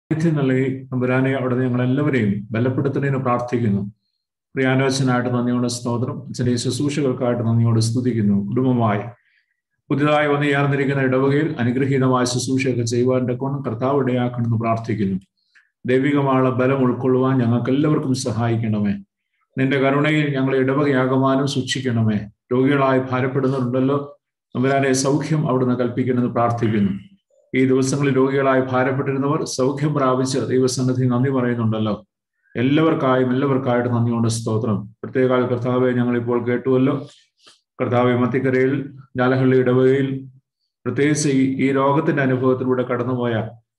നൽകി തമ്പുരാനെ അവിടുന്ന് ഞങ്ങളെല്ലാവരെയും ബലപ്പെടുത്തുന്നതിന് പ്രാർത്ഥിക്കുന്നു. പ്രിയാലോചനായിട്ട് നന്ദിയോടെ സ്തോത്രം. അച്ഛൻ്റെ ശുശ്രൂഷകൾക്കായിട്ട് നന്ദിയോടെ സ്തുതിക്കുന്നു. കുടുംബമായി പുതിയതായി വന്ന് ചേർന്നിരിക്കുന്ന ഇടവകയിൽ അനുഗ്രഹീതമായ ശുശ്രൂഷയൊക്കെ ചെയ്യുവാൻ്റെ കൊണ്ട് കർത്താവ് ഇടയാക്കണമെന്ന് പ്രാർത്ഥിക്കുന്നു. ദൈവികമായ ബലം ഉൾക്കൊള്ളുവാൻ ഞങ്ങൾക്ക് എല്ലാവർക്കും സഹായിക്കണമേ. നിന്റെ കരുണയിൽ ഞങ്ങളെ ഇടവകയാകുവാനും സൂക്ഷിക്കണമേ. രോഗികളായി ഭാരപ്പെടുന്നവരുണ്ടല്ലോ, തമ്പുരാനെ സൗഖ്യം അവിടുന്ന് കൽപ്പിക്കണമെന്ന് പ്രാർത്ഥിക്കുന്നു. ഈ ദിവസങ്ങളിൽ രോഗികളായി ഭാരപ്പെട്ടിരുന്നവർ സൗഖ്യം പ്രാപിച്ച് ദൈവസന്നിധി നന്ദി പറയുന്നുണ്ടല്ലോ. എല്ലാവർക്കായിട്ട് നന്ദിയോടെ സ്തോത്രം. പ്രത്യേക കർത്താവെ ഞങ്ങളിപ്പോൾ കേട്ടുവല്ലോ. കർത്താവെ മത്തിക്കരയിൽ ജാലഹള്ളി ഇടവകയിൽ പ്രത്യേകിച്ച് ഈ രോഗത്തിന്റെ അനുഭവത്തിലൂടെ കടന്നുപോയ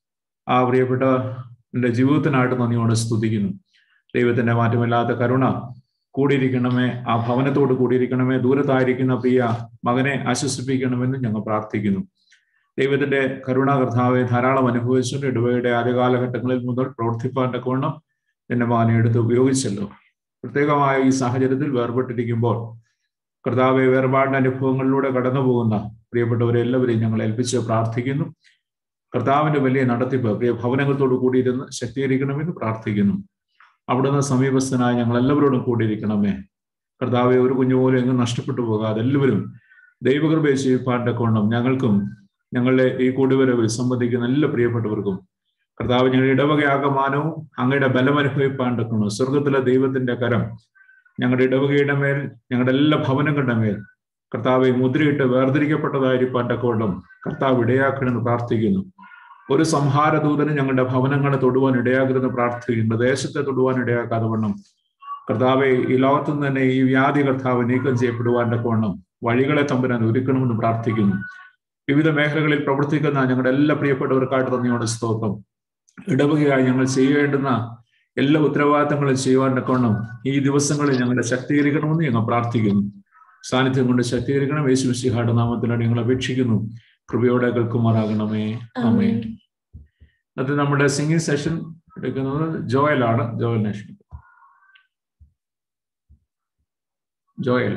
ആ പ്രിയപ്പെട്ട എൻ്റെ ജീവിതത്തിനായിട്ട് നന്ദിയോടെ സ്തുതിക്കുന്നു. ദൈവത്തിന്റെ മാറ്റമില്ലാത്ത കരുണ കൂടിയിരിക്കണമേ. ആ ഭവനത്തോട് കൂടിയിരിക്കണമേ. ദൂരത്തായിരിക്കുന്ന പ്രിയ മകനെ ആശ്വസിപ്പിക്കണമെന്ന് ഞങ്ങൾ പ്രാർത്ഥിക്കുന്നു. ദൈവത്തിന്റെ കരുണ കർത്താവെ ധാരാളം അനുഭവിച്ചുകൊണ്ട് ഇടവകയുടെ ആദ്യകാലഘട്ടങ്ങളിൽ മുതൽ പ്രവർത്തിപ്പാൻ്റെ കോണം എന്നെ മകനെ എടുത്ത് ഉപയോഗിച്ചല്ലോ. പ്രത്യേകമായ ഈ സാഹചര്യത്തിൽ വേർപെട്ടിരിക്കുമ്പോൾ കർത്താവെ വേർപാടിന്റെ അനുഭവങ്ങളിലൂടെ കടന്നു പോകുന്ന പ്രിയപ്പെട്ടവരെ എല്ലാവരെയും ഞങ്ങൾ ഏൽപ്പിച്ച് പ്രാർത്ഥിക്കുന്നു. കർത്താവിന്റെ വലിയ നടത്തിപ്പ് പ്രിയ ഭവനങ്ങളോട് കൂടിയിരുന്ന് ശക്തീകരിക്കണമെന്ന് പ്രാർത്ഥിക്കുന്നു. അവിടുന്ന് സമീപസ്ഥനായി ഞങ്ങൾ എല്ലാവരോടും കൂടിയിരിക്കണമേ. കർത്താവെ ഒരു കുഞ്ഞുപോലും എങ്ങും നഷ്ടപ്പെട്ടു പോകാതെ എല്ലാവരും ദൈവകൃപയെ ചെയ്യിപ്പാൻ്റെ കോണം ഞങ്ങൾക്കും ഞങ്ങളുടെ ഈ കൂടിവരവിൽ സംബന്ധിക്കുന്ന എല്ലാ പ്രിയപ്പെട്ടവർക്കും കർത്താവ് ഞങ്ങളുടെ ഇടവകയാകമാനവും അങ്ങയുടെ ബലമനുഭവിപ്പാൻ്റെ കോണം സ്വർഗത്തിലെ ദൈവത്തിന്റെ കരം ഞങ്ങളുടെ ഇടവകയുടെ മേൽ ഞങ്ങളുടെ എല്ലാ ഭവനങ്ങളുടെ മേൽ കർത്താവെ മുദ്രയിട്ട് വേർതിരിക്കപ്പെട്ടതായിരിപ്പാൻ്റെ കോണം കർത്താവ് ഇടയാക്കണമെന്ന് പ്രാർത്ഥിക്കുന്നു. ഒരു സംഹാരദൂതന് ഞങ്ങളുടെ ഭവനങ്ങളെ തൊടുവാൻ ഇടയാക്കരുതെന്ന് പ്രാർത്ഥിക്കുന്നു. ദേശത്തെ തൊടുവാൻ ഇടയാക്കാതെ വണ്ണം കർത്താവെ ഈ ലോകത്തുനിന്ന് തന്നെ ഈ വ്യാധി കർത്താവ് നീക്കം ചെയ്യപ്പെടുവാൻ്റെ കോണം വഴികളെ തമ്പുരാൻ ഒരുക്കണമെന്ന് പ്രാർത്ഥിക്കുന്നു. വിവിധ മേഖലകളിൽ പ്രവർത്തിക്കുന്ന ഞങ്ങളുടെ എല്ലാ പ്രിയപ്പെട്ടവർക്കായിട്ട് നന്ദിയോടെ സ്തോത്രം. ഇടവകയായി ഞങ്ങൾ ചെയ്യേണ്ടുന്ന എല്ലാ ഉത്തരവാദിത്തങ്ങളും ചെയ്യുവാൻ്റെ കോണം ഈ ദിവസങ്ങളിൽ ഞങ്ങളുടെ ശക്തീകരിക്കണമെന്ന് ഞങ്ങൾ പ്രാർത്ഥിക്കുന്നു. സാന്നിധ്യം കൊണ്ട് ശക്തീകരിക്കണം. യേശു മിശിഹായുടെ നാമത്തിലാണ് ഞങ്ങൾ അപേക്ഷിക്കുന്നു. കൃപയോടെ കേൾക്കുമാറാകണമേ. ആമേൻ. അത് നമ്മുടെ സിംഗിങ് സെഷൻ എടുക്കുന്നത് ജോയലാണ്. ജോയലിനെ ജോയൽ.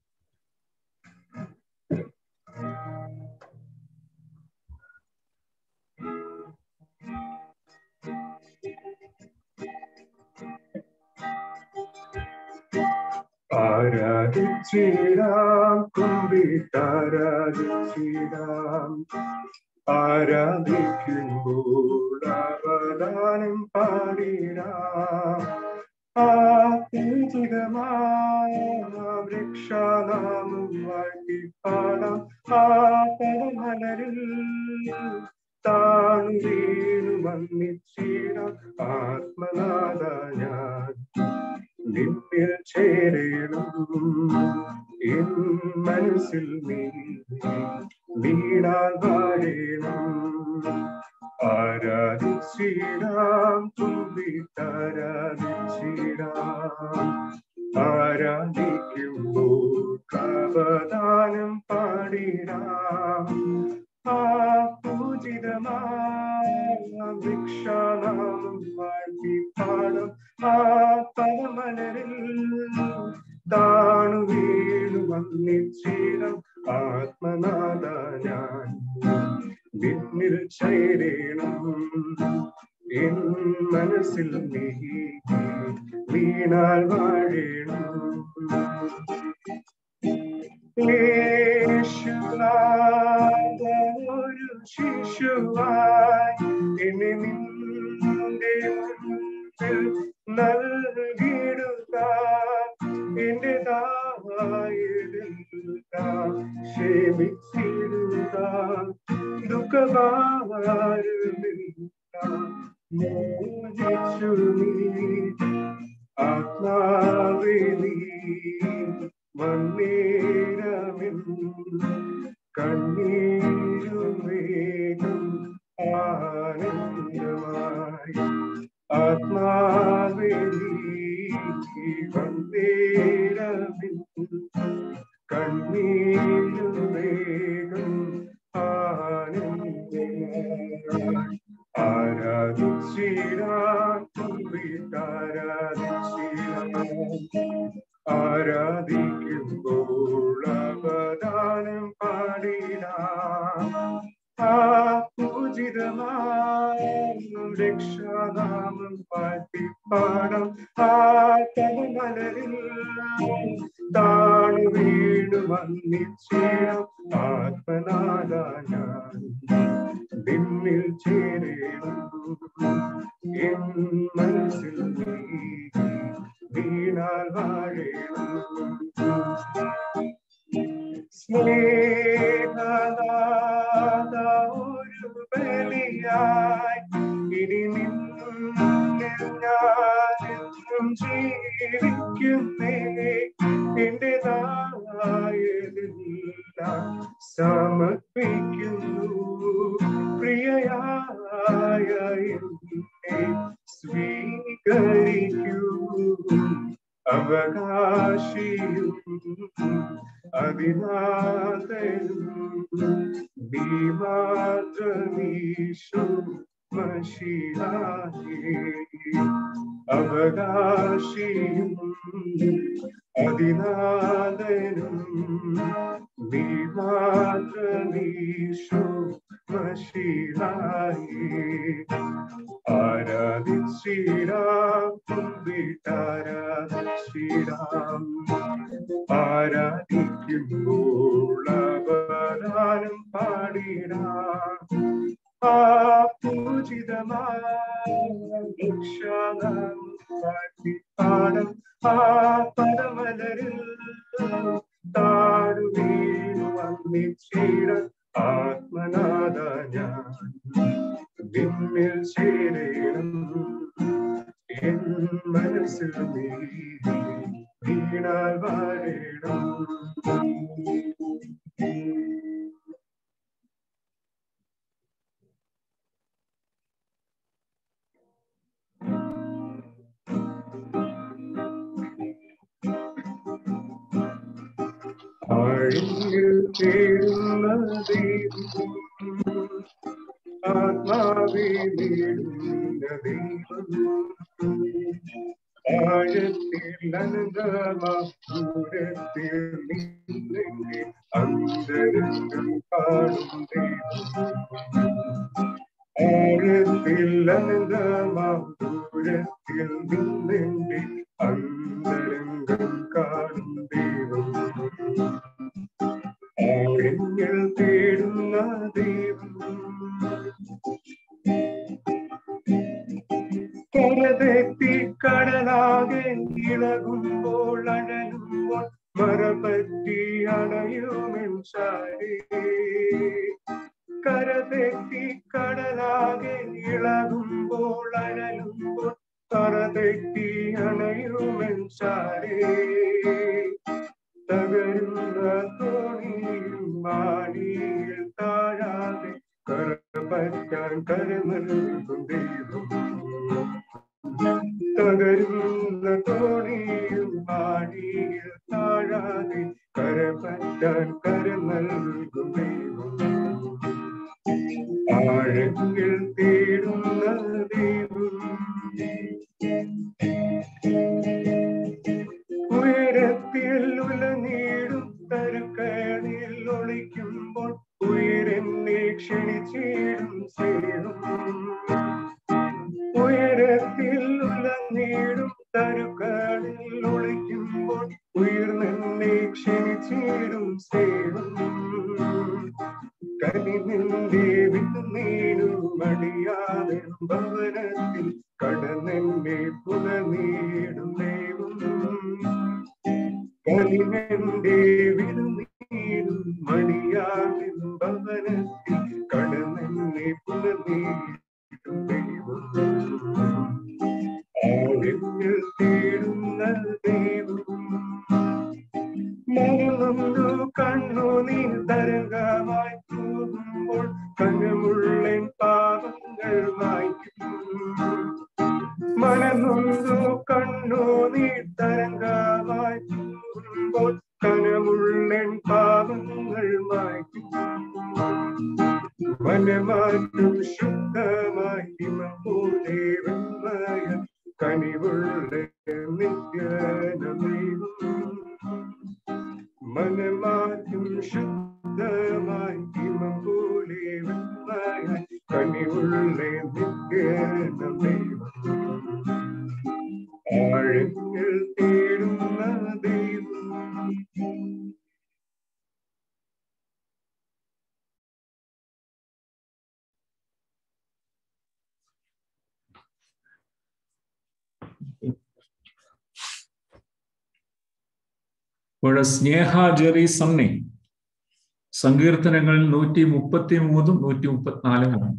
ആരാധിച്ചിടാം കുമ്പിട്ടാരാധിച്ചിടാം. ആരാധിക്കുമ്പോൾ അവദാനം പാടിടാം. ആത്മീയമായ വൃക്ഷനാമം വാഴ്ത്തിപ്പാടാം. ആ പരമലരിൽ താണു വീണു വന്നിച്ചിടാം. ആത്മനാഥ ഞാൻ നിന്നിൽ ചേരണം. എൻ മനസ്സിൽ നീ വീണാൽ വാഴണം. ആരാധിച്ചിടാം തുമ്പിട്ടാരാധിച്ചിടാം. ആരാധിക്കുമ്പോൾ അവദാനം പാടിടാം. ആ പൂജിതമായ വൃക്ഷനാമം വാഴ്ത്തിപ്പാടാം. ആ പരമലരിൽ താണു വീണു വന്നിച്ചിടാം. ആത്മനാഥ ഞാൻ നിന്നിൽ ചേരണം. എൻ മനസ്സിൽ നീ വീണാൽ വാഴണം. യേശുനാഥ ഒരു ശിശുവായി എന്നെ നിന്റെ മുൻപിൽ നൽകിടുക. എന്റേതായതെല്ലാം ക്ഷമിച്ചിടുക. ദുഃഖഭാരമെല്ലാം മോചിച്ചു നീ. ആത്മാവേ നീ വന്നേരമിൻ കണ്ണീരുമേകം ആനന്ദമായി. ആത്മാവേ നീ വന്നേരമിൻ കണ്ണീരുമേകം ആനന്ദമായി. ആരാധിച്ചിടാം തുമ്പിട്ടാരാധിച്ചിടാം. ആരാധിക്കുമ്പോൾ അവദാനം പാടിടാം. ആ പൂജിതമായ രക്ഷ രക്ഷാനാമം പാട്ടിപ്പാടം ആ തലമലരിൽ താണു വീണു വന്നിച്ചീണം ആത്മനാഥ ഞാൻ നിന്നിൽ ചേരണം എൻ മനസ്സിൽ നീ വീണാൽ വാഴേണം സ്നേഹനാഥ ഒരു ബലിയായി ഇനി നിന്നിൽ ഞാനെന്നും ജീവിക്കുന്നേ എന്റേതായതെല്ലാം സമർപ്പിക്കുന്നു പ്രിയയായ എന്നെ സ്വീകരിക്കൂ അവകാശിയും അതിനാഥനും നീ മാത്രമീശോ മശിഹായേ അവകാശിയും അതിനാഥനും നീ മാത്രമീശോ മശിഹായേ ആരാധിച്ചിടാം കുമ്പിട്ടാരാധിച്ചിടാം ആരാധിക്കുമ്പോൾ അവദാനം പാടിടാം ആ പൂജിതമായ രക്ഷാനാമം പാട്ടിപ്പാടം ആ പദമലരിൽ താഴു വീണു വന്നിച്ചിടം ആത്മനാഥ ഞാൻ നിന്നിൽ ചേരണം എൻ മനസ്സിൽ നീ വീണാൽ വാഴണം ആഴിയിൽ തേടുന്ന ദൈവം ആത്മാവേ നേടുന്ന ദൈവം ആഴത്തിൽ അനന്തമാപുരത്തിൽ നിന്നെ അന്തരംഗം കാണും ദൈവം ആഴത്തിൽ അനന്തമാപുരത്തിൽ നിന്നെ അന്തരംഗം കാണും ദൈവം ആഴങ്ങൾ തേടുന്ന ദൈവം കരതെറ്റി കടലാകെ ഇളകുമ്പോൾ അഴലുമ്പോൾ മറപറ്റി അണയുമെൻ ചാരേ കരതെറ്റി കടലാകെ ഇളകുമ്പോൾ അഴലുമ്പോൾ കരതെറ്റി അണയുമെൻ ചാരേ തകരുന്ന തോണിയും മാടിയിൽ താഴാതെ കരപറ്റാൻ കരമൽകും ദൈവം തകരുന്ന തോണിയും മാടിയിൽ താഴാതെ കരപറ്റാൻ കരമൽകും ദൈവം ആഴങ്ങൾ തേടുന്ന ദൈവം ഉയരത്തിൽ ഉലനീടും തരുക്കളിൽ ഒളിക്കുമ്പോൾ ഉയരെന്നെ ക്ഷണിച്ചിടും സേരും ഉയരത്തിൽ ഉലനീടും തരുക്കളിൽ ഒളിക്കുമ്പോൾ ഉയർന്നെന്നെ ക്ഷണിച്ചിടും സേരും കനിനിന്റെ വിട്ടുനീടും മടിയാതെ ഭവനത്തിൽ കടന്നെന്നെ പുനർനീടും ദൈവം കനിനിന്റെ വിട്ടുനീടും മടിയാതെ ഭവനത്തിൽ കടന്നെന്നെ പുനർനീടും ദൈവം ആഴങ്ങൾ തേടുന്ന ദൈവം മറന്നു കണ്ണുനീർ തരംഗമായി തൂകുമ്പോൾ കണ്ണുമുള്ളൻ പാപങ്ങൾ മായ്ക്കും മനനൊന്നു കണ്ണുനീർ തരംഗമായി തൂകുമ്പോൾ കണ്ണുമുള്ളൻ പാപങ്ങൾ മായ്ക്കും മനമാറ്റും ശുദ്ധമായി പോലെ വെണ്മയ കനിവുള്ള നിത്യനദൈവം മനമാറ്റും ശുദ്ധമായി പോലെ വെണ്മയ കനിവുള്ള നിത്യനദൈവം ഇപ്പോൾ സ്നേഹ ജെറി സണ്ണി സങ്കീർത്തനങ്ങൾ 133 134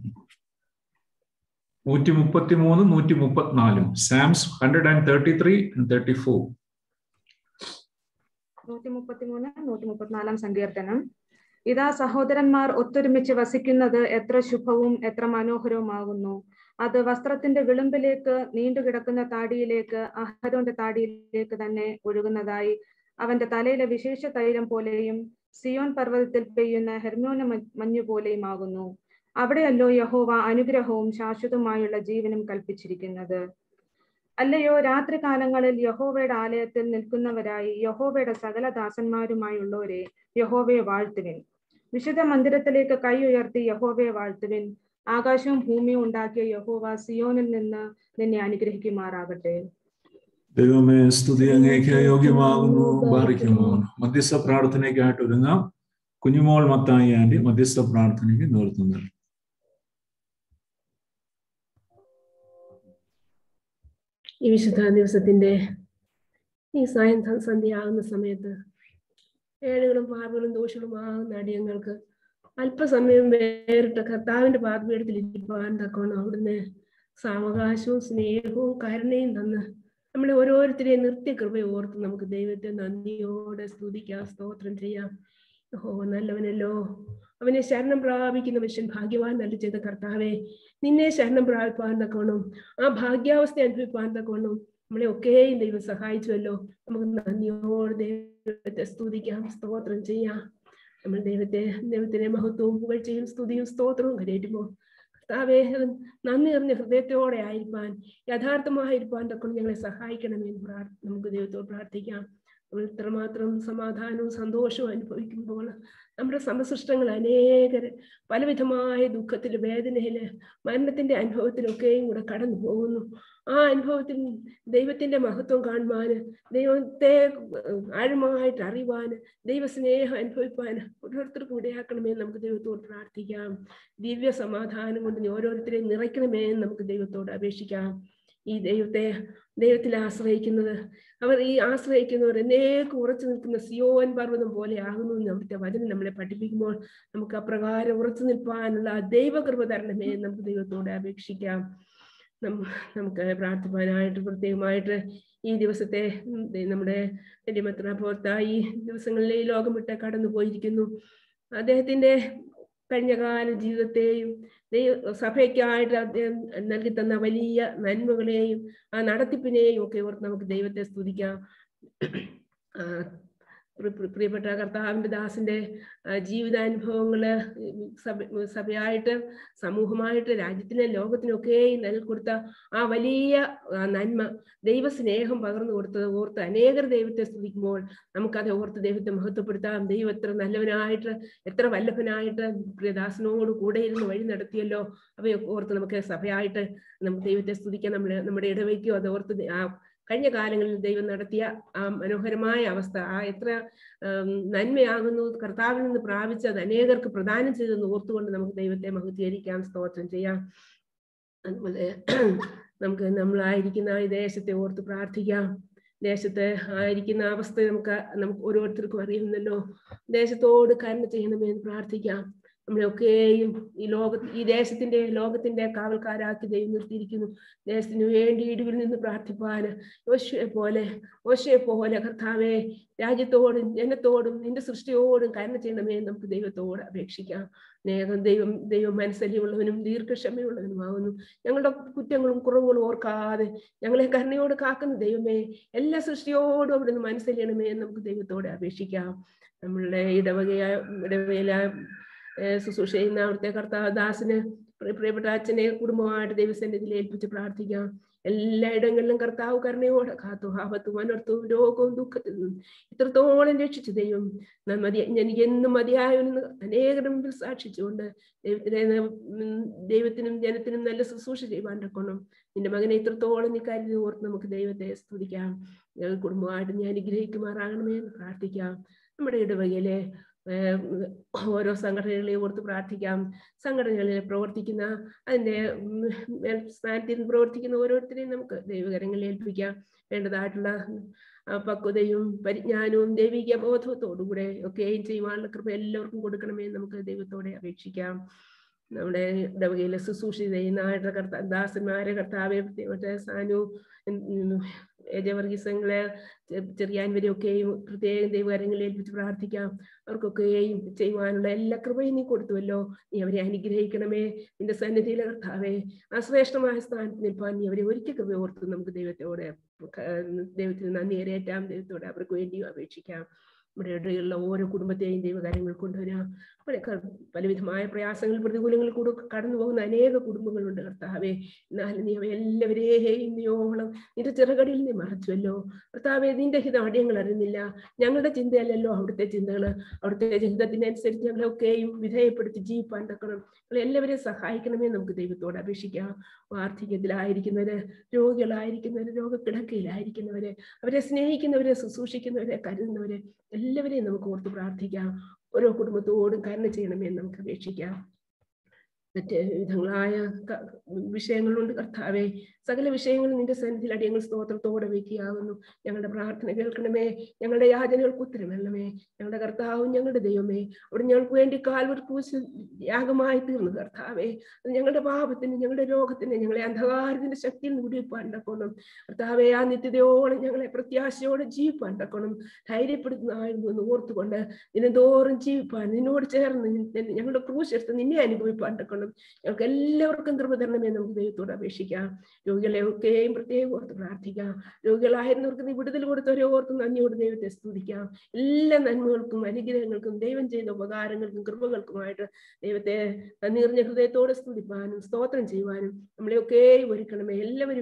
133 134 സാംസ് 133 and 34. 133 134 സങ്കീർത്തനം. ഇതാ സഹോദരന്മാർ ഒത്തൊരുമിച്ച് വസിക്കുന്നത് എത്ര ശുഭവും എത്ര മനോഹരവുമാകുന്നു. അത് വസ്ത്രത്തിന്റെ വിളുമ്പിലേക്ക് നീണ്ടുകിടക്കുന്ന താടിയിലേക്ക്, അഹരോന്റെ താടിയിലേക്ക് തന്നെ ഒഴുകുന്നതായി അവന്റെ തലയിലെ വിശേഷ തൈലം പോലെയും സിയോൻ പർവ്വതത്തിൽ പെയ്യുന്ന ഹെർമോന മഞ്ഞു പോലെയും ആകുന്നു. അവിടെയല്ലോ യഹോവ അനുഗ്രഹവും ശാശ്വതമായുള്ള ജീവനും കൽപ്പിച്ചിരിക്കുന്നത്. അല്ലയോ രാത്രികാലങ്ങളിൽ യഹോവയുടെ ആലയത്തിൽ നിൽക്കുന്നവരായി യഹോവയുടെ സകല ദാസന്മാരുമായുള്ളവരെ യഹോവയെ വാഴ്ത്തുവിൻ. വിശുദ്ധ മന്ദിരത്തിലേക്ക് കൈ ഉയർത്തി യഹോവയെ വാഴ്ത്തുവിൻ. ആകാശവും ഭൂമിയും ഉണ്ടാക്കിയ യഹോവ സിയോനിൽ നിന്ന് നിന്നെ അനുഗ്രഹിക്കുമാറാകട്ടെ. ദൈവമേ, സ്തുതി അങ്ങേക്ക് യോഗ്യമാകുന്നു. ബാറിക്കുമോ. മധ്യസ്ഥ പ്രാർത്ഥനയ്ക്കായിട്ട് ഒരുങ്ങാം. കുഞ്ഞുമോൾ മത്തായി ആൻറ്റി മധ്യസ്ഥ പ്രാർത്ഥനയ്ക്ക് നേതൃത്വം നൽകും. ഈ വിശുദ്ധ ദിവസത്തിന്റെ ഈ സന്ധ്യയാകുന്ന സമയത്ത് ഏഴുകളും പാപങ്ങളും ദോഷങ്ങളുമാകുന്ന അടിയങ്ങൾക്ക് അല്പസമയം വേറിട്ട കർത്താവിന്റെ പാദപീഠത്തിൽ ഇരിപ്പാൻ തക്കവണ്ണം അവിടുന്ന് സാവകാശവും സ്നേഹവും കരുണയും തന്ന് നമ്മളെ ഓരോരുത്തരെയും നിത്യകൃപയെ ഓർത്ത് നമുക്ക് ദൈവത്തെ നന്ദിയോടെ സ്തുതിക്കാം, സ്തോത്രം ചെയ്യാം. നല്ലവനല്ലോ, അവനെ ശരണം പ്രാപിക്കുന്ന മനുഷ്യൻ ഭാഗ്യവാൻ നല്ല ചെയ്ത കർത്താവെ, നിന്നെ ശരണം പ്രാപിപ്പാൻ തക്കവണ്ണം ആ ഭാഗ്യാവസ്ഥ അനുഭവിപ്പാൻ തക്കവണ്ണം നമ്മളെ ഒക്കെയും ദൈവം സഹായിച്ചുവല്ലോ. നമുക്ക് നന്ദിയോടെ ദൈവത്തെ സ്തുതിക്കാം, സ്തോത്രം ചെയ്യാം. നമ്മൾ ദൈവത്തിനെ മഹത്വവും പുകഴ്ചയും സ്തുതിയും സ്തോത്രവും കരയേറ്റുമ്പോൾ കർത്താവെ, നന്ദി നിറഞ്ഞ ഹൃദയത്തോടെ ആയിരിക്കാൻ, യഥാർത്ഥമായിരിക്കാൻ തക്കൊണ്ട് ഞങ്ങളെ സഹായിക്കണമെന്ന് നമുക്ക് ദൈവത്തോട് പ്രാർത്ഥിക്കാം. നമ്മൾ ഇത്രമാത്രം സമാധാനവും സന്തോഷവും അനുഭവിക്കുമ്പോൾ നമ്മുടെ സമസൃഷ്ടങ്ങൾ അനേകര് പലവിധമായ ദുഃഖത്തില്, വേദനയില്, മരണത്തിന്റെ അനുഭവത്തിലൊക്കെയും കൂടെ കടന്നു പോകുന്നു. ആ അനുഭവത്തിൽ ദൈവത്തിന്റെ മഹത്വം കാണുവാന്, ദൈവത്തെ ആഴമായിട്ട് അറിയുവാന്, ദൈവസ്നേഹം അനുഭവിപ്പാന് ഓരോരുത്തർക്കും ഇടയാക്കണമെന്ന് നമുക്ക് ദൈവത്തോട് പ്രാർത്ഥിക്കാം. ദിവ്യ സമാധാനം കൊണ്ട് ഓരോരുത്തരെയും നിറയ്ക്കണമെന്ന് നമുക്ക് ദൈവത്തോട് അപേക്ഷിക്കാം. ഈ ദൈവത്തിൽ ആശ്രയിക്കുന്നത്, ഈ ആശ്രയിക്കുന്നവർ എന്നേക്കും ഉറച്ചു നിൽക്കുന്ന സിയോൻ പർവ്വതം പോലെ ആകുന്നു എന്ന് അവിടുത്തെ വചനം നമ്മളെ പഠിപ്പിക്കുമ്പോൾ നമുക്ക് അപ്രകാരം ഉറച്ചു നിൽപ്പാനുള്ള ദൈവകൃപ തരണമേ നമുക്ക് ദൈവത്തോടെ അപേക്ഷിക്കാം. നമുക്ക് പ്രാർത്ഥിപ്പാനായിട്ട് പ്രത്യേകമായിട്ട് ഈ ദിവസത്തെ നമ്മുടെ മെത്രാപ്പോർത്തായി ഈ ദിവസങ്ങളിൽ ഈ ലോകം വിട്ട് കടന്നു പോയിരിക്കുന്നു. അദ്ദേഹത്തിന്റെ കഴിഞ്ഞകാല ജീവിതത്തെയും സഭയ്ക്കായിട്ട് അദ്ദേഹം നൽകി തന്ന വലിയ നന്മകളെയും ആ നടത്തിപ്പിനെയും ഒക്കെ ഓർത്ത് നമുക്ക് ദൈവത്തെ സ്തുതിക്കാം. പ്രിയപ്പെട്ട കർത്താവിന്റെ ദാസന്റെ ജീവിതാനുഭവങ്ങള് സഭയായിട്ട്, സമൂഹമായിട്ട്, രാജ്യത്തിന്, ലോകത്തിനൊക്കെ നൽകിക്കൊടുത്ത ആ വലിയ നന്മ, ദൈവസ്നേഹം പകർന്നു കൊടുത്തത് ഓർത്ത് അനേകർ ദൈവത്തെ സ്തുതിക്കുമ്പോൾ നമുക്കത് ഓർത്ത് ദൈവത്തെ മഹത്വപ്പെടുത്താം. ദൈവം എത്ര നല്ലവനായിട്ട്, എത്ര വല്ലഭനായിട്ട് പ്രിയദാസനോട് കൂടെ ഇരുന്ന് വഴി നടത്തിയല്ലോ. അവയൊക്കെ ഓർത്ത് നമുക്ക് സഭയായിട്ട് നമുക്ക് ദൈവത്തെ സ്തുതിക്കാം. നമ്മുടെ ഇടവയ്ക്കും അത് ഓർത്ത് ആ കഴിഞ്ഞ കാലങ്ങളിൽ ദൈവം നടത്തിയ ആ മനോഹരമായ അവസ്ഥ, ആ എത്ര നന്മയാകുന്നു കർത്താവിൽ നിന്ന് പ്രാപിച്ചത് അനേകർക്ക് പ്രദാനം ചെയ്തെന്ന് ഓർത്തുകൊണ്ട് നമുക്ക് ദൈവത്തെ മഹത്വീകരിക്കാം, സ്തോത്രം ചെയ്യാം. അതുപോലെ നമ്മളായിരിക്കുന്ന ഈ ദേശത്തെ ഓർത്ത് പ്രാർത്ഥിക്കാം. ദേശത്ത് ആയിരിക്കുന്ന അവസ്ഥ നമുക്ക് ഓരോരുത്തർക്കും അറിയുന്നല്ലോ. ദേശത്തോട് കരുണ ചെയ്യണമെന്ന് പ്രാർത്ഥിക്കാം. നമ്മളെയൊക്കെയും ഈ ലോകത്തിന്റെ കാവൽക്കാരാക്കി ദൈവം നിർത്തിയിരിക്കുന്നു. ദേശത്തിന് വേണ്ടി ഇടിവിൽ നിന്ന് പ്രാർത്ഥിപ്പാന് ഓശയെ പോലെ കർത്താവെ, രാജ്യത്തോടും ജനത്തോടും നിന്റെ സൃഷ്ടിയോടും കരുണ ചെയ്യണമേ നമുക്ക് ദൈവത്തോട് അപേക്ഷിക്കാം. ദൈവം മനസ്സല്യമുള്ളവനും ദീർഘക്ഷമയുള്ളവനുമാകുന്നു. ഞങ്ങളുടെ കുറ്റങ്ങളും കുറവുകളും ഓർക്കാതെ ഞങ്ങളെ കരുണയോട് കാക്കുന്ന ദൈവമേ, എല്ലാ സൃഷ്ടിയോടും അവിടുന്ന് മനസ്സല്യണമേ നമുക്ക് ദൈവത്തോട് അപേക്ഷിക്കാം. നമ്മളുടെ ഇടവകയില ശുശ്രൂഷ ചെയ്യുന്ന അവിടുത്തെ കർത്താവ് ദാസിന്, പ്രിയപ്പെട്ട അച്ഛനെ കുടുംബമായിട്ട് ദൈവസന്നിധിയിൽ ഏൽപ്പിച്ച് പ്രാർത്ഥിക്കാം. എല്ലായിടങ്ങളിലും കർത്താവ് കരുണയോടെ കാത്തു, ആപത്തും അനർത്ഥവും രോഗവും ദുഃഖത്തിൽ നിന്നും ഇത്രത്തോളം രക്ഷിച്ചു ദൈവം എനിക്ക് എന്നും മതിയായെന്ന് അനേകരുടെ മുമ്പിൽ സാക്ഷിച്ചുകൊണ്ട് ദൈവത്തിനും ജനത്തിനും നല്ല ശുശ്രൂഷ ചെയ്യുവാൻ കൊണ്ടും നിന്റെ മകനെ ഇത്രത്തോളം നീ കരുതി ഓർത്ത് നമുക്ക് ദൈവത്തെ സ്തുതിക്കാം. കുടുംബമായിട്ട് നീ അനുഗ്രഹിക്കുമാറാകണമേ എന്ന് പ്രാർത്ഥിക്കാം. നമ്മുടെ ഇടവകയിലെ ഓരോ സംഘടനകളെ ഓർത്ത് പ്രാർത്ഥിക്കാം. സംഘടനകളിൽ പ്രവർത്തിക്കുന്ന അതിൻ്റെ സ്ഥാനത്തിൽ പ്രവർത്തിക്കുന്ന ഓരോരുത്തരെയും നമുക്ക് ദൈവകരങ്ങളിൽ ഏൽപ്പിക്കാം. വേണ്ടതായിട്ടുള്ള പക്വതയും പരിജ്ഞാനവും ദൈവിക ബോധത്തോടുകൂടെ ഒക്കെയും ചെയ്യുവാനുള്ള കൃപ എല്ലാവർക്കും കൊടുക്കണമേ നമുക്ക് ദൈവത്തോടെ അപേക്ഷിക്കാം. നമ്മുടെ ഇടവകയിലെ ശുശ്രൂഷ ചെയ്യുന്ന ദാസന്മാരെ കർത്താവെ, സാനു, വർഗീസങ്ങളെ, ചെറിയാൻവരെയൊക്കെയും പ്രത്യേകം ദൈവകാര്യങ്ങളിൽ ഏൽപ്പിച്ച് പ്രാർത്ഥിക്കാം. അവർക്കൊക്കെയും ചെയ്യുവാനുള്ള എല്ലാ കൃപയും നീ കൊടുത്തുവല്ലോ. നീ അവരെ അനുഗ്രഹിക്കണമേ. നിന്റെ സന്നിധിയിലെ കർത്താവെ, ആ ശ്രേഷ്ഠമായ സ്ഥാനത്ത് നിൽപ്പാൻ നീ അവരെ ഒരിക്കൽ കൃപ ഓർത്ത് നമുക്ക് ദൈവത്തിന് നന്ദി ഏറ്റാം. ദൈവത്തോടെ അവർക്ക് വേണ്ടിയും അപേക്ഷിക്കാം. നമ്മുടെ ഇടയിലുള്ള ഓരോ കുടുംബത്തെയും ദൈവകാര്യങ്ങൾ കൊണ്ടുവരാം. പലവിധമായ പ്രയാസങ്ങൾ പ്രതികൂലങ്ങളിൽ കൂടെ കടന്നു പോകുന്ന അനേക കുടുംബങ്ങളുണ്ട് കർത്താവെ. എന്നാലും നീ അവയെല്ലാവരെയും നീയോളം നിന്റെ ചിറകടിയിൽ നീ മറച്ചുവല്ലോ കർത്താവെ. നിന്റെ ഹിതം അടിയങ്ങൾ അറിയുന്നില്ല. ഞങ്ങളുടെ ചിന്തയല്ലല്ലോ അവിടുത്തെ ചിന്തകൾ. അവിടുത്തെ ഹിതത്തിനനുസരിച്ച് ഞങ്ങളെയൊക്കെയും വിധേയപ്പെടുത്തി ജീവിപ്പാൻ തക്കണം. എല്ലാവരെയും സഹായിക്കണമേ നമുക്ക് ദൈവത്തോട് അപേക്ഷിക്കാം. വാർദ്ധക്യത്തിലായിരിക്കുന്നവര്, രോഗികളായിരിക്കുന്നവര്, രോഗക്കിടക്കയിലായിരിക്കുന്നവര്, അവരെ സ്നേഹിക്കുന്നവരെ, ശുശ്രൂഷിക്കുന്നവരെ, കരുതുന്നവരെ എല്ലാവരെയും നമുക്ക് ഓർത്ത് പ്രാർത്ഥിക്കാം. ഓരോ കുടുംബത്തോടും കരുണ ചെയ്യണമെന്ന് നമുക്ക് അപേക്ഷിക്കാം. മറ്റ് വിധങ്ങളായ വിഷയങ്ങളുണ്ട് കർത്താവെ. സകല വിഷയങ്ങളും നിന്റെ സന്നിധിയിൽ അടിയങ്ങൾ സ്തോത്രത്തോടെ വയ്ക്കുകയാകുന്നു. ഞങ്ങളുടെ പ്രാർത്ഥന കേൾക്കണമേ. ഞങ്ങളുടെ യാചനകൾക്ക് ഉത്തരമരണമേ. ഞങ്ങളുടെ കർത്താവും ഞങ്ങളുടെ ദൈവമേ, അവിടെ ഞങ്ങൾക്ക് വേണ്ടി കാൽവരി ക്രൂശിൽ യാഗമായി തീർന്നു കർത്താവെ. അത് ഞങ്ങളുടെ പാപത്തിന്, ഞങ്ങളുടെ രോഗത്തിന്, ഞങ്ങളെ അന്ധകാരത്തിന്റെ ശക്തിയിൽ നിന്ന് വിടുവിപ്പാൻ തക്കണം കർത്താവെ. ആ നിത്യതയോളം ഞങ്ങളെ പ്രത്യാശയോടെ ജീവിപ്പാൻ തക്കണം. ധൈര്യപ്പെടുത്തുന്നതായിരുന്നു എന്ന് ഓർത്തുകൊണ്ട് ദിനംതോറും ജീവിപ്പാൻ, നിന്നോട് ചേർന്ന് ഞങ്ങളുടെ ക്രൂശ് എടുത്ത് നിന്നെ അനുഭവിപ്പാൻ തക്കണം. ഞങ്ങൾക്ക് എല്ലാവർക്കും കൃപ തരണമേ നമുക്ക് ദൈവത്തോട് അപേക്ഷിക്കാം. രോഗികളെ ഒക്കെയും പ്രത്യേകം ഓർത്ത് പ്രാർത്ഥിക്കാം. രോഗികളായിരുന്നവർക്ക് നീ വിടുതൽ കൊടുത്തവരെ ഓർത്ത് നന്ദിയോട് ദൈവത്തെ സ്തുതിക്കാം. എല്ലാ നന്മകൾക്കും അനുഗ്രഹങ്ങൾക്കും ദൈവം ചെയ്ത ഉപകാരങ്ങൾക്കും കൃപകൾക്കുമായിട്ട് ദൈവത്തെ നിറഞ്ഞ ഹൃദയത്തോടെ സ്തുതിപ്പാനും സ്തോത്രം ചെയ്യുവാനും നമ്മളെയൊക്കെയും ഒരുക്കണമേ. എല്ലാവരും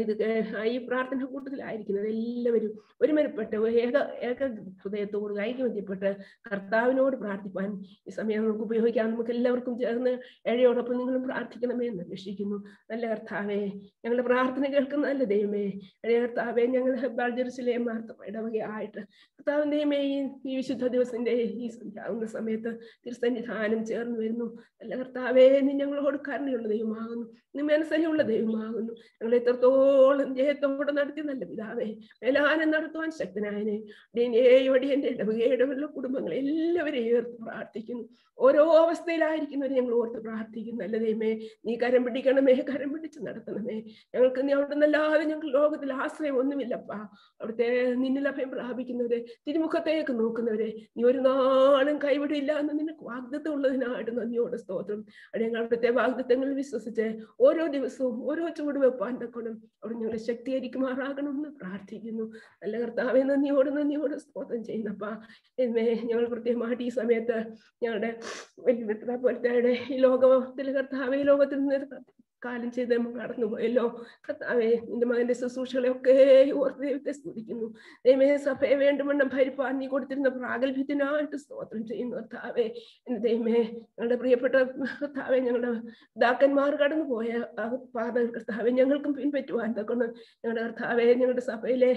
ഈ പ്രാർത്ഥന കൂട്ടത്തിലായിരിക്കുന്നത് എല്ലാവരും ഒരുമനപ്പെട്ട് ഏക ഹൃദയത്തോട് ഐക്യമത്യപ്പെട്ട് കർത്താവിനോട് പ്രാർത്ഥിപ്പാൻ ഈ സമയം നമുക്ക് ഉപയോഗിക്കാം. നമുക്ക് എല്ലാവർക്കും ചേർന്ന് ഏഴയോടൊപ്പം നിങ്ങളും പ്രാർത്ഥിക്കണമേ എന്ന് അപേക്ഷിക്കുന്നു. നല്ല കർത്താവേ, ഞങ്ങളുടെ പ്രാർത്ഥന കേൾക്കുന്ന നല്ല ദൈവമേ, അഴയ കർത്താവേ, ഞങ്ങൾ ജെറുസലേം ഇടവകയായിട്ട് കർത്താവിന്റെ ഈ വിശുദ്ധ ദിവസത്തിന്റെ ഈ സന്ധ്യാവുന്ന സമയത്ത് തിരുസന്നിധാനം ചേർന്ന് വരുന്നു. നല്ല കർത്താവേ, നീ ഞങ്ങളോട് കരുണയുള്ള ദൈവമാകുന്നു, നീ മനസ്സിലുള്ള ദൈവമാകുന്നു. ഞങ്ങൾ എത്രത്തോളം ജയത്തോടെ നടത്തി നല്ല പിതാവേ, മേലാനം നടത്തുവാൻ ശക്തനായനെ എന്റെ ഇടവകയുടെ കുടുംബങ്ങളെ എല്ലാവരെയും ഏർത്ത് പ്രാർത്ഥിക്കുന്നു. ഓരോ അവസ്ഥയിലായിരിക്കുന്നവരെ ഞങ്ങൾ ഓർത്ത് പ്രാർത്ഥിക്കുന്നു. നല്ല ദൈവമേ, നീ കരം പിടിക്കണമേ, കരം പിടിച്ച് നടത്തണമേ. ഞങ്ങൾക്ക് നീ അവിടെ നിന്നല്ലാതെ ഞങ്ങൾ ലോകത്തിൽ ആശ്രയം ഒന്നുമില്ലപ്പാ. അവിടുത്തെ നിന്നിൽ അഭയം പ്രാപിക്കുന്നവരെ, തിരുമുഖത്തേക്ക് നോക്കുന്നവരെ നീ ഒരു നാളും കൈവിടില്ല എന്ന് നിനക്ക് വാഗ്ദത്തം ഉള്ളതിനായിട്ട് നന്ദിയോടെ സ്തോത്രം. അവിടെ ഞങ്ങൾ അവിടുത്തെ വാഗ്ദത്തങ്ങളിൽ വിശ്വസിച്ച് ഓരോ ദിവസവും ഓരോ ചുവട് വെപ്പാൻ തക്കണം. അവിടെ ഞങ്ങളെ ശക്തീകരിക്കുമാറാകണം എന്ന് പ്രാർത്ഥിക്കുന്നു. നല്ല കർത്താവെ, നന്ദിയോട് സ്തോത്രം ചെയ്യുന്നപ്പാ. ഞങ്ങൾ പ്രത്യേകമായിട്ട് ഈ സമയത്ത് ഞങ്ങളുടെ വലിയ പോലത്തെ ഈ ലോകത്തിൽ കർത്താവെ, ലോകത്തിൽ നിന്ന് കാലം ചെയ്ത് നമ്മൾ കടന്നുപോയല്ലോ കർത്താവെ. നിന്റെ മകന്റെ ശുശ്രൂഷകളെ ഒക്കെ ഓർത്ത് ദൈവത്തെ സ്തുതിക്കുന്നു. ദൈവമേ, സഭയെ വേണ്ടുമെണ്ണം ഭരിപ്പാൻ നീ കൊടുത്തിരുന്ന പ്രാഗൽഭ്യത്തിനായിട്ട് സ്തോത്രം ചെയ്യുന്നു കർത്താവെ. എന്റെ ദൈവമേ, ഞങ്ങളുടെ പ്രിയപ്പെട്ട കർത്താവെ, ഞങ്ങളുടെ പിതാക്കന്മാർ കടന്നുപോയ പാത കർത്താവെ ഞങ്ങൾക്കും പിൻപറ്റുവാൻ തക്കണം. ഞങ്ങളുടെ കർത്താവെ, ഞങ്ങളുടെ സഭയിലെ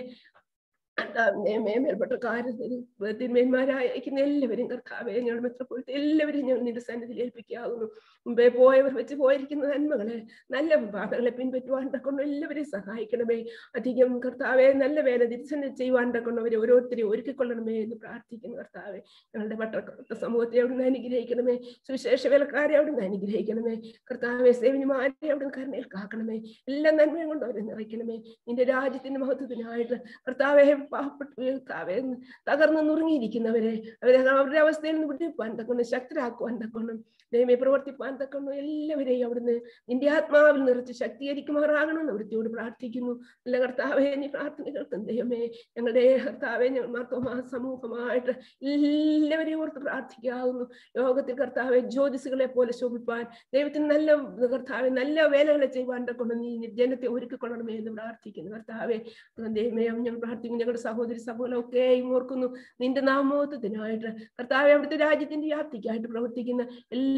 മേൽപ്പെട്ട തിന്മേന്മാരായിരിക്കുന്ന എല്ലാവരും കർത്താവെ, ഞങ്ങളുടെ മെത്രപ്പോലത്തെ എല്ലാവരും ഞങ്ങൾ നിന്റെ സന്നിധിയിൽ ഏൽപ്പിക്കാവുന്നു. മുമ്പേ പോയവർ വെച്ച് പോയിരിക്കുന്ന നന്മകളെ, നല്ല പാതകളെ പിൻപറ്റുവാൻ തക്കണം. എല്ലാവരെയും സഹായിക്കണമേ. അധികം കർത്താവെ, നല്ല വേല തിരിച്ചന്നെ ചെയ്യുവാൻ തക്കണവരെ ഓരോരുത്തരെയും ഒരുക്കിക്കൊള്ളണമേ എന്ന് പ്രാർത്ഥിക്കുന്നു കർത്താവെ. ഞങ്ങളുടെ പട്ട സമൂഹത്തെ അവിടുന്ന് അനുഗ്രഹിക്കണമേ. സുവിശേഷ വേലക്കാരെ അവിടുന്ന് അനുഗ്രഹിക്കണമേ കർത്താവെ. സേവനിമാരെ അവിടുന്ന് കരുണയിൽ കാക്കണമേ. എല്ലാ നന്മയും കൊണ്ട് അവരെ നിറയ്ക്കണമേ. നിന്റെ രാജ്യത്തിന്റെ മഹത്വത്തിനായിട്ട് കർത്താവെ, കർത്താവെ, തകർന്ന് നുറുങ്ങിയിരിക്കുന്നവരെ അവരുടെ അവസ്ഥയിൽ നിന്ന് വിടുവിപ്പാൻ തക്കണം, ശക്തരാക്കുവാൻ തക്കണം, ദൈവമേ പ്രവർത്തിപ്പാൻ തക്കണം. എല്ലാവരെയും അവിടുന്ന് നിന്റെ ആത്മാവിൽ നിറച്ച് ശക്തീകരിക്കുമാറാകണമെന്ന് അവിടുത്തോട് പ്രാർത്ഥിക്കുന്നു. നല്ല കർത്താവെ, നീ പ്രാർത്ഥന കേൾക്കും ദൈവമേ. ഞങ്ങളുടെ കർത്താവെ, ഞങ്ങൾ സമൂഹമായിട്ട് എല്ലാവരെയും ഓർത്ത് പ്രാർത്ഥിക്കാവുന്നു. ലോകത്തിൽ കർത്താവെ, ജ്യോതിസുകളെ പോലെ ശോഭിപ്പാൻ ദൈവത്തിന് നല്ല കർത്താവെ, നല്ല വേലകളെ ചെയ്യുവാൻ തക്കണം. നീ ജനത്തെ ഒരുക്കിക്കൊള്ളണമേ എന്ന് പ്രാർത്ഥിക്കുന്നു കർത്താവെ. ദൈവമേ, ഞങ്ങൾ പ്രാർത്ഥിക്കുന്നു. ഞങ്ങളുടെ സഹോദരി സഭകളൊക്കെയും ഓർക്കുന്നു നിന്റെ നാമോത്വത്തിനായിട്ട് കർത്താവെ. അവിടുത്തെ രാജ്യത്തിന്റെ വ്യാപ്തിക്കായിട്ട് പ്രവർത്തിക്കുന്ന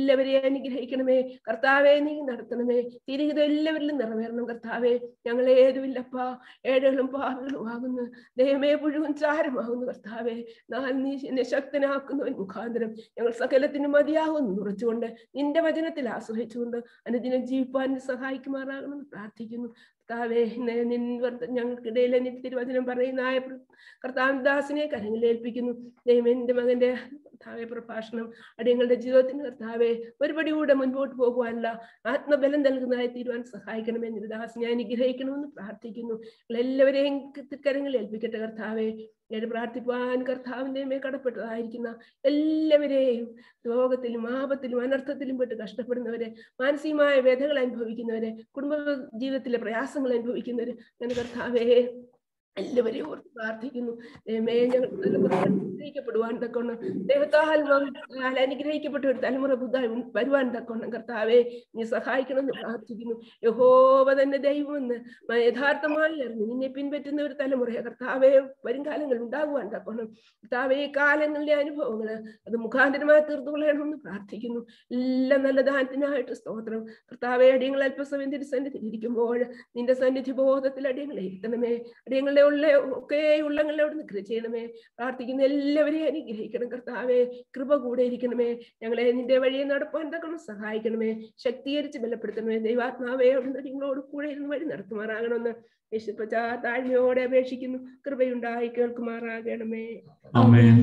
എല്ലാവരെയും അനുഗ്രഹിക്കണമേ കർത്താവെ. നീ നടത്തണമേ. തിരികെ എല്ലാവരിലും നിറവേറണം കർത്താവെ. ഞങ്ങൾ ഏതുമില്ലപ്പ, ഏഴുകളും പാവകളും ആകുന്നു. ദൈവമേ പുഴുവും ചാരമാകുന്നു കർത്താവെ. നീ എന്നെ ശക്തനാക്കുന്ന മുഖാന്തരം ഞങ്ങൾ സകലത്തിനും മതിയാകുന്നു ഉറച്ചുകൊണ്ട് നിന്റെ വചനത്തിൽ ആശ്രയിച്ചുകൊണ്ട് അനുദിനം ജീവിപ്പാൻ സഹായിക്കുമാറാകണമെന്ന് പ്രാർത്ഥിക്കുന്നു കർത്താവെ. ഞങ്ങൾക്കിടയിൽ തിരുവചനം പറയുന്ന കർത്താവ് ദാസിനെ കരങ്ങളിലേൽപ്പിക്കുന്നു. ദൈവം എന്റെ മകന്റെ കർത്താവെ പ്രഭാഷണം അടിയങ്ങളുടെ ജീവിതത്തിന് കർത്താവെ ഒരുപടി കൂടെ മുൻപോട്ട് പോകുവാനുള്ള ആത്മബലം നൽകുന്നതായി തീരുവാൻ സഹായിക്കണമേ. എന്റെ ദാസിനെ അനുഗ്രഹിക്കണമെന്ന് പ്രാർത്ഥിക്കുന്നു. എല്ലാവരെയും കരങ്ങളിൽ ഏൽപ്പിക്കട്ടെ കർത്താവെ. പ്രാർത്ഥിപ്പാൻ കർത്താവിന്റെ മേൽ കടപ്പെട്ടതായിരിക്കുന്ന എല്ലാവരെയും രോഗത്തിലും ആപത്തിലും അനർത്ഥത്തിലും പെട്ട് കഷ്ടപ്പെടുന്നവരെ, മാനസികമായ വ്യഥകൾ അനുഭവിക്കുന്നവരെ, കുടുംബ ജീവിതത്തിലെ പ്രയാസങ്ങൾ അനുഭവിക്കുന്നവര്, അങ്ങനെ കർത്താവെ എല്ലാവരെയും ഓർത്ത് പ്രാർത്ഥിക്കുന്നു. ഞങ്ങൾ അനുഗ്രഹിക്കപ്പെടുവാൻ തക്കോണം, ദൈവത്താൽ അനുഗ്രഹിക്കപ്പെട്ട ഒരു തലമുറ ബുദ്ധായി വരുവാൻ തക്കോണം കർത്താവെ നീ സഹായിക്കണമെന്ന് പ്രാർത്ഥിക്കുന്നു. യഹോവ തന്നെ ദൈവമെന്ന് യഥാർത്ഥമായി അറിഞ്ഞു നിന്നെ പിൻപറ്റുന്ന ഒരു തലമുറയെ കർത്താവെ വരും കാലങ്ങൾ ഉണ്ടാകുവാൻ തക്കോണം കർത്താവെ. ഈ കാലങ്ങളിലെ അനുഭവങ്ങള് അത് മുഖാന്തരമായി തീർത്തുകൊള്ളണമെന്ന് പ്രാർത്ഥിക്കുന്നു. എല്ലാം നല്ല ദാനത്തിനായിട്ട് സ്തോത്രം കർത്താവെ. അടിയങ്ങൾ അല്പസമയം തിരുസന്നിധിയിൽ ഇരിക്കുമ്പോൾ നിന്റെ സന്നിധി ബോധത്തിൽ അടിയങ്ങളെ ഇരുത്തണമേ. അടിയങ്ങളുടെ ഒക്കെ ഉള്ളങ്ങളെ അവിടെ നിന്ന് ചെയ്യണമേ. പ്രാർത്ഥിക്കുന്ന എല്ലാവരെയും അനുഗ്രഹിക്കണം കർത്താവെ. കൃപ കൂടെ ഇരിക്കണമേ. ഞങ്ങളെ നിന്റെ വഴിയെ നടപ്പാൻ തക്കണം സഹായിക്കണമേ. ശക്തീകരിച്ച് ബലപ്പെടുത്തണമേ. ദൈവാത്മാവെ അവിടുന്ന് നിങ്ങളോട് കൂടെ ഇരുന്ന് വഴി നടത്തുമാറാകണമെന്ന് യേശുപ്പച്ചാ താഴ്മയോടെ അപേക്ഷിക്കുന്നു. കൃപയുണ്ടായി കേൾക്കുമാറാകണമേ. ആമേൻ.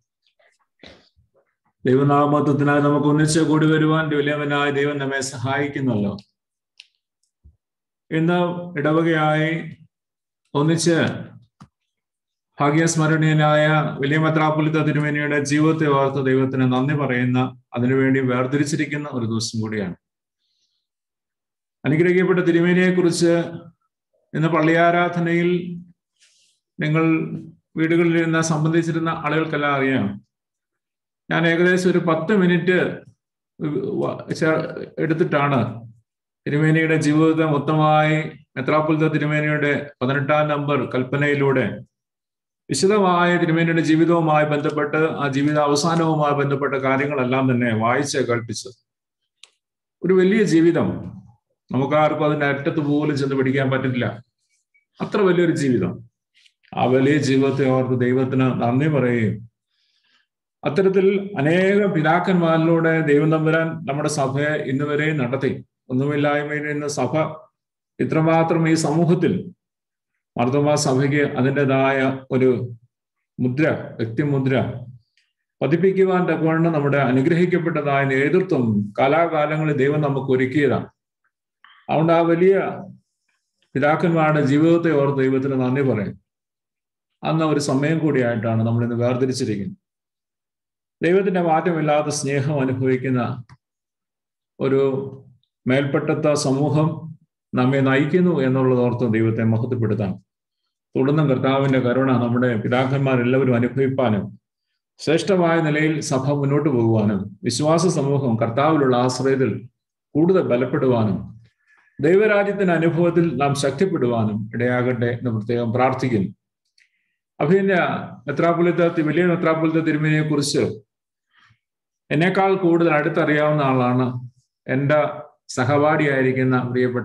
ദൈവനാമത്വത്തിനായി നമുക്ക് ഒന്നിച്ച് കൂടി വരുവാൻ വലിയവനായ ദൈവം നമ്മെ സഹായിക്കുന്നല്ലോ. ഇന്ന് ഇടവകയായി ഒന്നിച്ച് ഭാഗ്യസ്മരണീയനായ വലിയ മെത്രാപ്പൊലീത്ത തിരുമേനിയുടെ ജീവിതത്തെ ഓർത്ത് ദൈവത്തിന് നന്ദി പറയുന്ന, അതിനുവേണ്ടി വേർതിരിച്ചിരിക്കുന്ന ഒരു ദിവസം കൂടിയാണ്. അനുഗ്രഹിക്കപ്പെട്ട തിരുമേനിയെ കുറിച്ച് ഇന്ന് പള്ളിയാരാധനയിൽ നിങ്ങൾ വീടുകളിൽ ഇരുന്ന് സംബന്ധിച്ചിരുന്ന ആളുകൾക്കെല്ലാം അറിയാം. ഞാൻ ഏകദേശം ഒരു 10 മിനിറ്റ് എടുത്തിട്ടാണ് തിരുമേനിയുടെ ജീവിതത്തെ മൊത്തമായി മെത്രാപ്പൊലീത്ത തിരുമേനിയുടെ 18-ാം നമ്പർ കൽപ്പനയിലൂടെ വിശദമായ തിരുമേനിയുടെ ജീവിതവുമായി ബന്ധപ്പെട്ട് ആ ജീവിത അവസാനവുമായി ബന്ധപ്പെട്ട കാര്യങ്ങളെല്ലാം തന്നെ വായിച്ച് കേൾപ്പിച്ചത്. ഒരു വലിയ ജീവിതം, നമുക്കാർക്കും അതിൻ്റെ അറ്റത്ത് പോലും ചെന്ന് പിടിക്കാൻ പറ്റില്ല. അത്ര വലിയൊരു ജീവിതം. ആ വലിയ ജീവിതത്തെ ഓർത്ത് ദൈവത്തിന് നന്ദി പറയുകയും അത്തരത്തിൽ അനേകം പിതാക്കന്മാരിലൂടെ ദൈവം തമ്പുരാൻ നമ്മുടെ സഭയെ ഇന്നുവരെ നടത്തി. ഒന്നുമില്ലായ്മയിൽ നിന്ന് സഭ ഇത്രമാത്രം ഈ സമൂഹത്തിൽ മാർത്തോമാ സഭയ്ക്ക് അതിൻ്റെതായ ഒരു മുദ്ര, വ്യക്തിമുദ്ര പതിപ്പിക്കുവാൻ തക്കവണ്ണം നമ്മുടെ അനുഗ്രഹിക്കപ്പെട്ടതായ നേതൃത്വം കാലാകാലങ്ങളിൽ ദൈവം നമുക്ക് ഒരുക്കിയതാണ്. അതുകൊണ്ട് ആ വലിയ പിതാക്കന്മാരുടെ ജീവിതത്തെ ഓർത്ത് ദൈവത്തിന് നന്ദി പറയും. അന്ന് ഒരു സമയം കൂടിയായിട്ടാണ് നമ്മൾ ഇന്ന് വേർതിരിച്ചിരിക്കുന്നത്. ദൈവത്തിന്റെ മാറ്റമില്ലാത്ത സ്നേഹം അനുഭവിക്കുന്ന ഒരു മേൽപ്പെട്ടത്ത സമൂഹം നമ്മെ നയിക്കുന്നു എന്നുള്ളതോർത്ത് ദൈവത്തെ മഹത്വപ്പെടുത്താം. തുടർന്നും കർത്താവിന്റെ കരുണ നമ്മുടെ പിതാക്കന്മാരെല്ലാവരും അനുഭവിപ്പാനും ശ്രേഷ്ഠമായ നിലയിൽ സഭ മുന്നോട്ട് പോകുവാനും വിശ്വാസ സമൂഹം കർത്താവിലുള്ള ആശ്രയത്തിൽ കൂടുതൽ ബലപ്പെടുവാനും ദൈവരാജ്യത്തിന്റെ അനുഭവത്തിൽ നാം ശക്തിപ്പെടുവാനും ഇടയാകട്ടെ എന്ന് പ്രത്യേകം പ്രാർത്ഥിക്കുന്നു. അഭിനയ വലിയ മെത്രാപ്പൊലീത്ത തിരുമേനിയെ കുറിച്ച് എന്നേക്കാൾ കൂടുതൽ അടുത്തറിയാവുന്ന ആളാണ് എൻ്റെ സഹപാഠിയായിരിക്കുന്ന പ്രിയപ്പെട്ട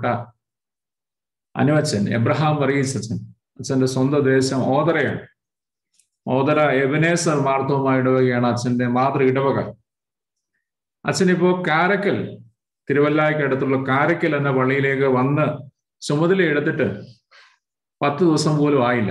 അനുവച്ചൻ എബ്രഹാം വർഗീസ് അച്ഛൻ. അച്ഛൻ്റെ സ്വന്തം ദേശം ഓതറയാണ്. ഓതറ എബനേസർ മാർത്തോമാ ഇടവകയാണ് അച്ഛൻ്റെ മാതൃ ഇടവക. അച്ഛനിപ്പോ കാരക്കൽ, തിരുവല്ലായ്ക്ക് അടുത്തുള്ള കാരക്കൽ എന്ന പള്ളിയിലേക്ക് വന്ന് ചുമതല എടുത്തിട്ട് 10 ദിവസം പോലും ആയില്ല.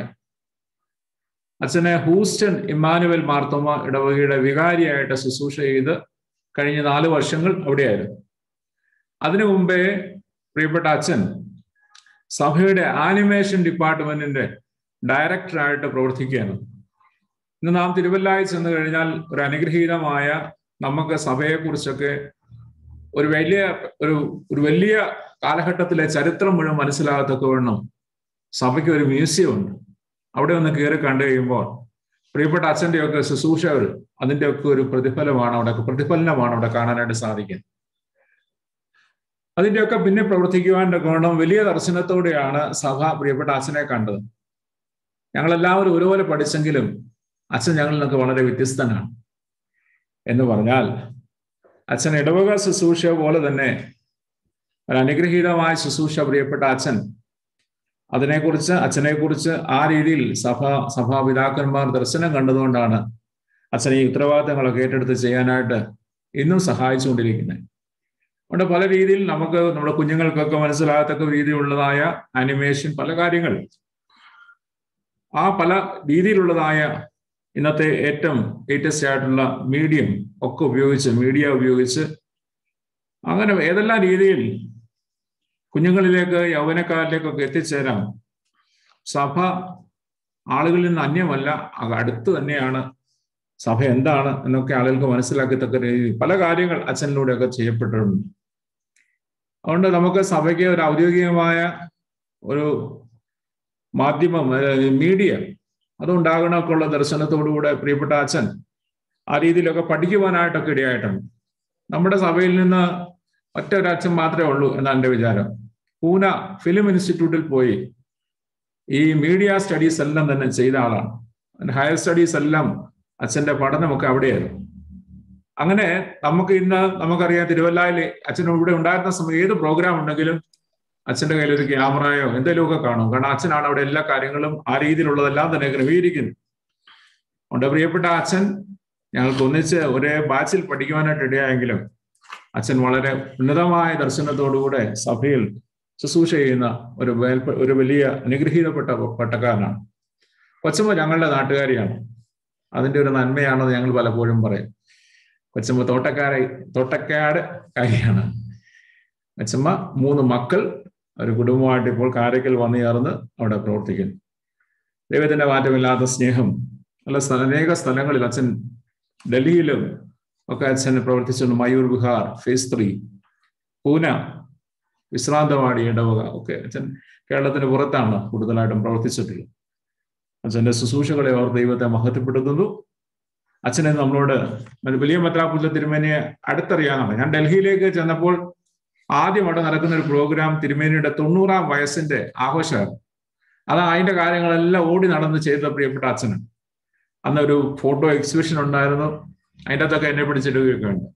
അച്ഛനെ ഹൂസ്റ്റൺ ഇമ്മാനുവൽ മാർത്തോമാ ഇടവകയുടെ വികാരിയായിട്ട് ശുശ്രൂഷ ചെയ്ത് കഴിഞ്ഞ 4 വർഷങ്ങൾ അവിടെയായിരുന്നു. അതിനു മുമ്പേ പ്രിയപ്പെട്ട അച്ഛൻ സഭയുടെ ആനിമേഷൻ ഡിപ്പാർട്ട്മെന്റിന്റെ ഡയറക്ടറായിട്ട് പ്രവർത്തിക്കുകയാണ്. ഇന്ന് നാം തിരുവല്ലായി ചെന്ന് കഴിഞ്ഞാൽ ഒരു അനുഗ്രഹീതമായ, നമുക്ക് സഭയെക്കുറിച്ചൊക്കെ ഒരു വലിയ കാലഘട്ടത്തിലെ ചരിത്രം മുഴുവൻ മനസ്സിലാകത്തക്കവണ്ണം സഭയ്ക്ക് ഒരു മ്യൂസിയം ഉണ്ട്. അവിടെ ഒന്ന് കയറി കണ്ടു കഴിയുമ്പോൾ പ്രിയപ്പെട്ട അച്ഛൻ്റെയൊക്കെ ശുശ്രൂഷകൾ, അതിൻ്റെയൊക്കെ ഒരു പ്രതിഫലനമാണ് അവിടെ കാണാനായിട്ട് സാധിക്കുന്നത്. അതിൻ്റെയൊക്കെ പിന്നെ പ്രവർത്തിക്കുവാൻ ഗുണം വലിയ ദർശനത്തോടെയാണ് സഭ പ്രിയപ്പെട്ട അച്ഛനെ കണ്ടത്. ഞങ്ങളെല്ലാവരും ഒരുപോലെ പഠിച്ചെങ്കിലും അച്ഛൻ ഞങ്ങളിൽ നിന്നൊക്കെ വളരെ വ്യത്യസ്തനാണ്. എന്ന് പറഞ്ഞാൽ അച്ഛൻ ഇടവക ശുശ്രൂഷ പോലെ തന്നെ ഒരു അനുഗ്രഹീതമായ ശുശ്രൂഷ പ്രിയപ്പെട്ട അച്ഛൻ അച്ഛനെക്കുറിച്ച് ആ രീതിയിൽ സഭാപിതാക്കന്മാർ ദർശനം കണ്ടതുകൊണ്ടാണ് അച്ഛൻ ഈ ഉത്തരവാദിത്തങ്ങളൊക്കെ ഏറ്റെടുത്ത് ചെയ്യാനായിട്ട് ഇന്നും സഹായിച്ചുകൊണ്ടിരിക്കുന്നത്. അതുകൊണ്ട് പല രീതിയിൽ നമുക്ക് നമ്മുടെ കുഞ്ഞുങ്ങൾക്കൊക്കെ മനസ്സിലാകത്തക്ക രീതിയിലുള്ളതായ ആനിമേഷൻ, പല കാര്യങ്ങൾ, ആ പല രീതിയിലുള്ളതായ ഇന്നത്തെ ഏറ്റവും ലേറ്റസ്റ്റ് ആയിട്ടുള്ള മീഡിയ ഉപയോഗിച്ച് അങ്ങനെ ഏതെല്ലാം രീതിയിൽ കുഞ്ഞുങ്ങളിലേക്ക് യൗവനക്കാരിലേക്കൊക്കെ എത്തിച്ചേരാം. സഭ ആളുകളിൽ നിന്ന് അന്യമല്ല, അടുത്ത് തന്നെയാണ്. സഭ എന്താണ് എന്നൊക്കെ ആളുകൾക്ക് മനസ്സിലാക്കത്തക്ക രീതിയിൽ പല കാര്യങ്ങൾ അച്ഛനിലൂടെയൊക്കെ ചെയ്യപ്പെട്ടിട്ടുണ്ട്. അതുകൊണ്ട് നമുക്ക് സഭയ്ക്ക് ഒരു ഔദ്യോഗികമായ ഒരു മാധ്യമം, മീഡിയ അതുണ്ടാകണമൊക്കെ ഉള്ള ദർശനത്തോടുകൂടെ പ്രിയപ്പെട്ട അച്ഛൻ ആ രീതിയിലൊക്കെ പഠിക്കുവാനായിട്ടൊക്കെ ഇടയായിട്ടുണ്ട്. നമ്മുടെ സഭയിൽ നിന്ന് ഒറ്റ ഒരച്ഛൻ മാത്രമേ ഉള്ളൂ എന്നാണ് എൻ്റെ വിചാരം. പൂന ഫിലിം ഇൻസ്റ്റിറ്റ്യൂട്ടിൽ പോയി ഈ മീഡിയ സ്റ്റഡീസ് എല്ലാം തന്നെ ചെയ്ത ആളാണ്. ഹയർ സ്റ്റഡീസ് എല്ലാം അച്ഛൻ്റെ പഠനമൊക്കെ അവിടെയായിരുന്നു. അങ്ങനെ നമുക്കറിയാം, തിരുവല്ലയിൽ അച്ഛൻ ഇവിടെ ഉണ്ടായിരുന്ന സമയം ഏത് പ്രോഗ്രാം ഉണ്ടെങ്കിലും അച്ഛൻ്റെ കയ്യിൽ ഒരു ക്യാമറയോ എന്തെങ്കിലുമൊക്കെ കാണും. കാരണം അച്ഛനാണ് അവിടെ എല്ലാ കാര്യങ്ങളും ആ രീതിയിലുള്ളതെല്ലാം തന്നെ ക്രമീകരിക്കുന്നത്. അതുകൊണ്ട് പ്രിയപ്പെട്ട അച്ഛൻ ഞങ്ങൾക്ക് ഒന്നിച്ച് ഒരേ ബാച്ചിൽ പഠിക്കുവാനായിട്ട് ഇടയായെങ്കിലും അച്ഛൻ വളരെ ഉന്നതമായ ദർശനത്തോടുകൂടെ സഭയിൽ ശുശ്രൂഷ ചെയ്യുന്ന ഒരു വലിയ അനുഗ്രഹീതപ്പെട്ട പട്ടക്കാരനാണ്. കൊച്ചമ്മ ഞങ്ങളുടെ നാട്ടുകാരിയാണ്. അതിൻ്റെ ഒരു നന്മയാണെന്ന് ഞങ്ങൾ പലപ്പോഴും പറയും. കൊച്ചമ്മ തോട്ടക്കാട് കാര്യമാണ്. കൊച്ചമ്മ 3 മക്കൾ, ഒരു കുടുംബമായിട്ട് ഇപ്പോൾ കാരയ്ക്കൽ വന്നു ചേർന്ന് അവിടെ പ്രവർത്തിക്കുന്നു. ദൈവത്തിന്റെ മാറ്റമില്ലാത്ത സ്നേഹം. അനേക സ്ഥലങ്ങളിൽ അച്ഛൻ, ഡൽഹിയിലും ഒക്കെ അച്ഛൻ പ്രവർത്തിച്ചിട്ടുണ്ട്. മയൂർ വിഹാർ, ഫേസ് 3, പൂന, വിശ്രാന്തവാടി ഇടവക ഒക്കെ അച്ഛൻ കേരളത്തിന് പുറത്താണ് കൂടുതലായിട്ടും പ്രവർത്തിച്ചിട്ടുള്ളത്. അച്ഛൻ്റെ ശുശ്രൂഷകളെ അവർ ദൈവത്തെ മഹത്വപ്പെടുത്തുന്നു. അച്ഛനെ നമ്മളോട് വലിയ മെത്രാപ്പൊലീത്ത തിരുമേനിയെ അടുത്തറിയാനാണ്. ഞാൻ ഡൽഹിയിലേക്ക് ചെന്നപ്പോൾ ആദ്യം അവിടെ നടക്കുന്ന ഒരു പ്രോഗ്രാം തിരുമേനിയുടെ 90-ാം വയസ്സിന്റെ ആഘോഷമായിരുന്നു. അതിന്റെ കാര്യങ്ങളെല്ലാം ഓടി നടന്ന് ചെയ്ത പ്രിയപ്പെട്ട അച്ഛന്. അന്നൊരു ഫോട്ടോ എക്സിബിഷൻ ഉണ്ടായിരുന്നു. അതിൻ്റെ അകത്തൊക്കെ എന്നെ പിടിച്ചിടുകയൊക്കെ ഉണ്ട്.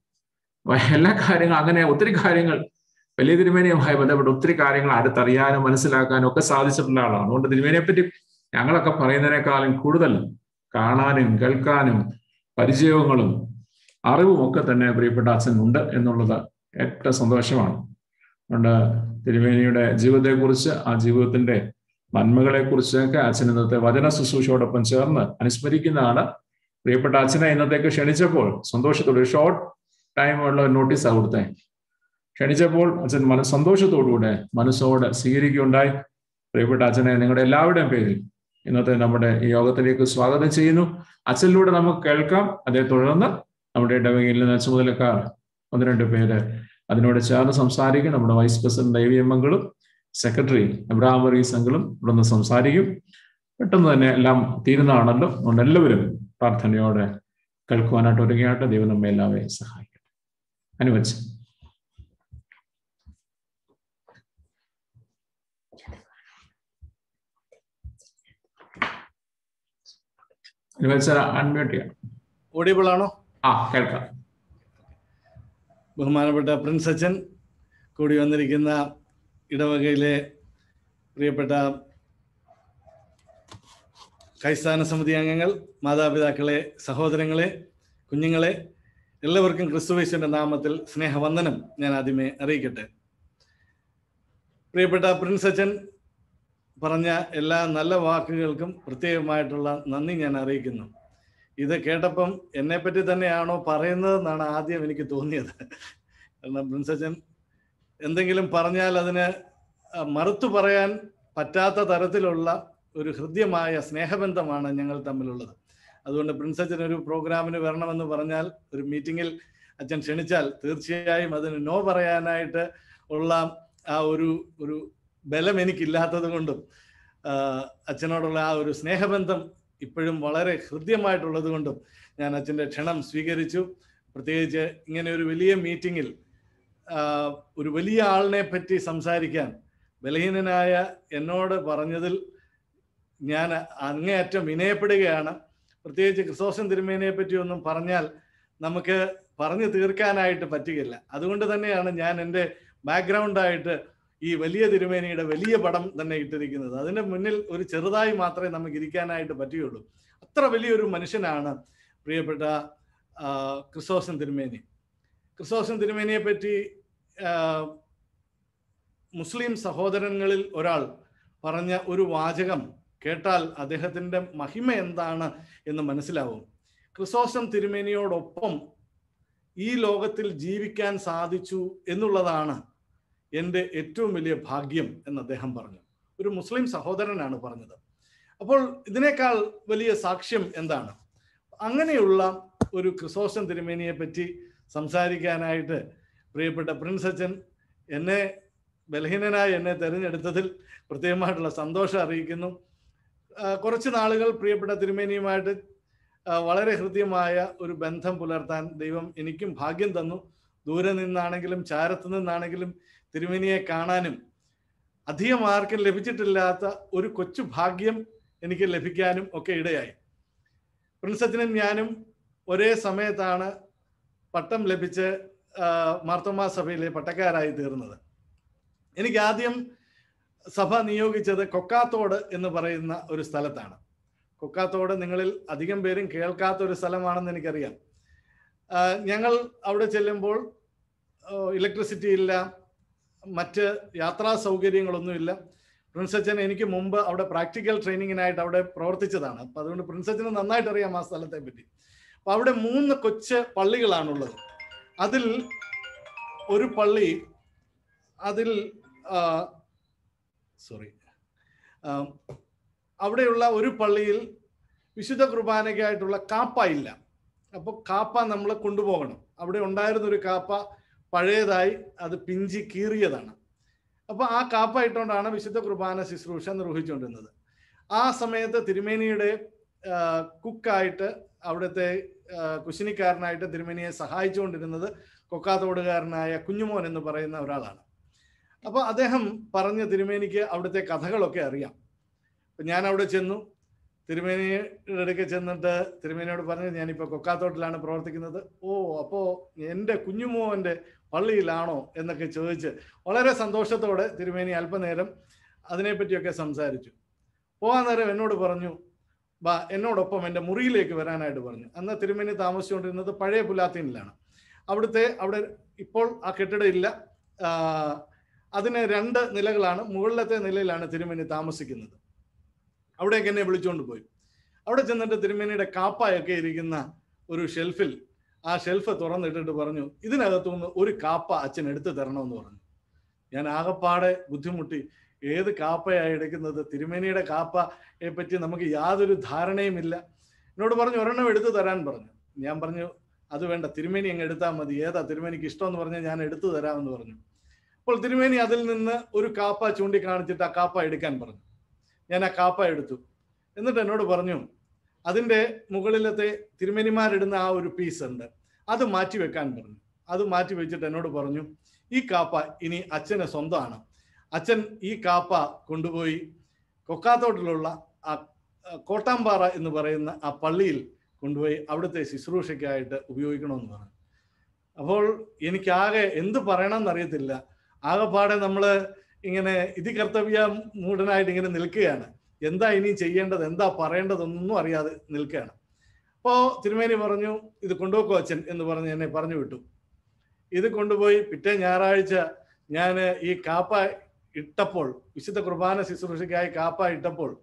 എല്ലാ കാര്യങ്ങളും അങ്ങനെ ഒത്തിരി കാര്യങ്ങൾ വലിയ തിരുമേനിയുമായി ബന്ധപ്പെട്ട് ഒത്തിരി കാര്യങ്ങൾ അടുത്തറിയാനും മനസ്സിലാക്കാനും ഒക്കെ സാധിച്ചിട്ടുള്ള ആളാണ്. അതുകൊണ്ട് തിരുമേനിയെ പറ്റി ഞങ്ങളൊക്കെ പറയുന്നതിനേക്കാളും കൂടുതൽ കാണാനും കേൾക്കാനും പരിചയങ്ങളും അറിവും ഒക്കെ തന്നെ പ്രിയപ്പെട്ട അച്ഛൻ ഉണ്ട് എന്നുള്ളത് ഏറ്റവും സന്തോഷമാണ്. അതുകൊണ്ട് തിരുമേനിയുടെ ജീവിതത്തെക്കുറിച്ച്, ആ ജീവിതത്തിന്റെ നന്മകളെക്കുറിച്ചൊക്കെ അച്ഛൻ ഇന്നത്തെ വചന ശുശ്രൂഷയോടൊപ്പം ചേർന്ന് അനുസ്മരിക്കുന്നതാണ്. പ്രിയപ്പെട്ട അച്ഛനെ ഇന്നത്തേക്ക് ക്ഷണിച്ചപ്പോൾ സന്തോഷത്തോടെ, ഷോർട്ട് ടൈമുള്ള നോട്ടീസ് കൊടുത്തേ, ക്ഷണിച്ചപ്പോൾ അച്ഛൻ സന്തോഷത്തോടുകൂടെ മനസ്സോടെ സ്വീകരിക്കുകയുണ്ടായി. പ്രിയപ്പെട്ട അച്ഛനെ നിങ്ങളുടെ എല്ലാവരുടെയും പേരിൽ ഇന്നത്തെ നമ്മുടെ ഈ യോഗത്തിലേക്ക് സ്വാഗതം ചെയ്യുന്നു. അച്ഛനിലൂടെ നമുക്ക് കേൾക്കാം. അതേ തുടർന്ന് നമ്മുടെ ഇടവകയിൽ നിന്ന് ചുമതലക്കാർ 1-2 പേര് അതിനോട് ചേർന്ന് സംസാരിക്കും. നമ്മുടെ വൈസ് പ്രസിഡന്റ് ദേവിയമ്മങ്ങളും സെക്രട്ടറി എബ്രഹാം വർഗീസ് അങ്കിളും ഇവിടെ നിന്ന് സംസാരിക്കും. പെട്ടെന്ന് തന്നെ എല്ലാം തീരുന്നതാണല്ലോ. അതുകൊണ്ട് എല്ലാവരും പ്രാർത്ഥനയോടെ കേൾക്കുവാനായിട്ട് ഒരുങ്ങിയായിട്ട് ദൈവം നമ്മെ എല്ലാവരെയും സഹായിക്കട്ടെ. അനുവദിച്ചു. അൺമ്യൂട്ട് ചെയ്യാം. ഓഡിയബിൾ ആണോ? കേൾക്കാം. ബഹുമാനപ്പെട്ട പ്രിൻസ് അച്ഛൻ, കൂടി വന്നിരിക്കുന്ന ഇടവകയിലെ പ്രിയപ്പെട്ട കൈസ്ഥാന സമിതി അംഗങ്ങൾ, മാതാപിതാക്കളെ, സഹോദരങ്ങളെ, കുഞ്ഞുങ്ങളെ, എല്ലാവർക്കും ക്രിസ്തുയേശുവിന്റെ നാമത്തിൽ സ്നേഹവന്ദനം ഞാൻ ആദ്യമേ അറിയിക്കട്ടെ. പ്രിയപ്പെട്ട പ്രിൻസ് അച്ഛൻ പറഞ്ഞ എല്ലാ നല്ല വാക്കുകൾക്കും പ്രത്യേകമായിട്ടുള്ള നന്ദി ഞാൻ അറിയിക്കുന്നു. ഇത് കേട്ടപ്പം എന്നെപ്പറ്റി തന്നെയാണോ പറയുന്നതെന്നാണ് ആദ്യം എനിക്ക് തോന്നിയത്. കാരണം പ്രിൻസ് അച്ഛൻ എന്തെങ്കിലും പറഞ്ഞാൽ അതിന് മറുത്തു പറയാൻ പറ്റാത്ത തരത്തിലുള്ള ഒരു ഹൃദ്യമായ സ്നേഹബന്ധമാണ് ഞങ്ങൾ തമ്മിലുള്ളത്. അതുകൊണ്ട് പ്രിൻസ് അച്ഛൻ ഒരു പ്രോഗ്രാമിന് വരണമെന്ന് പറഞ്ഞാൽ, ഒരു മീറ്റിങ്ങിൽ അച്ഛൻ ക്ഷണിച്ചാൽ തീർച്ചയായും അതിന് നോ പറയാനായിട്ട് ഉള്ള ആ ഒരു ബലം എനിക്കില്ലാത്തത് കൊണ്ടും അച്ഛനോടുള്ള ആ ഒരു സ്നേഹബന്ധം ഇപ്പോഴും വളരെ ഹൃദ്യമായിട്ടുള്ളത് കൊണ്ടും ഞാൻ അച്ഛൻ്റെ ക്ഷണം സ്വീകരിച്ചു. പ്രത്യേകിച്ച് ഇങ്ങനെ ഒരു വലിയ മീറ്റിങ്ങിൽ ഒരു വലിയ ആളിനെ പറ്റി സംസാരിക്കാൻ ബലഹീനനായ എന്നോട് പറഞ്ഞതിൽ ഞാൻ അങ്ങേയറ്റം വിനയപ്പെടുകയാണ്. പ്രത്യേകിച്ച് ക്രിസോസ്റ്റം തിരുമേനിയെ പറ്റി ഒന്നും പറഞ്ഞാൽ നമുക്ക് പറഞ്ഞു തീർക്കാനായിട്ട് പറ്റുകയില്ല. അതുകൊണ്ട് തന്നെയാണ് ഞാൻ എൻ്റെ ബാക്ക്ഗ്രൗണ്ടായിട്ട് ഈ വലിയ തിരുമേനിയുടെ വലിയ പടം തന്നെ ഇട്ടിരിക്കുന്നത്. അതിൻ്റെ മുന്നിൽ ഒരു ചെറുതായി മാത്രമേ നമുക്ക് ഇരിക്കാനായിട്ട് പറ്റുകയുള്ളൂ. അത്ര വലിയൊരു മനുഷ്യനാണ് പ്രിയപ്പെട്ട ക്രിസോസ്റ്റം തിരുമേനി. ക്രിസോസ്റ്റം തിരുമേനിയെ പറ്റി മുസ്ലിം സഹോദരങ്ങളിൽ ഒരാൾ പറഞ്ഞ ഒരു വാചകം കേട്ടാൽ അദ്ദേഹത്തിൻ്റെ മഹിമ എന്താണ് എന്ന് മനസ്സിലാവും. ക്രിസോസ്റ്റം തിരുമേനിയോടൊപ്പം ഈ ലോകത്തിൽ ജീവിക്കാൻ സാധിച്ചു എന്നുള്ളതാണ് എൻ്റെ ഏറ്റവും വലിയ ഭാഗ്യം എന്ന് അദ്ദേഹം പറഞ്ഞു. ഒരു മുസ്ലിം സഹോദരനാണ് പറഞ്ഞത്. അപ്പോൾ ഇതിനേക്കാൾ വലിയ സാക്ഷ്യം എന്താണ്? അങ്ങനെയുള്ള ഒരു ക്രിസോസ്റ്റം തിരുമേനിയെ പറ്റി സംസാരിക്കാനായിട്ട് പ്രിയപ്പെട്ട പ്രിൻസ് അച്ഛൻ എന്നെ ബലഹീനനായി എന്നെ തിരഞ്ഞെടുത്തതിൽ പ്രത്യേകമായിട്ടുള്ള സന്തോഷം അറിയിക്കുന്നു. കുറച്ച് നാളുകൾ പ്രിയപ്പെട്ട തിരുമേനിയുമായിട്ട് വളരെ ഹൃദ്യമായ ഒരു ബന്ധം പുലർത്താൻ ദൈവം എനിക്കും ഭാഗ്യം തന്നു. ദൂരെ നിന്നാണെങ്കിലും ചാരത്ത് നിന്നാണെങ്കിലും തിരുമേനിയെ കാണാനും അധികം ആർക്കും ലഭിച്ചിട്ടില്ലാത്ത ഒരു കൊച്ചു ഭാഗ്യം എനിക്ക് ലഭിക്കാനും ഒക്കെ ഇടയായി. പ്രിൻസ് അച്ഛനും ഞാനും ഒരേ സമയത്താണ് പട്ടം ലഭിച്ച് മാർത്തോമാ സഭയിലെ പട്ടക്കാരായി തീർന്നത്. എനിക്ക് ആദ്യം സഭ നിയോഗിച്ചത് കൊക്കാത്തോട് എന്ന് പറയുന്ന ഒരു സ്ഥലത്താണ്. കൊക്കാത്തോട് നിങ്ങളിൽ അധികം പേരും കേൾക്കാത്തൊരു സ്ഥലമാണെന്ന് എനിക്കറിയാം. ഞങ്ങൾ അവിടെ ചെല്ലുമ്പോൾ ഇലക്ട്രിസിറ്റി ഇല്ല, മറ്റ് യാത്രാ സൗകര്യങ്ങളൊന്നുമില്ല. പ്രിൻസ് അച്ഛൻ എനിക്ക് മുമ്പ് അവിടെ പ്രാക്ടിക്കൽ ട്രെയിനിങ്ങിനായിട്ട് അവിടെ പ്രവർത്തിച്ചതാണ്. അപ്പം അതുകൊണ്ട് പ്രിൻസ് അച്ഛന് നന്നായിട്ട് അറിയാം ആ സ്ഥലത്തെ പറ്റി. അപ്പം അവിടെ 3 കൊച്ചു പള്ളികളാണുള്ളത്. അതിൽ ഒരു പള്ളി അവിടെയുള്ള ഒരു പള്ളിയിൽ വിശുദ്ധ കുർബാനയ്ക്കായിട്ടുള്ള കാപ്പ ഇല്ല. അപ്പോൾ കാപ്പ നമ്മൾ കൊണ്ടുപോകണം. അവിടെ ഉണ്ടായിരുന്ന ഒരു കാപ്പ പഴയതായി അത് പിഞ്ചി കീറിയതാണ്. അപ്പോൾ ആ കാപ്പ ഇട്ടുകൊണ്ടാണ് വിശുദ്ധ കുർബാന ശുശ്രൂഷ നിർവഹിച്ചുകൊണ്ടിരുന്നത്. ആ സമയത്ത് തിരുമേനിയുടെ കുക്കായിട്ട് അവിടുത്തെ കുശിനിക്കാരനായിട്ട് തിരുമേനിയെ സഹായിച്ചുകൊണ്ടിരുന്നത് കൊക്കാത്തോടുകാരനായ കുഞ്ഞുമോൻ എന്ന് പറയുന്ന ഒരാളാണ്. അപ്പോൾ അദ്ദേഹം പറഞ്ഞ തിരുമേനിക്ക് അവിടുത്തെ കഥകളൊക്കെ അറിയാം. അപ്പം ഞാൻ അവിടെ ചെന്നു. തിരുമേനിയുടെ അടുക്കെ ചെന്നിട്ട് തിരുമേനിയോട് പറഞ്ഞു, ഞാനിപ്പോൾ കൊക്കാത്തോട്ടിലാണ് പ്രവർത്തിക്കുന്നത്. അപ്പോൾ എൻ്റെ കുഞ്ഞുമോൻ്റെ പള്ളിയിലാണോ എന്നൊക്കെ ചോദിച്ച് വളരെ സന്തോഷത്തോടെ തിരുമേനി അല്പനേരം അതിനെപ്പറ്റിയൊക്കെ സംസാരിച്ചു. പോകാൻ നേരം എന്നോട് പറഞ്ഞു, എന്നോടൊപ്പം എൻ്റെ മുറിയിലേക്ക് വരാനായിട്ട് പറഞ്ഞു. അന്ന് തിരുമേനി താമസിച്ചുകൊണ്ടിരുന്നത് പഴയ പുലാത്തീനിലാണ്. അവിടെ ഇപ്പോൾ ആ കെട്ടിടം ഇല്ല. അതിന് 2 നിലകളാണ്. മുകളിലത്തെ നിലയിലാണ് തിരുമേനി താമസിക്കുന്നത്. അവിടേക്ക് എന്നെ വിളിച്ചുകൊണ്ട് പോയി. അവിടെ ചെന്നിട്ട് തിരുമേനിയുടെ കാപ്പയൊക്കെ ഇരിക്കുന്ന ഒരു ഷെൽഫിൽ ആ ഷെൽഫ് തുറന്നിട്ടിട്ട് പറഞ്ഞു, ഇതിനകത്തുനിന്ന് ഒരു കാപ്പ അച്ഛൻ എടുത്തു തരണമെന്ന് പറഞ്ഞു. ഞാൻ ആകപ്പാടെ ബുദ്ധിമുട്ടി. ഏത് കാപ്പയായി എടുക്കുന്നത്? തിരുമേനിയുടെ കാപ്പയെ പറ്റി നമുക്ക് യാതൊരു ധാരണയുമില്ല. എന്നോട് പറഞ്ഞു ഒരെണ്ണം എടുത്തു തരാൻ പറഞ്ഞു. ഞാൻ പറഞ്ഞു അത് വേണ്ട, തിരുമേനി അങ്ങ് എടുത്താൽ മതി. ഏതാ തിരുമേനിക്ക് ഇഷ്ടമെന്ന് പറഞ്ഞാൽ ഞാൻ എടുത്തു തരാമെന്ന് പറഞ്ഞു. അപ്പോൾ തിരുമേനി അതിൽ നിന്ന് ഒരു കാപ്പ ചൂണ്ടിക്കാണിച്ചിട്ട് ആ കാപ്പ എടുക്കാൻ പറഞ്ഞു. ഞാൻ ആ കാപ്പ എടുത്തു. എന്നിട്ട് എന്നോട് പറഞ്ഞു, അതിൻ്റെ മുകളിലത്തെ തിരുമേനിമാരിടുന്ന ആ ഒരു പീസ് ഉണ്ട്, അത് മാറ്റി വെക്കാൻ പറഞ്ഞു. അത് മാറ്റി വെച്ചിട്ട് എന്നോട് പറഞ്ഞു, ഈ കാപ്പ ഇനി അച്ഛന് സ്വന്തമാണ്. അച്ഛൻ ഈ കാപ്പ കൊണ്ടുപോയി കൊക്കാത്തോട്ടിലുള്ള ആ കോട്ടാമ്പാറ എന്ന് പറയുന്ന ആ പള്ളിയിൽ കൊണ്ടുപോയി അവിടുത്തെ ശുശ്രൂഷയ്ക്കായിട്ട് ഉപയോഗിക്കണമെന്ന് പറഞ്ഞു. അപ്പോൾ എനിക്കാകെ എന്ത് പറയണമെന്നറിയത്തില്ല. ആകെപ്പാടെ നമ്മൾ ഇങ്ങനെ കർത്തവ്യ മൂഢനായിട്ട് ഇങ്ങനെ നിൽക്കുകയാണ്. എന്താ ഇനി ചെയ്യേണ്ടത്, എന്താ പറയേണ്ടതൊന്നും അറിയാതെ നിൽക്കുകയാണ്. അപ്പോൾ തിരുമേനി പറഞ്ഞു, ഇത് കൊണ്ടുപോക്കോ അച്ഛൻ എന്ന് പറഞ്ഞ് എന്നെ പറഞ്ഞു വിട്ടു. ഇത് കൊണ്ടുപോയി പിറ്റേ ഞായറാഴ്ച ഞാൻ ഈ കാപ്പ ഇട്ടപ്പോൾ, വിശുദ്ധ കുർബാന ശുശ്രൂഷയ്ക്കായി കാപ്പ ഇട്ടപ്പോൾ,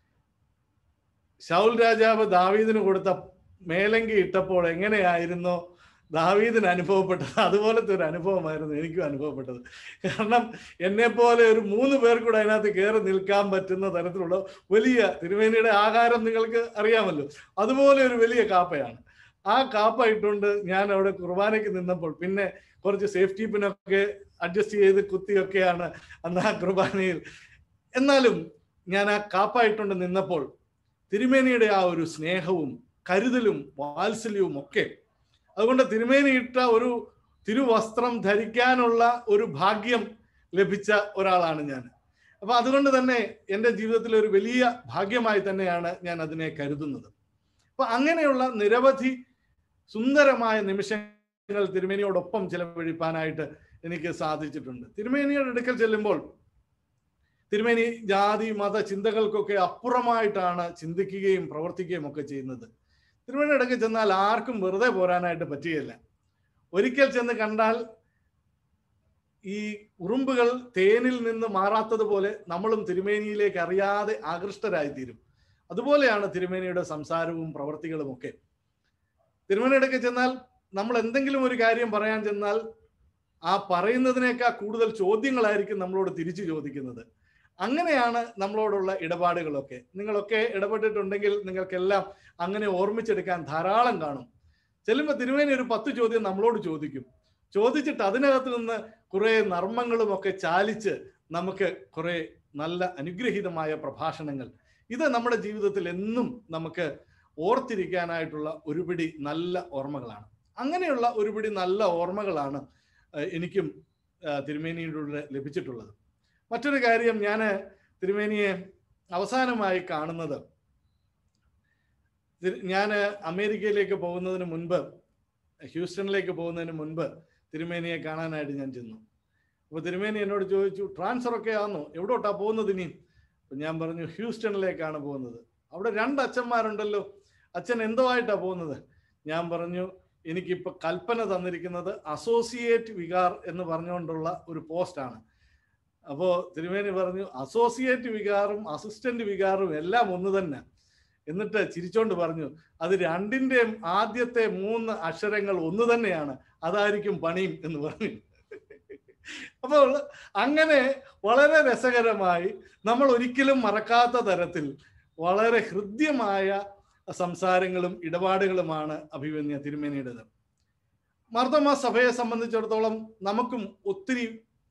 ശൗൽ രാജാവ് ദാവീദിന് കൊടുത്ത മേലങ്കി ഇട്ടപ്പോൾ എങ്ങനെയായിരുന്നോ ദാവീദിന് അനുഭവപ്പെട്ടത്, അതുപോലത്തെ ഒരു അനുഭവമായിരുന്നു എനിക്കും അനുഭവപ്പെട്ടത്. കാരണം എന്നെ പോലെ ഒരു 3 പേർ കൂടെ അതിനകത്ത് കയറി നിൽക്കാൻ പറ്റുന്ന തരത്തിലുള്ള വലിയ, തിരുമേനിയുടെ ആകാരം നിങ്ങൾക്ക് അറിയാമല്ലോ, അതുപോലെ ഒരു വലിയ കാപ്പയാണ്. ആ കാപ്പ ഇട്ടുകൊണ്ട് ഞാൻ അവിടെ കുർബാനയ്ക്ക് നിന്നപ്പോൾ പിന്നെ കുറച്ച് സേഫ്റ്റി പിന്നൊക്കെ അഡ്ജസ്റ്റ് ചെയ്ത് കുത്തിയൊക്കെയാണ് അന്ന് ആ കുർബാനയിൽ. എന്നാലും ഞാൻ ആ കാപ്പ ഇട്ടുകൊണ്ട് നിന്നപ്പോൾ തിരുമേനിയുടെ ആ ഒരു സ്നേഹവും കരുതലും വാത്സല്യവും ഒക്കെ, അതുകൊണ്ട് തിരുമേനി ഇട്ട ഒരു തിരുവസ്ത്രം ധരിക്കാനുള്ള ഒരു ഭാഗ്യം ലഭിച്ച ഒരാളാണ് ഞാൻ. അപ്പൊ അതുകൊണ്ട് തന്നെ എൻ്റെ ജീവിതത്തിലെ ഒരു വലിയ ഭാഗ്യമായി തന്നെയാണ് ഞാൻ അതിനെ കരുതുന്നത്. അപ്പൊ അങ്ങനെയുള്ള നിരവധി സുന്ദരമായ നിമിഷങ്ങൾ നിമിഷങ്ങൾ തിരുമേനിയോടൊപ്പം ചിലവഴിപ്പാനായിട്ട് എനിക്ക് സാധിച്ചിട്ടുണ്ട്. തിരുമേനിയുടെ അടുക്കൽ ചെല്ലുമ്പോൾ തിരുമേനി ജാതി മത ചിന്തകൾക്കൊക്കെ അപ്പുറമായിട്ടാണ് ചിന്തിക്കുകയും പ്രവർത്തിക്കുകയും ഒക്കെ ചെയ്യുന്നത്. തിരുമേനിയുടെ അടുക്കൽ ചെന്നാൽ ആർക്കും വെറുതെ പോരാനായിട്ട് പറ്റുകയില്ല. ഒരിക്കൽ ചെന്ന് കണ്ടാൽ ഈ ഉറുമ്പുകൾ തേനിൽ നിന്ന് മാറാത്തതുപോലെ നമ്മളും തിരുമേനിയിലേക്ക് അറിയാതെ ആകൃഷ്ടരായിത്തീരും. അതുപോലെയാണ് തിരുമേനിയുടെ സംസാരവും പ്രവർത്തികളും ഒക്കെ. തിരുമേനിയുടെ അടുക്കൽ ചെന്നാൽ നമ്മൾ എന്തെങ്കിലും ഒരു കാര്യം പറയാൻ ചെന്നാൽ ആ പറയുന്നതിനേക്കാൾ കൂടുതൽ ചോദ്യങ്ങളായിരിക്കും നമ്മളോട് തിരിച്ചു ചോദിക്കുന്നത്. അങ്ങനെയാണ് നമ്മളോടുള്ള ഇടപാടുകളൊക്കെ. നിങ്ങളൊക്കെ ഇടപെട്ടിട്ടുണ്ടെങ്കിൽ നിങ്ങൾക്കെല്ലാം അങ്ങനെ ഓർമ്മിച്ചെടുക്കാൻ ധാരാളം കാണും. ചെല്ലുമ്പോൾ തിരുമേനി ഒരു 10 ചോദ്യം നമ്മളോട് ചോദിക്കും. ചോദിച്ചിട്ട് അതിനകത്ത് നിന്ന് കുറെ നർമ്മങ്ങളും ഒക്കെ ചാലിച്ച് നമുക്ക് കുറെ നല്ല അനുഗ്രഹീതമായ പ്രഭാഷണങ്ങൾ, ഇത് നമ്മുടെ ജീവിതത്തിൽ എന്നും നമുക്ക് ഓർത്തിരിക്കാനായിട്ടുള്ള ഒരുപിടി നല്ല ഓർമ്മകളാണ്. അങ്ങനെയുള്ള ഒരുപിടി നല്ല ഓർമ്മകളാണ് എനിക്കും തിരുമേനിയുടെ ലഭിച്ചിട്ടുള്ളത്. മറ്റൊരു കാര്യം, ഞാൻ തിരുമേനിയെ അവസാനമായി കാണുന്നത്, ഞാൻ അമേരിക്കയിലേക്ക് പോകുന്നതിന് മുൻപ്, ഹ്യൂസ്റ്റണിലേക്ക് പോകുന്നതിന് മുൻപ് തിരുമേനിയെ കാണാനായിട്ട് ഞാൻ ചെന്നു. അപ്പോൾ തിരുമേനി എന്നോട് ചോദിച്ചു, ട്രാൻസ്ഫർ ഒക്കെ ആണോ, എവിടോട്ടാ പോകുന്നത് ഇനി? അപ്പം ഞാൻ പറഞ്ഞു, ഹ്യൂസ്റ്റണിലേക്കാണ് പോകുന്നത്. അവിടെ 2 അച്ഛന്മാരുണ്ടല്ലോ, അച്ഛൻ എന്തോ ആയിട്ടാണ് പോകുന്നത്? ഞാൻ പറഞ്ഞു, എനിക്കിപ്പോൾ കൽപ്പന തന്നിരിക്കുന്നത് അസോസിയേറ്റ് വികാർ എന്ന് പറഞ്ഞുകൊണ്ടുള്ള ഒരു പോസ്റ്റാണ്. അപ്പോൾ തിരുമേനി പറഞ്ഞു, അസോസിയേറ്റ് വികാറും അസിസ്റ്റന്റ് വികാറും എല്ലാം ഒന്ന് തന്നെ. എന്നിട്ട് ചിരിച്ചോണ്ട് പറഞ്ഞു, അത് 2ന്റെയും ആദ്യത്തെ 3 അക്ഷരങ്ങൾ ഒന്ന് തന്നെയാണ്, അതായിരിക്കും പണിയും എന്ന് പറഞ്ഞു. അപ്പോൾ അങ്ങനെ വളരെ രസകരമായി നമ്മൾ ഒരിക്കലും മറക്കാത്ത തരത്തിൽ വളരെ ഹൃദ്യമായ സംസാരങ്ങളും ഇടപാടുകളുമാണ് അഭിമന്യ തിരുമേനിയുടേത്. മാർത്തോമാ സഭയെ സംബന്ധിച്ചിടത്തോളം നമുക്കും ഒത്തിരി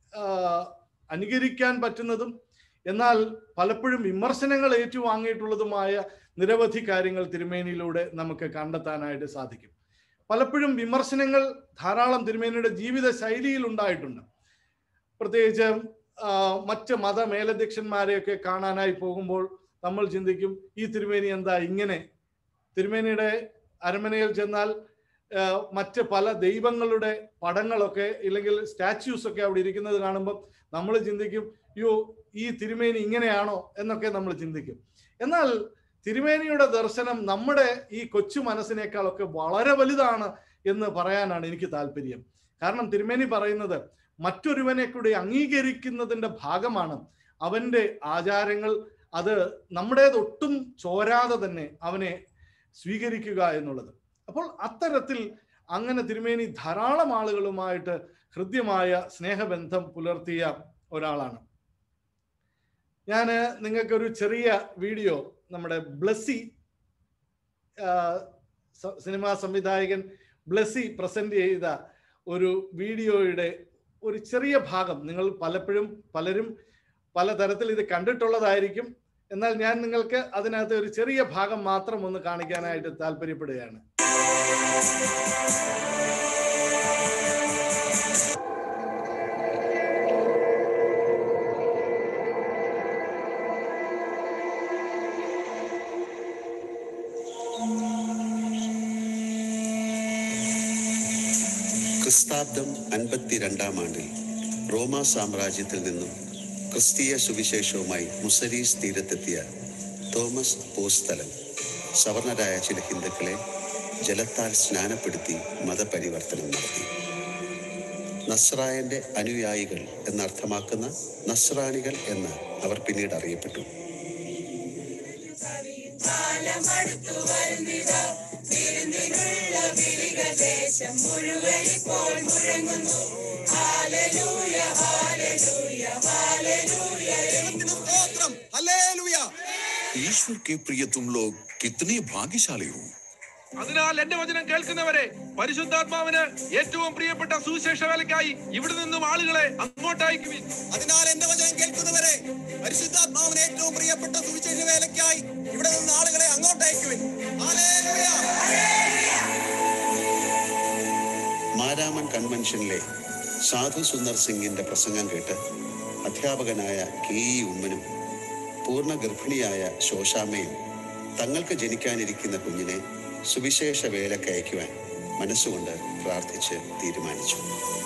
അനുകരിക്കാൻ പറ്റുന്നതും എന്നാൽ പലപ്പോഴും വിമർശനങ്ങൾ ഏറ്റുവാങ്ങിയിട്ടുള്ളതുമായ നിരവധി കാര്യങ്ങൾ തിരുമേനിയിലൂടെ നമുക്ക് കണ്ടെത്താനായിട്ട് സാധിക്കും. പലപ്പോഴും വിമർശനങ്ങൾ ധാരാളം തിരുമേനിയുടെ ജീവിത ശൈലിയിൽ ഉണ്ടായിട്ടുണ്ട്. പ്രത്യേകിച്ച് മറ്റ് മത മേലധ്യക്ഷന്മാരെയൊക്കെ കാണാനായി പോകുമ്പോൾ നമ്മൾ ചിന്തിക്കും, ഈ തിരുമേനി എന്താ ഇങ്ങനെ? തിരുമേനിയുടെ അരമനയിൽ ചെന്നാൽ മറ്റ് പല ദൈവങ്ങളുടെ പടങ്ങളൊക്കെ ഇല്ലെങ്കിൽ സ്റ്റാച്യൂസ് ഒക്കെ അവിടെ ഇരിക്കുന്നത് കാണുമ്പോൾ നമ്മൾ ചിന്തിക്കും, യോ ഈ തിരുമേനി ഇങ്ങനെയാണോ എന്നൊക്കെ നമ്മൾ ചിന്തിക്കും. എന്നാൽ തിരുമേനിയുടെ ദർശനം നമ്മുടെ ഈ കൊച്ചു മനസ്സിനേക്കാളൊക്കെ വളരെ വലുതാണ് എന്ന് പറയാനാണ് എനിക്ക് താല്പര്യം. കാരണം തിരുമേനി പറയുന്നത് മറ്റൊരുവനെ കൂടി അംഗീകരിക്കുന്നതിൻ്റെ ഭാഗമാണ് അവൻ്റെ ആചാരങ്ങൾ, അത് നമ്മുടേതൊട്ടും ചോരാതെ തന്നെ അവനെ സ്വീകരിക്കുക എന്നുള്ളത്. അപ്പോൾ അത്തരത്തിൽ അങ്ങനെ തിരുമേനി ധാരാളം ആളുകളുമായിട്ട് ഹൃദ്യമായ സ്നേഹബന്ധം പുലർത്തിയ ഒരാളാണ്. ഞാൻ നിങ്ങൾക്കൊരു ചെറിയ വീഡിയോ, നമ്മുടെ ബ്ലസ്സി സിനിമാ സംവിധായകൻ ബ്ലസ്സി പ്രസന്റ് ചെയ്ത ഒരു വീഡിയോയുടെ ഒരു ചെറിയ ഭാഗം, നിങ്ങൾ പലരും പലതരത്തിൽ ഇത് കണ്ടിട്ടുള്ളതായിരിക്കും, എന്നാൽ ഞാൻ നിങ്ങൾക്ക് അതിനകത്ത് ഒരു ചെറിയ ഭാഗം മാത്രം ഒന്ന് കാണിക്കാനായിട്ട് താല്പര്യപ്പെടുകയാണ്. ക്രിസ്താബ്ദം 52-ാം ആണ്ടിൽ റോമാ സാമ്രാജ്യത്തിൽ നിന്നും ക്രിസ്തീയ സുവിശേഷവുമായി മുസരീസ് തീരത്തെത്തിയ തോമസ് പോസ്തലൻ സവർണരായ ചില ഹിന്ദുക്കളെ ജലത്താൽ സ്നാനപ്പെടുത്തി മതപരിവർത്തനം നടത്തി. നസ്രായന്റെ അനുയായികൾ എന്നർത്ഥമാക്കുന്ന നസ്രാണികൾ എന്ന് അവർ പിന്നീട് അറിയപ്പെട്ടു. ईश्वर के प्रिय तुम लोग कितने भाग्यशाली हो। അതിനാൽ എന്റെ വചനം കേൾക്കുന്നവരെ, പരിശുദ്ധാത്മാവിന് ഏറ്റവും പ്രിയപ്പെട്ട സുവിശേഷ വേലയ്ക്കായി ഇവിടെ നിന്നും ആളുകളെ അങ്ങോട്ട് അയക്കുവിൻ. അതിനാൽ എന്റെ വചനം കേൾക്കുന്നവരെ, പരിശുദ്ധാത്മാവിന് ഏറ്റവും പ്രിയപ്പെട്ട സുവിശേഷ വേലയ്ക്കായി ഇവിടെ നിന്ന് ആളുകളെ അങ്ങോട്ട് അയക്കുവിൻ. ഹല്ലേലൂയ. മാരാമൺ കൺവെൻഷനിലെ സാധു സുന്ദർ സിംഗിന്റെ പ്രസംഗം കേട്ട് അധ്യാപകനായ കെ ഇ ഉമ്മനും പൂർണ്ണ ഗർഭിണിയായ ശോശാമ്മയും തങ്ങൾക്ക് ജനിക്കാനിരിക്കുന്ന കുഞ്ഞിനെ സുവിശേഷ വേലയ്ക്ക് അയക്കുവാൻ മനസ്സുകൊണ്ട് പ്രാർത്ഥിച്ച് തീരുമാനിച്ചു.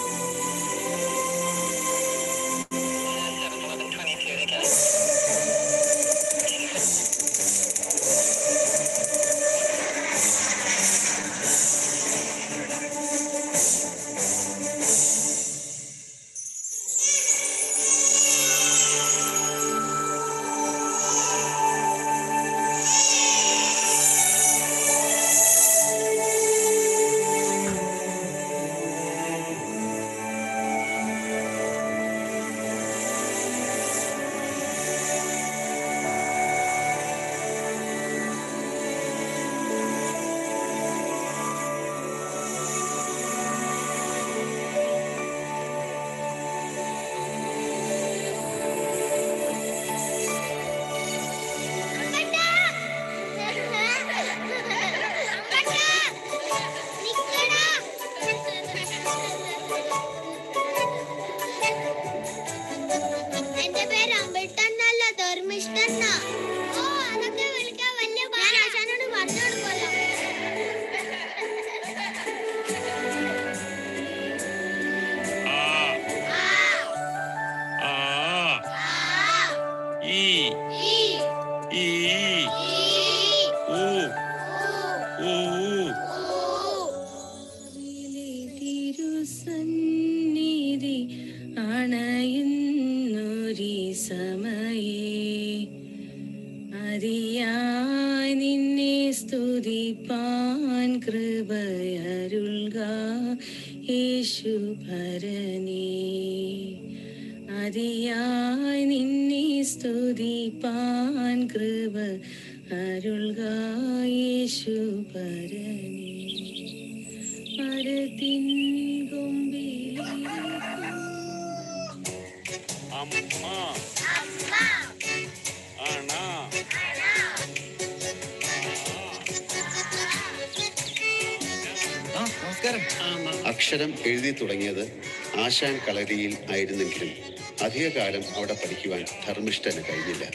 അക്ഷരം എഴുതി തുടങ്ങിയത് ആശാൻ കളരിയിൽ ആയിരുന്നെങ്കിലും അധികകാലം അവിടെ പഠിക്കുവാൻ ധർമ്മിഷ്ഠന് കഴിഞ്ഞില്ല.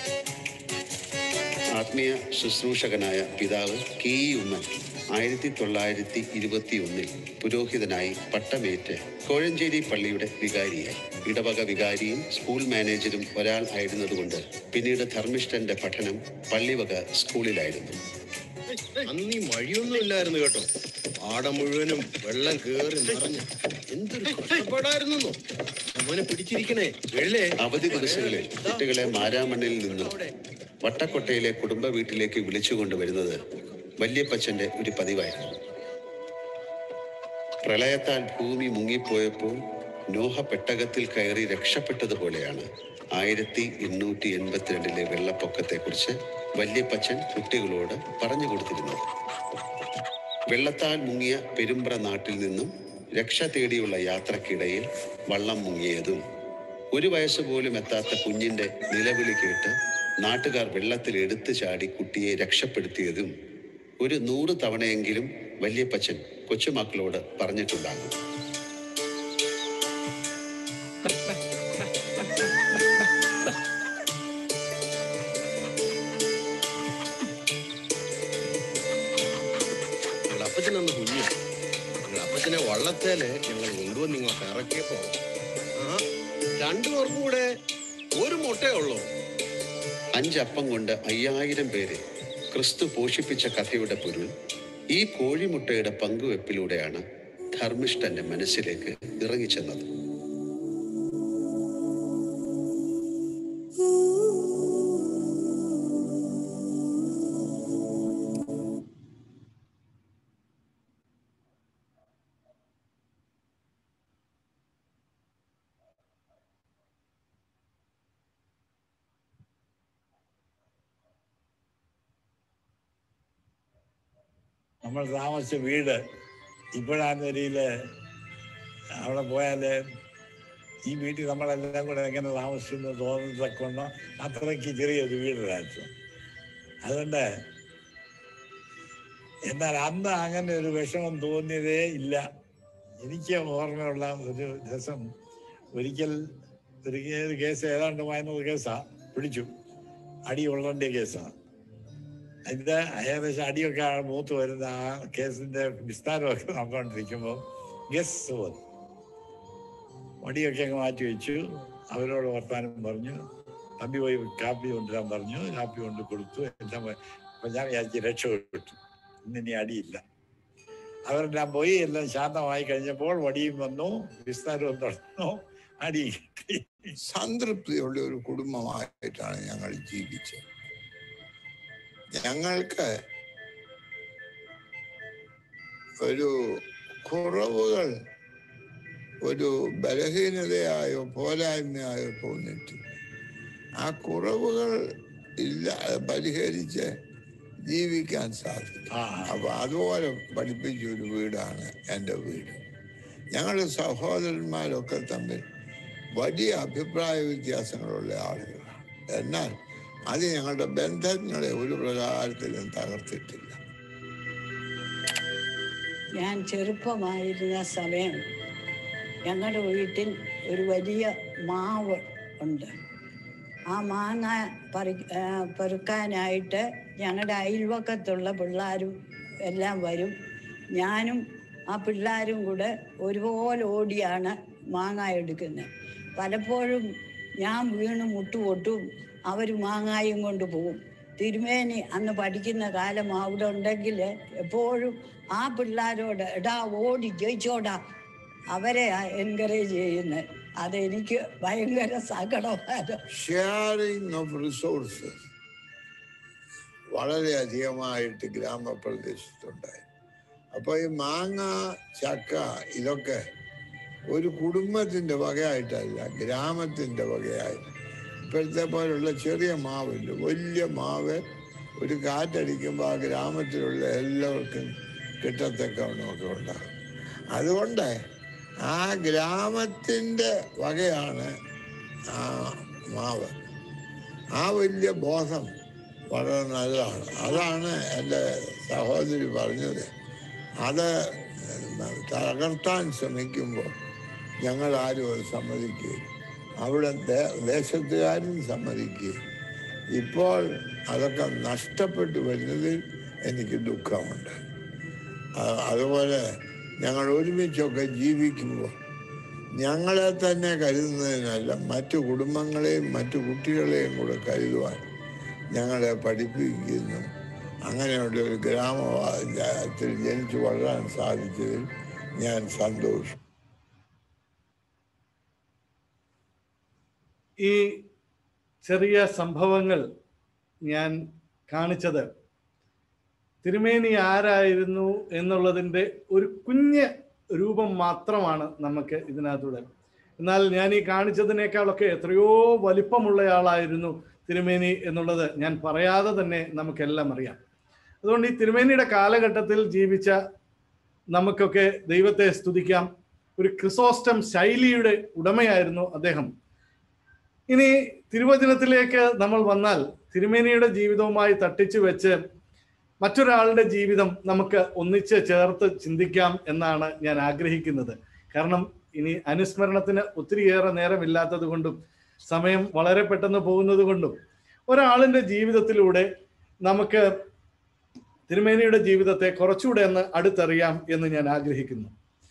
ആത്മീയ ശുശ്രൂഷകനായ പിതാവ് കെ ഇ ഉമ്മൻ 1921 പുരോഹിതനായി പട്ടമേറ്റ് കോഴഞ്ചേരി പള്ളിയുടെ വികാരിയായി. ഇടവക വികാരിയും സ്കൂൾ മാനേജരും ഒരാൾ ആയിരുന്നതുകൊണ്ട് പിന്നീട് ധർമ്മിഷ്ഠന്റെ പഠനം പള്ളിവക സ്കൂളിലായിരുന്നു. അന്ന് ഈ മഴയൊന്നും ഇല്ലായിരുന്നു കേട്ടോ. പാടം മുഴുവനും വെള്ളം കേറി നിറഞ്ഞു. എന്തൊരു കഷ്ടപ്പാടായിരുന്നു. അവനെ പിടിച്ചിരിക്കണേ വെള്ളേ. അവധി ദിവസങ്ങളിൽ കുട്ടികളെ മാരാമണ്ണിൽ നിന്നും വട്ടക്കൊട്ടയിലെ കുടുംബ വീട്ടിലേക്ക് വിളിച്ചു കൊണ്ടുവരുന്നത് വല്യപ്പച്ചന്റെ ഒരു പതിവായിരുന്നു. പ്രളയത്താൽ ഭൂമി മുങ്ങിപ്പോയപ്പോൾ നോഹ പെട്ടകത്തിൽ കയറി രക്ഷപ്പെട്ടതുപോലെയാണ് 1882 വെള്ളപ്പൊക്കത്തെക്കുറിച്ച് വല്യപ്പച്ചൻ കുട്ടികളോട് പറഞ്ഞു കൊടുത്തിരുന്നത്. വെള്ളത്താൽ മുങ്ങിയ പെരുമ്പ്ര നാട്ടിൽ നിന്നും രക്ഷ തേടിയുള്ള യാത്രക്കിടയിൽ വള്ളം മുങ്ങിയതും 1 വയസ്സ് പോലും എത്താത്ത കുഞ്ഞിന്റെ നിലവിളി കേട്ട് നാട്ടുകാർ വെള്ളത്തിൽ എടുത്തു ചാടി കുട്ടിയെ രക്ഷപ്പെടുത്തിയതും 100 തവണയെങ്കിലും വല്യപ്പച്ചൻ കൊച്ചുമക്കളോട് പറഞ്ഞിട്ടുണ്ടാകും. അപ്പച്ചനൊന്ന് കുഞ്ഞു അപ്പച്ചനെ വള്ളത്തേല് ഞങ്ങൾ കൊണ്ടുവന്ന് നിങ്ങൾക്ക് ഇറക്കിയപ്പോ 2 പേർക്കും കൂടെ 1 മുട്ടയേ ഉള്ളൂ. 5 അപ്പം കൊണ്ട് 5000 പേരെ ക്രിസ്തു പോഷിപ്പിച്ച കഥയുടെ പൊരുൾ ഈ കോഴിമുട്ടയുടെ പങ്കുവെപ്പിലൂടെയാണ് ധർമ്മിഷ്ഠന്റെ മനസ്സിലേക്ക് ഇറങ്ങിച്ചെന്നത്. നമ്മൾ താമസിച്ച വീട് ഇപ്പോഴാണ് നിലയില് അവിടെ പോയാൽ ഈ വീട്ടിൽ നമ്മളെല്ലാം കൂടെ എങ്ങനെ താമസിക്കുന്നു തോന്നത്തക്കൊണ്ടോ അത്രയ്ക്ക് ചെറിയൊരു വീടിലായിരുന്നു. അതുകൊണ്ട് എന്നാൽ അന്ന് അങ്ങനെ ഒരു വിഷമം തോന്നിയതേ ഇല്ല. എനിക്ക് ഓർമ്മയുള്ള ഒരു ദിവസം ഒരിക്കൽ ഒരു കേസ് ഏതാണ്ട് 500 കേസാ പിടിച്ചു. അടി കൊള്ളേണ്ട കേസാണ്. ഇത് ഏകദേശം അടിയൊക്കെ മൂത്ത് വരുന്ന ആ കേസിന്റെ വിസ്താരമൊക്കെ നോക്കിക്കൊണ്ടിരിക്കുമ്പോൾ ഗസ്റ്റ് വന്നു. വടിയൊക്കെ അങ്ങ് മാറ്റി വെച്ചു. അവരോട് വർത്താനം പറഞ്ഞു. തമ്പി പോയി കാപ്പി കൊണ്ടുവരാൻ പറഞ്ഞു. കാപ്പി കൊണ്ട് കൊടുത്തു. എല്ലാം അപ്പൊ ഞാൻ വിചാരിച്ചു രക്ഷപ്പെട്ടു, ഇന്നിനി അടിയില്ല. അവരെല്ലാം പോയി. എല്ലാം ശാന്തമായി കഴിഞ്ഞപ്പോൾ വടിയും വന്നു, വിസ്താരവും തുടർന്നു, അടി കിട്ടി. സംതൃപ്തിയുള്ള ഒരു കുടുംബമായിട്ടാണ് ഞങ്ങൾ ജീവിച്ചത്. ഞങ്ങൾക്ക് ഒരു കുറവുകൾ ഒരു ബലഹീനതയായോ പോരായ്മയായോ തോന്നിയിട്ടില്ല. ആ കുറവുകൾ ഇല്ല പരിഹരിച്ച് ജീവിക്കാൻ സാധിക്കും. അപ്പൊ അതുപോലെ പഠിപ്പിച്ചൊരു വീടാണ് എൻ്റെ വീട്. ഞങ്ങളുടെ സഹോദരന്മാരൊക്കെ തമ്മിൽ വലിയ അഭിപ്രായ വ്യത്യാസങ്ങളുള്ള ആളുകളാണ്. എന്നാൽ അത് ഞങ്ങളുടെ ബന്ധങ്ങളെ ഒരു പ്രകാരത്തിലും തകർത്തിട്ടില്ല. ഞാൻ ചെറുപ്പമായിരുന്ന സമയം ഞങ്ങളുടെ വീട്ടിൽ ഒരു വലിയ മാവ് ഉണ്ട്. ആ മാങ്ങ പെറുക്കാനായിട്ട് ഞങ്ങളുടെ അയൽവക്കത്തുള്ള പിള്ളേരും എല്ലാം വരും. ഞാനും ആ പിള്ളേരും കൂടെ ഒരുപോലെ ഓടിയാണ് മാങ്ങ എടുക്കുന്നത്. പലപ്പോഴും ഞാൻ വീണ് മുട്ടുപൊട്ടും, അവർ മാങ്ങായും കൊണ്ട് പോകും. തിരുമേനി അന്ന് പഠിക്കുന്ന കാലം അവിടെ ഉണ്ടെങ്കിൽ എപ്പോഴും ആ പിള്ളേരോട് എടാ ഓടി ജയിച്ചോടാ അവരെ എൻകറേജ് ചെയ്യുന്നത്. അതെനിക്ക് ഭയങ്കര സങ്കടമാണ്. ഷെയറിംഗ് ഓഫ് റിസോഴ്സസ് വളരെയധികമായിട്ട് ഗ്രാമപ്രദേശത്തുണ്ടായി. അപ്പോൾ ഈ മാങ്ങ, ചക്ക ഇതൊക്കെ ഒരു കുടുംബത്തിൻ്റെ വകയായിട്ടല്ല, ഗ്രാമത്തിൻ്റെ വകയായിട്ട്. ഇപ്പോഴത്തെ പോലുള്ള ചെറിയ മാവില്ല, വലിയ മാവ് ഒരു കാറ്റടിക്കുമ്പോൾ ആ ഗ്രാമത്തിലുള്ള എല്ലാവർക്കും കിട്ടത്തക്കവണ്ണമൊക്കെ ഉണ്ടാകും. അതുകൊണ്ട് ആ ഗ്രാമത്തിൻ്റെ വകയാണ് ആ മാവ്. ആ വലിയ ബോധം വളരെ നല്ലതാണ്. അതാണ് എൻ്റെ സഹോദരി പറഞ്ഞത്. അത് തകർത്താൻ ശ്രമിക്കുമ്പോൾ ഞങ്ങൾ ആരും അത് സമ്മതിക്കുകയും അവിടെ ദേശത്തുകാരും സമ്മതിക്കുകയും ഇപ്പോൾ അതൊക്കെ നഷ്ടപ്പെട്ടു വരുന്നതിൽ എനിക്ക് ദുഃഖമുണ്ട്. അതുപോലെ ഞങ്ങൾ ഒരുമിച്ചൊക്കെ ജീവിക്കുമ്പോൾ ഞങ്ങളെ തന്നെ കരുതുന്നതിനല്ല, മറ്റു കുടുംബങ്ങളെയും മറ്റു കുട്ടികളെയും കൂടെ കരുതുവാൻ ഞങ്ങളെ പഠിപ്പിക്കുന്നു. അങ്ങനെയുള്ള ഒരു ഗ്രാമത്തിൽ ജനിച്ചു വളരാൻ സാധിച്ചതിൽ ഞാൻ സന്തോഷം. ഈ ചെറിയ സംഭവങ്ങൾ ഞാൻ കാണിച്ചത് തിരുമേനി ആരായിരുന്നു എന്നുള്ളതിൻ്റെ ഒരു കുഞ്ഞ് രൂപം മാത്രമാണ് നമുക്ക് ഇതിനകത്തൂടെ. എന്നാൽ ഞാൻ ഈ കാണിച്ചതിനേക്കാളൊക്കെ എത്രയോ വലിപ്പമുള്ളയാളായിരുന്നു തിരുമേനി എന്നുള്ളത് ഞാൻ പറയാതെ തന്നെ നമുക്കെല്ലാം അറിയാം. അതുകൊണ്ട് ഈ തിരുമേനിയുടെ കാലഘട്ടത്തിൽ ജീവിച്ച നമുക്കൊക്കെ ദൈവത്തെ സ്തുതിക്കാം. ഒരു ക്രിസോസ്റ്റം ശൈലിയുടെ ഉടമയായിരുന്നു അദ്ദേഹം. ഇനി തിരുവചനത്തിലേക്ക് നമ്മൾ വന്നാൽ തിരുമേനിയുടെ ജീവിതവുമായി തട്ടിച്ചു വെച്ച് മറ്റൊരാളുടെ ജീവിതം നമുക്ക് ഒന്നിച്ച് ചേർത്ത് ചിന്തിക്കാം എന്നാണ് ഞാൻ ആഗ്രഹിക്കുന്നത്. കാരണം ഇനി അനുസ്മരണത്തിന് ഒത്തിരിയേറെ നേരമില്ലാത്തത് കൊണ്ടും സമയം വളരെ പെട്ടെന്ന് പോകുന്നത് കൊണ്ടും ഒരാളിൻ്റെ ജീവിതത്തിലൂടെ നമുക്ക് തിരുമേനിയുടെ ജീവിതത്തെ കുറച്ചുകൂടെ ഒന്ന് അടുത്തറിയാം എന്ന് ഞാൻ ആഗ്രഹിക്കുന്നു.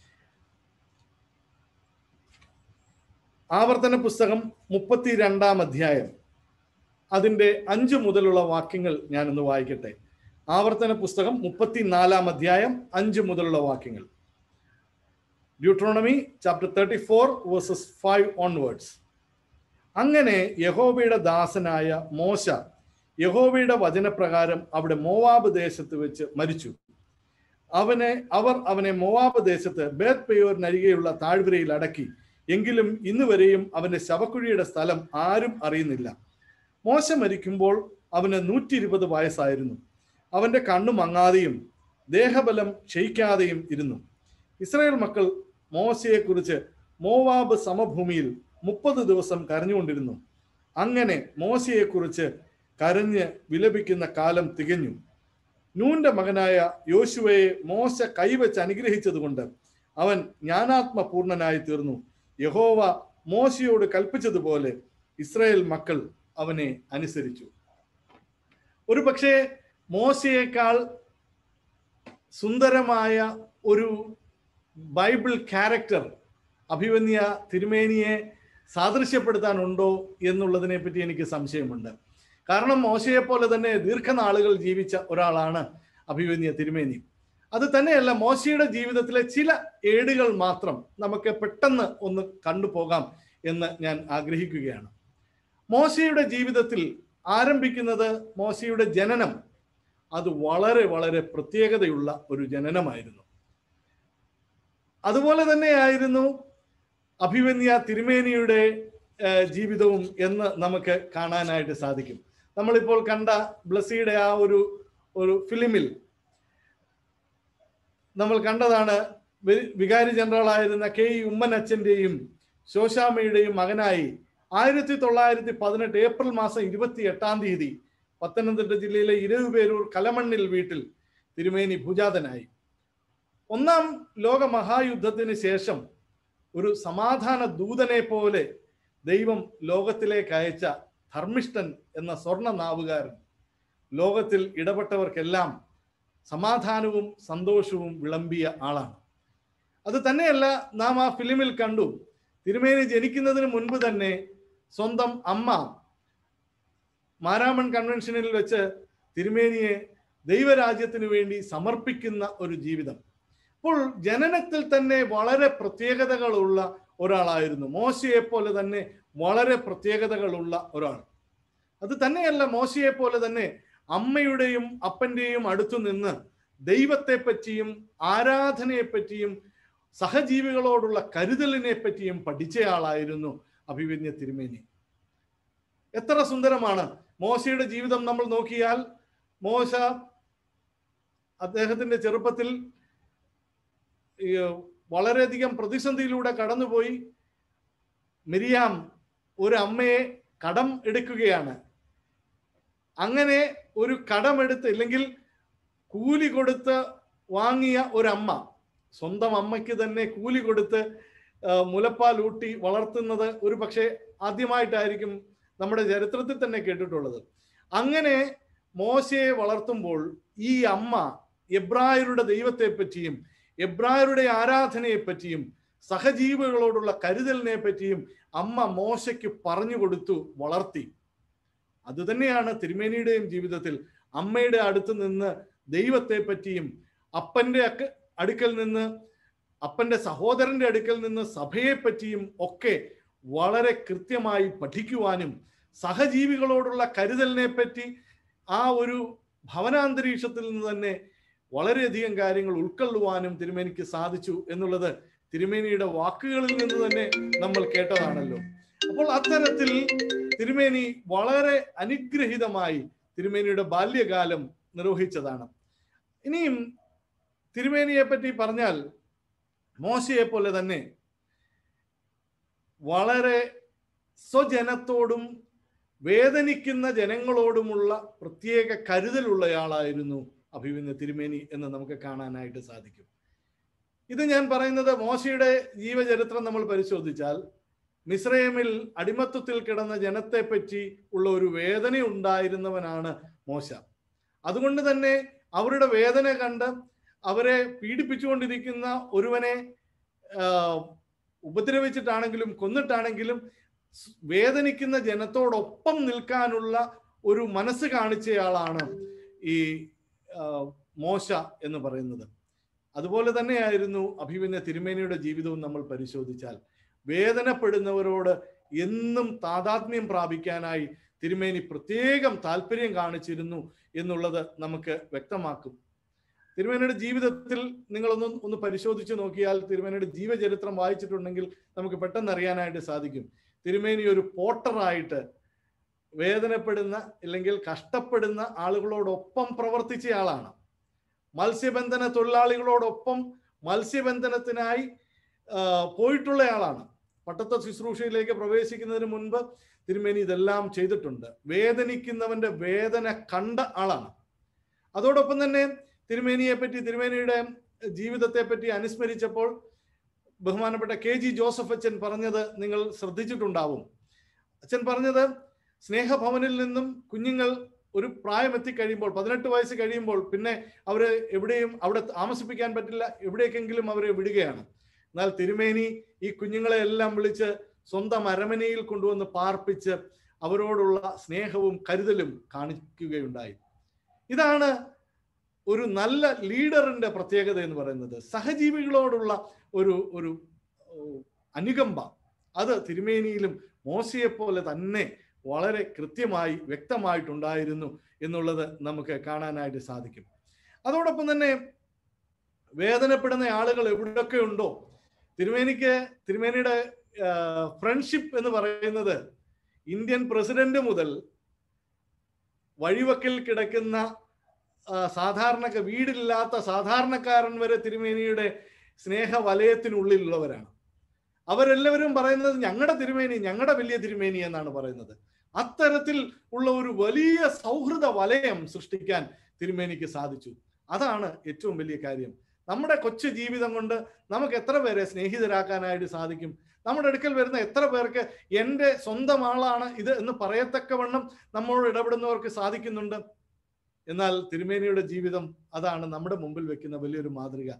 ആവർത്തന പുസ്തകം 32-ാം അധ്യായം അതിൻ്റെ 5 മുതലുള്ള വാക്യങ്ങൾ ഞാനൊന്ന് വായിക്കട്ടെ. ആവർത്തന പുസ്തകം 34-ാം അധ്യായം 5 മുതലുള്ള വാക്യങ്ങൾ. Deuteronomy chapter 34 verses 5 onwards. അങ്ങനെ യഹോവയുടെ ദാസനായ മോശ യഹോവയുടെ വചനപ്രകാരം അവിടെ മോവാബ് ദേശത്ത് വെച്ച് മരിച്ചു. അവർ അവനെ മോവാബ് ദേശത്ത് ബേത് പെയോരിനരികെയുള്ള താഴ്വരയിൽ അടക്കി. എങ്കിലും ഇന്ന് വരെയും അവന്റെ ശവക്കുഴിയുടെ സ്ഥലം ആരും അറിയുന്നില്ല. മോശ മരിക്കുമ്പോൾ അവന് 120 വയസ്സായിരുന്നു. അവന്റെ കണ്ണു മങ്ങാതെയും ദേഹബലം ക്ഷയിക്കാതെയും ഇരുന്നു. ഇസ്രായേൽ മക്കൾ മോശയെക്കുറിച്ച് മോവാബ് സമഭൂമിയിൽ 30 ദിവസം കരഞ്ഞുകൊണ്ടിരുന്നു. അങ്ങനെ മോശയെക്കുറിച്ച് കരഞ്ഞ് വിലപിക്കുന്ന കാലം തികഞ്ഞു. നൂന്റെ മകനായ യോശുവയെ മോശ കൈവച്ച് അനുഗ്രഹിച്ചതുകൊണ്ട് അവൻ ജ്ഞാനാത്മപൂർണനായി തീർന്നു. യഹോവ മോശയോട് കൽപ്പിച്ചതുപോലെ ഇസ്രായേൽ മക്കൾ അവനെ അനുസരിച്ചു. ഒരു പക്ഷേ മോശയേക്കാൾ സുന്ദരമായ ഒരു ബൈബിൾ ക്യാരക്ടർ അഭിമന്യ തിരുമേനിയെ സാദൃശ്യപ്പെടുത്താനുണ്ടോ എന്നുള്ളതിനെ പറ്റി എനിക്ക് സംശയമുണ്ട്. കാരണം മോശയെ പോലെ തന്നെ ദീർഘനാളുകൾ ജീവിച്ച ഒരാളാണ് അഭിമന്യ തിരുമേനി. അത് തന്നെയല്ല, മോശയുടെ ജീവിതത്തിലെ ചില ഏടുകൾ മാത്രം നമുക്ക് പെട്ടെന്ന് ഒന്ന് കണ്ടുപോകാം എന്ന് ഞാൻ ആഗ്രഹിക്കുകയാണ്. മോശയുടെ ജീവിതത്തിൽ ആരംഭിക്കുന്നത് മോശയുടെ ജനനം. അത് വളരെ വളരെ പ്രത്യേകതയുള്ള ഒരു ജനനമായിരുന്നു. അതുപോലെ തന്നെയായിരുന്നു അഭിമന്യ തിരുമേനിയുടെ ജീവിതവും എന്ന് നമുക്ക് കാണാനായിട്ട് സാധിക്കും. നമ്മളിപ്പോൾ കണ്ട ബ്ലസ്സിയുടെ ആ ഒരു ഫിലിമിൽ നമ്മൾ കണ്ടതാണ് വികാരി ജനറൽ ആയിരുന്ന കെ ഇ ഉമ്മനച്ഛൻ്റെയും ശോശാമ്മയുടെയും മകനായി 1918 ഏപ്രിൽ മാസം 28 പത്തനംതിട്ട ജില്ലയിലെ ഇരവുപേരൂർ കലമണ്ണിൽ വീട്ടിൽ തിരുമേനി ഭുജാതനായി. ഒന്നാം ലോക മഹായുദ്ധത്തിന് ശേഷം ഒരു സമാധാന ദൂതനെ പോലെ ദൈവം ലോകത്തിലേക്ക് അയച്ച ധർമ്മിഷ്ഠൻ എന്ന സ്വർണ്ണ നാവുകാരൻ ലോകത്തിൽ ഇടപെട്ടവർക്കെല്ലാം സമാധാനവും സന്തോഷവും വിളമ്പിയ ആളാണ്. അത് തന്നെയല്ല, നാം ആ ഫിലിമിൽ കണ്ടു, തിരുമേനി ജനിക്കുന്നതിന് മുൻപ് തന്നെ സ്വന്തം അമ്മ മാരാമൺ കൺവെൻഷനിൽ വെച്ച് തിരുമേനിയെ ദൈവരാജ്യത്തിന് വേണ്ടി സമർപ്പിക്കുന്ന ഒരു ജീവിതം. അപ്പോൾ ജനനത്തിൽ തന്നെ വളരെ പ്രത്യേകതകളുള്ള ഒരാളായിരുന്നു. മോശയെ പോലെ തന്നെ വളരെ പ്രത്യേകതകളുള്ള ഒരാൾ. അത് തന്നെയല്ല, മോശയെ പോലെ തന്നെ അമ്മയുടെയും അപ്പൻ്റെയും അടുത്തു നിന്ന് ദൈവത്തെ പറ്റിയും ആരാധനയെ പറ്റിയും സഹജീവികളോടുള്ള കരുതലിനെ പറ്റിയും പഠിച്ചയാളായിരുന്നു അഭിമന്യ തിരുമേനി. എത്ര സുന്ദരമാണ് മോശയുടെ ജീവിതം നമ്മൾ നോക്കിയാൽ. മോശ അദ്ദേഹത്തിന്റെ ചെറുപ്പത്തിൽ വളരെയധികം പ്രതിസന്ധിയിലൂടെ കടന്നുപോയി. മിരിയാം ഒരു അമ്മയെ കടം എടുക്കുകയാണ്. അങ്ങനെ ഒരു കടമെടുത്ത് ഇല്ലെങ്കിൽ കൂലി കൊടുത്ത് വാങ്ങിയ ഒരമ്മ, സ്വന്തം അമ്മയ്ക്ക് തന്നെ കൂലി കൊടുത്ത് മുലപ്പാൽ ഊട്ടി വളർത്തുന്നത് ഒരു പക്ഷേ ആദ്യമായിട്ടായിരിക്കും നമ്മുടെ ചരിത്രത്തിൽ തന്നെ കേട്ടിട്ടുള്ളത്. അങ്ങനെ മോശയെ വളർത്തുമ്പോൾ ഈ അമ്മ എബ്രായരുടെ ദൈവത്തെ പറ്റിയും എബ്രായരുടെ ആരാധനയെ പറ്റിയും സഹജീവികളോടുള്ള കരുതലിനെ പറ്റിയും അമ്മ മോശയ്ക്ക് പറഞ്ഞു കൊടുത്തു വളർത്തി. അതുതന്നെയാണ് തിരുമേനിയുടെയും ജീവിതത്തിൽ അമ്മയുടെ അടുത്ത് നിന്ന് ദൈവത്തെ പറ്റിയും അപ്പൻ്റെ അടുക്കൽ നിന്ന് അപ്പൻ്റെ സഹോദരന്റെ അടുക്കൽ നിന്ന് സഭയെ പറ്റിയും ഒക്കെ വളരെ കൃത്യമായി പഠിക്കുവാനും സഹജീവികളോടുള്ള കരുതലിനെ പറ്റി ആ ഒരു ഭവനാന്തരീക്ഷത്തിൽ നിന്ന് തന്നെ വളരെയധികം കാര്യങ്ങൾ ഉൾക്കൊള്ളുവാനും തിരുമേനിക്ക് സാധിച്ചു എന്നുള്ളത് തിരുമേനിയുടെ വാക്കുകളിൽ നിന്ന് തന്നെ നമ്മൾ കേട്ടതാണല്ലോ. അപ്പോൾ അത്തരത്തിൽ തിരുമേനി വളരെ അനുഗ്രഹീതമായി തിരുമേനിയുടെ ബാല്യകാലം നിർവഹിച്ചതാണ്. ഇനിയും തിരുമേനിയെ പറ്റി പറഞ്ഞാൽ മോശയെ പോലെ തന്നെ വളരെ സ്വജനത്തോടും വേദനിക്കുന്ന ജനങ്ങളോടുമുള്ള പ്രത്യേക കരുതലുള്ളയാളായിരുന്നു അഭിമന്യ തിരുമേനി എന്ന് നമുക്ക് കാണാനായിട്ട് സാധിക്കും. ഇത് ഞാൻ പറയുന്നത് മോശയുടെ ജീവചരിത്രം നമ്മൾ പരിശോധിച്ചാൽ മിസ്രൈമിൽ അടിമത്വത്തിൽ കിടന്ന ജനത്തെ പറ്റി ഉള്ള ഒരു വേദന ഉണ്ടായിരുന്നവനാണ് മോശ. അതുകൊണ്ട് തന്നെ അവരുടെ വേദന കണ്ട് അവരെ പീഡിപ്പിച്ചുകൊണ്ടിരിക്കുന്ന ഒരുവനെ ഉപദ്രവിച്ചിട്ടാണെങ്കിലും കൊന്നിട്ടാണെങ്കിലും വേദനിക്കുന്ന ജനത്തോടൊപ്പം നിൽക്കാനുള്ള ഒരു മനസ്സ് കാണിച്ചയാളാണ് ഈ മോശ എന്ന് പറയുന്നത്. അതുപോലെ തന്നെയായിരുന്നു അഭിമന്യ തിരുമേനിയുടെ ജീവിതവും നമ്മൾ പരിശോധിച്ചാൽ വേദനപ്പെടുന്നവരോട് എന്നും താതാത്മ്യം പ്രാപിക്കാനായി തിരുമേനി പ്രത്യേകം താല്പര്യം കാണിച്ചിരുന്നു എന്നുള്ളത് നമുക്ക് വ്യക്തമാക്കും. തിരുമേനിയുടെ ജീവിതത്തിൽ നിങ്ങളൊന്ന് പരിശോധിച്ച് നോക്കിയാൽ തിരുമേനിയുടെ ജീവചരിത്രം വായിച്ചിട്ടുണ്ടെങ്കിൽ നമുക്ക് പെട്ടെന്ന് അറിയാനായിട്ട് സാധിക്കും. തിരുമേനി ഒരു പോട്ടറായിട്ട് വേദനപ്പെടുന്ന അല്ലെങ്കിൽ കഷ്ടപ്പെടുന്ന ആളുകളോടൊപ്പം പ്രവർത്തിച്ചയാളാണ്. മത്സ്യബന്ധന തൊഴിലാളികളോടൊപ്പം മത്സ്യബന്ധനത്തിനായി പോയിട്ടുള്ളയാളാണ്. പട്ടത്ത ശുശ്രൂഷയിലേക്ക് പ്രവേശിക്കുന്നതിന് മുൻപ് തിരുമേനി ഇതെല്ലാം ചെയ്തിട്ടുണ്ട്. വേദനിക്കുന്നവന്റെ വേദന കണ്ട ആളാണ്. അതോടൊപ്പം തന്നെ തിരുമേനിയെ പറ്റി തിരുമേനിയുടെ ജീവിതത്തെ പറ്റി അനുസ്മരിച്ചപ്പോൾ ബഹുമാനപ്പെട്ട KG ജോസഫ് അച്ഛൻ പറഞ്ഞത് നിങ്ങൾ ശ്രദ്ധിച്ചിട്ടുണ്ടാവും. അച്ഛൻ പറഞ്ഞത് സ്നേഹഭവനിൽ നിന്നും കുഞ്ഞുങ്ങൾ ഒരു പ്രായം എത്തിക്കഴിയുമ്പോൾ 18 വയസ്സ് കഴിയുമ്പോൾ പിന്നെ അവരെ എവിടെയും അവിടെ താമസിപ്പിക്കാൻ പറ്റില്ല, എവിടേക്കെങ്കിലും അവരെ വിടുകയാണ്. എന്നാൽ തിരുമേനി ഈ കുഞ്ഞുങ്ങളെ എല്ലാം വിളിച്ച് സ്വന്തം അരമനയിൽ കൊണ്ടുവന്ന് പാർപ്പിച്ച് അവരോടുള്ള സ്നേഹവും കരുതലും കാണിക്കുകയുണ്ടായി. ഇതാണ് ഒരു നല്ല ലീഡറിന്റെ പ്രത്യേകത എന്ന് പറയുന്നത്. സഹജീവികളോടുള്ള ഒരു അനുകമ്പ അത് തിരുമേനിയിലും മോശയെ പോലെ തന്നെ വളരെ കൃത്യമായി വ്യക്തമായിട്ടുണ്ടായിരുന്നു എന്നുള്ളത് നമുക്ക് കാണാനായിട്ട് സാധിക്കും. അതോടൊപ്പം തന്നെ വേദനപ്പെടുന്ന ആളുകൾ എവിടെയൊക്കെ ഉണ്ടോ, തിരുമേനിയുടെ ഫ്രണ്ട്ഷിപ്പ് എന്ന് പറയുന്നത് ഇന്ത്യൻ പ്രസിഡന്റ് മുതൽ വഴിവക്കിൽ കിടക്കുന്ന വീടില്ലാത്ത സാധാരണക്കാരൻ വരെ തിരുമേനിയുടെ സ്നേഹ വലയത്തിനുള്ളിലുള്ളവരാണ്. അവരെല്ലാവരും പറയുന്നത് ഞങ്ങളുടെ തിരുമേനി, ഞങ്ങളുടെ വലിയ തിരുമേനി എന്നാണ് പറയുന്നത്. അത്തരത്തിൽ ഉള്ള ഒരു വലിയ സൗഹൃദ വലയം സൃഷ്ടിക്കാൻ തിരുമേനിക്ക് സാധിച്ചു. അതാണ് ഏറ്റവും വലിയ കാര്യം. നമ്മുടെ കൊച്ചു ജീവിതം കൊണ്ട് നമുക്ക് എത്ര പേരെ സ്നേഹിതരാക്കാനായിട്ട് സാധിക്കും? നമ്മുടെ അടുക്കൽ വരുന്ന എത്ര പേർക്ക് എൻ്റെ സ്വന്തം ആളാണ് ഇത് എന്ന് പറയത്തക്കവണ്ണം നമ്മളോട് ഇടപെടുന്നവർക്ക് സാധിക്കുന്നുണ്ട്? എന്നാൽ തിരുമേനിയുടെ ജീവിതം അതാണ് നമ്മുടെ മുമ്പിൽ വെക്കുന്ന വലിയൊരു മാതൃക.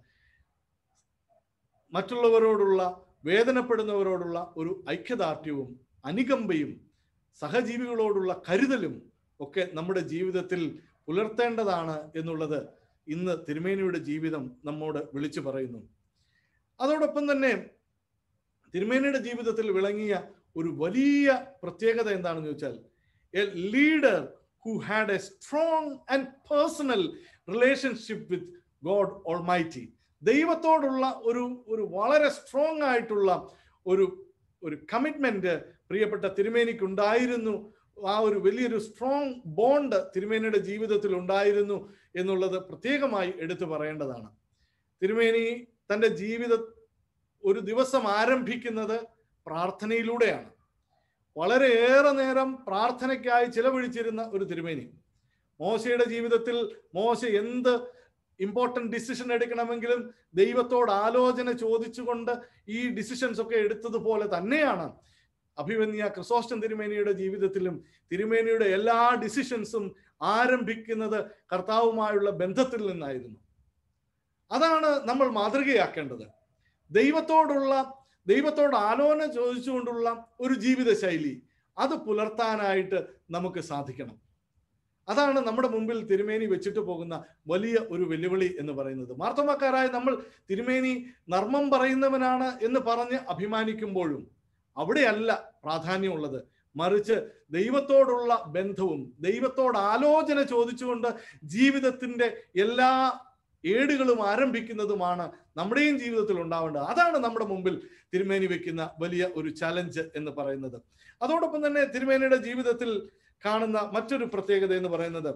മറ്റുള്ളവരോടുള്ള, വേദനപ്പെടുന്നവരോടുള്ള ഒരു ഐക്യദാർഢ്യവും അനുകമ്പയും സഹജീവികളോടുള്ള കരുതലും ഒക്കെ നമ്മുടെ ജീവിതത്തിൽ പുലർത്തേണ്ടതാണ് എന്നുള്ളത് ഇന്ന് തിരുമേനിയുടെ ജീവിതം നമ്മോട് വിളിച്ചു പറയുന്നു. അതോടൊപ്പം തന്നെ തിരുമേനിയുടെ ജീവിതത്തിൽ വിളങ്ങിയ ഒരു വലിയ പ്രത്യേകത എന്താണെന്ന് ചോദിച്ചാൽ, a leader who had a strong and personal relationship with God Almighty. ദൈവത്തോടുള്ള ഒരു വളരെ സ്ട്രോങ് ആയിട്ടുള്ള ഒരു കമ്മിറ്റ്മെന്റ് പ്രിയപ്പെട്ട തിരുമേനിക്ക് ഉണ്ടായിരുന്നു. ആ ഒരു വലിയൊരു സ്ട്രോങ് ബോണ്ട് തിരുമേനിയുടെ ജീവിതത്തിൽ ഉണ്ടായിരുന്നു എന്നുള്ളത് പ്രത്യേകമായി എടുത്തു പറയേണ്ടതാണ്. തിരുമേനി തൻ്റെ ജീവിതം ഒരു ദിവസം ആരംഭിക്കുന്നത് പ്രാർത്ഥനയിലൂടെയാണ്. വളരെയേറെ നേരം പ്രാർത്ഥനയ്ക്കായി ചിലവഴിച്ചിരുന്ന ഒരു തിരുമേനി. മോശയുടെ ജീവിതത്തിൽ മോശ എന്ത് ഇമ്പോർട്ടൻ്റ് ഡിസിഷൻ എടുക്കണമെങ്കിലും ദൈവത്തോട് ആലോചന ചോദിച്ചുകൊണ്ട് ഈ ഡിസിഷൻസ് ഒക്കെ എടുത്തതുപോലെ തന്നെയാണ് അഭിമന്യ ക്രിസോസ്റ്റം തിരുമേനിയുടെ ജീവിതത്തിലും തിരുമേനിയുടെ എല്ലാ ഡിസിഷൻസും ആരംഭിക്കുന്നത് കർത്താവുമായുള്ള ബന്ധത്തിൽ നിന്നായിരുന്നു. അതാണ് നമ്മൾ മാതൃകയാക്കേണ്ടത്. ദൈവത്തോട് ആലോചന ചോദിച്ചുകൊണ്ടുള്ള ഒരു ജീവിത ശൈലി അത് പുലർത്താനായിട്ട് നമുക്ക് സാധിക്കണം. അതാണ് നമ്മുടെ മുമ്പിൽ തിരുമേനി വെച്ചിട്ട് പോകുന്ന വലിയ ഒരു വെല്ലുവിളി എന്ന് പറയുന്നത്. മാർത്തോമാക്കാരായ നമ്മൾ തിരുമേനി നർമ്മം പറയുന്നവനാണ് എന്ന് പറഞ്ഞ് അഭിമാനിക്കുമ്പോഴും അവിടെയല്ല പ്രാധാന്യമുള്ളത്. മറിച്ച് ദൈവത്തോടുള്ള ബന്ധവും ദൈവത്തോട് ആലോചന ചോദിച്ചുകൊണ്ട് ജീവിതത്തിന്റെ എല്ലാ ഏടുകളും ആരംഭിക്കുന്നതുമാണ് നമ്മുടെയും ജീവിതത്തിൽ ഉണ്ടാവേണ്ടത്. അതാണ് നമ്മുടെ മുമ്പിൽ തിരുമേനി വെക്കുന്ന വലിയ ഒരു ചലഞ്ച് എന്ന് പറയുന്നത്. അതോടൊപ്പം തന്നെ തിരുമേനിയുടെ ജീവിതത്തിൽ കാണുന്ന മറ്റൊരു പ്രത്യേകത എന്ന് പറയുന്നത്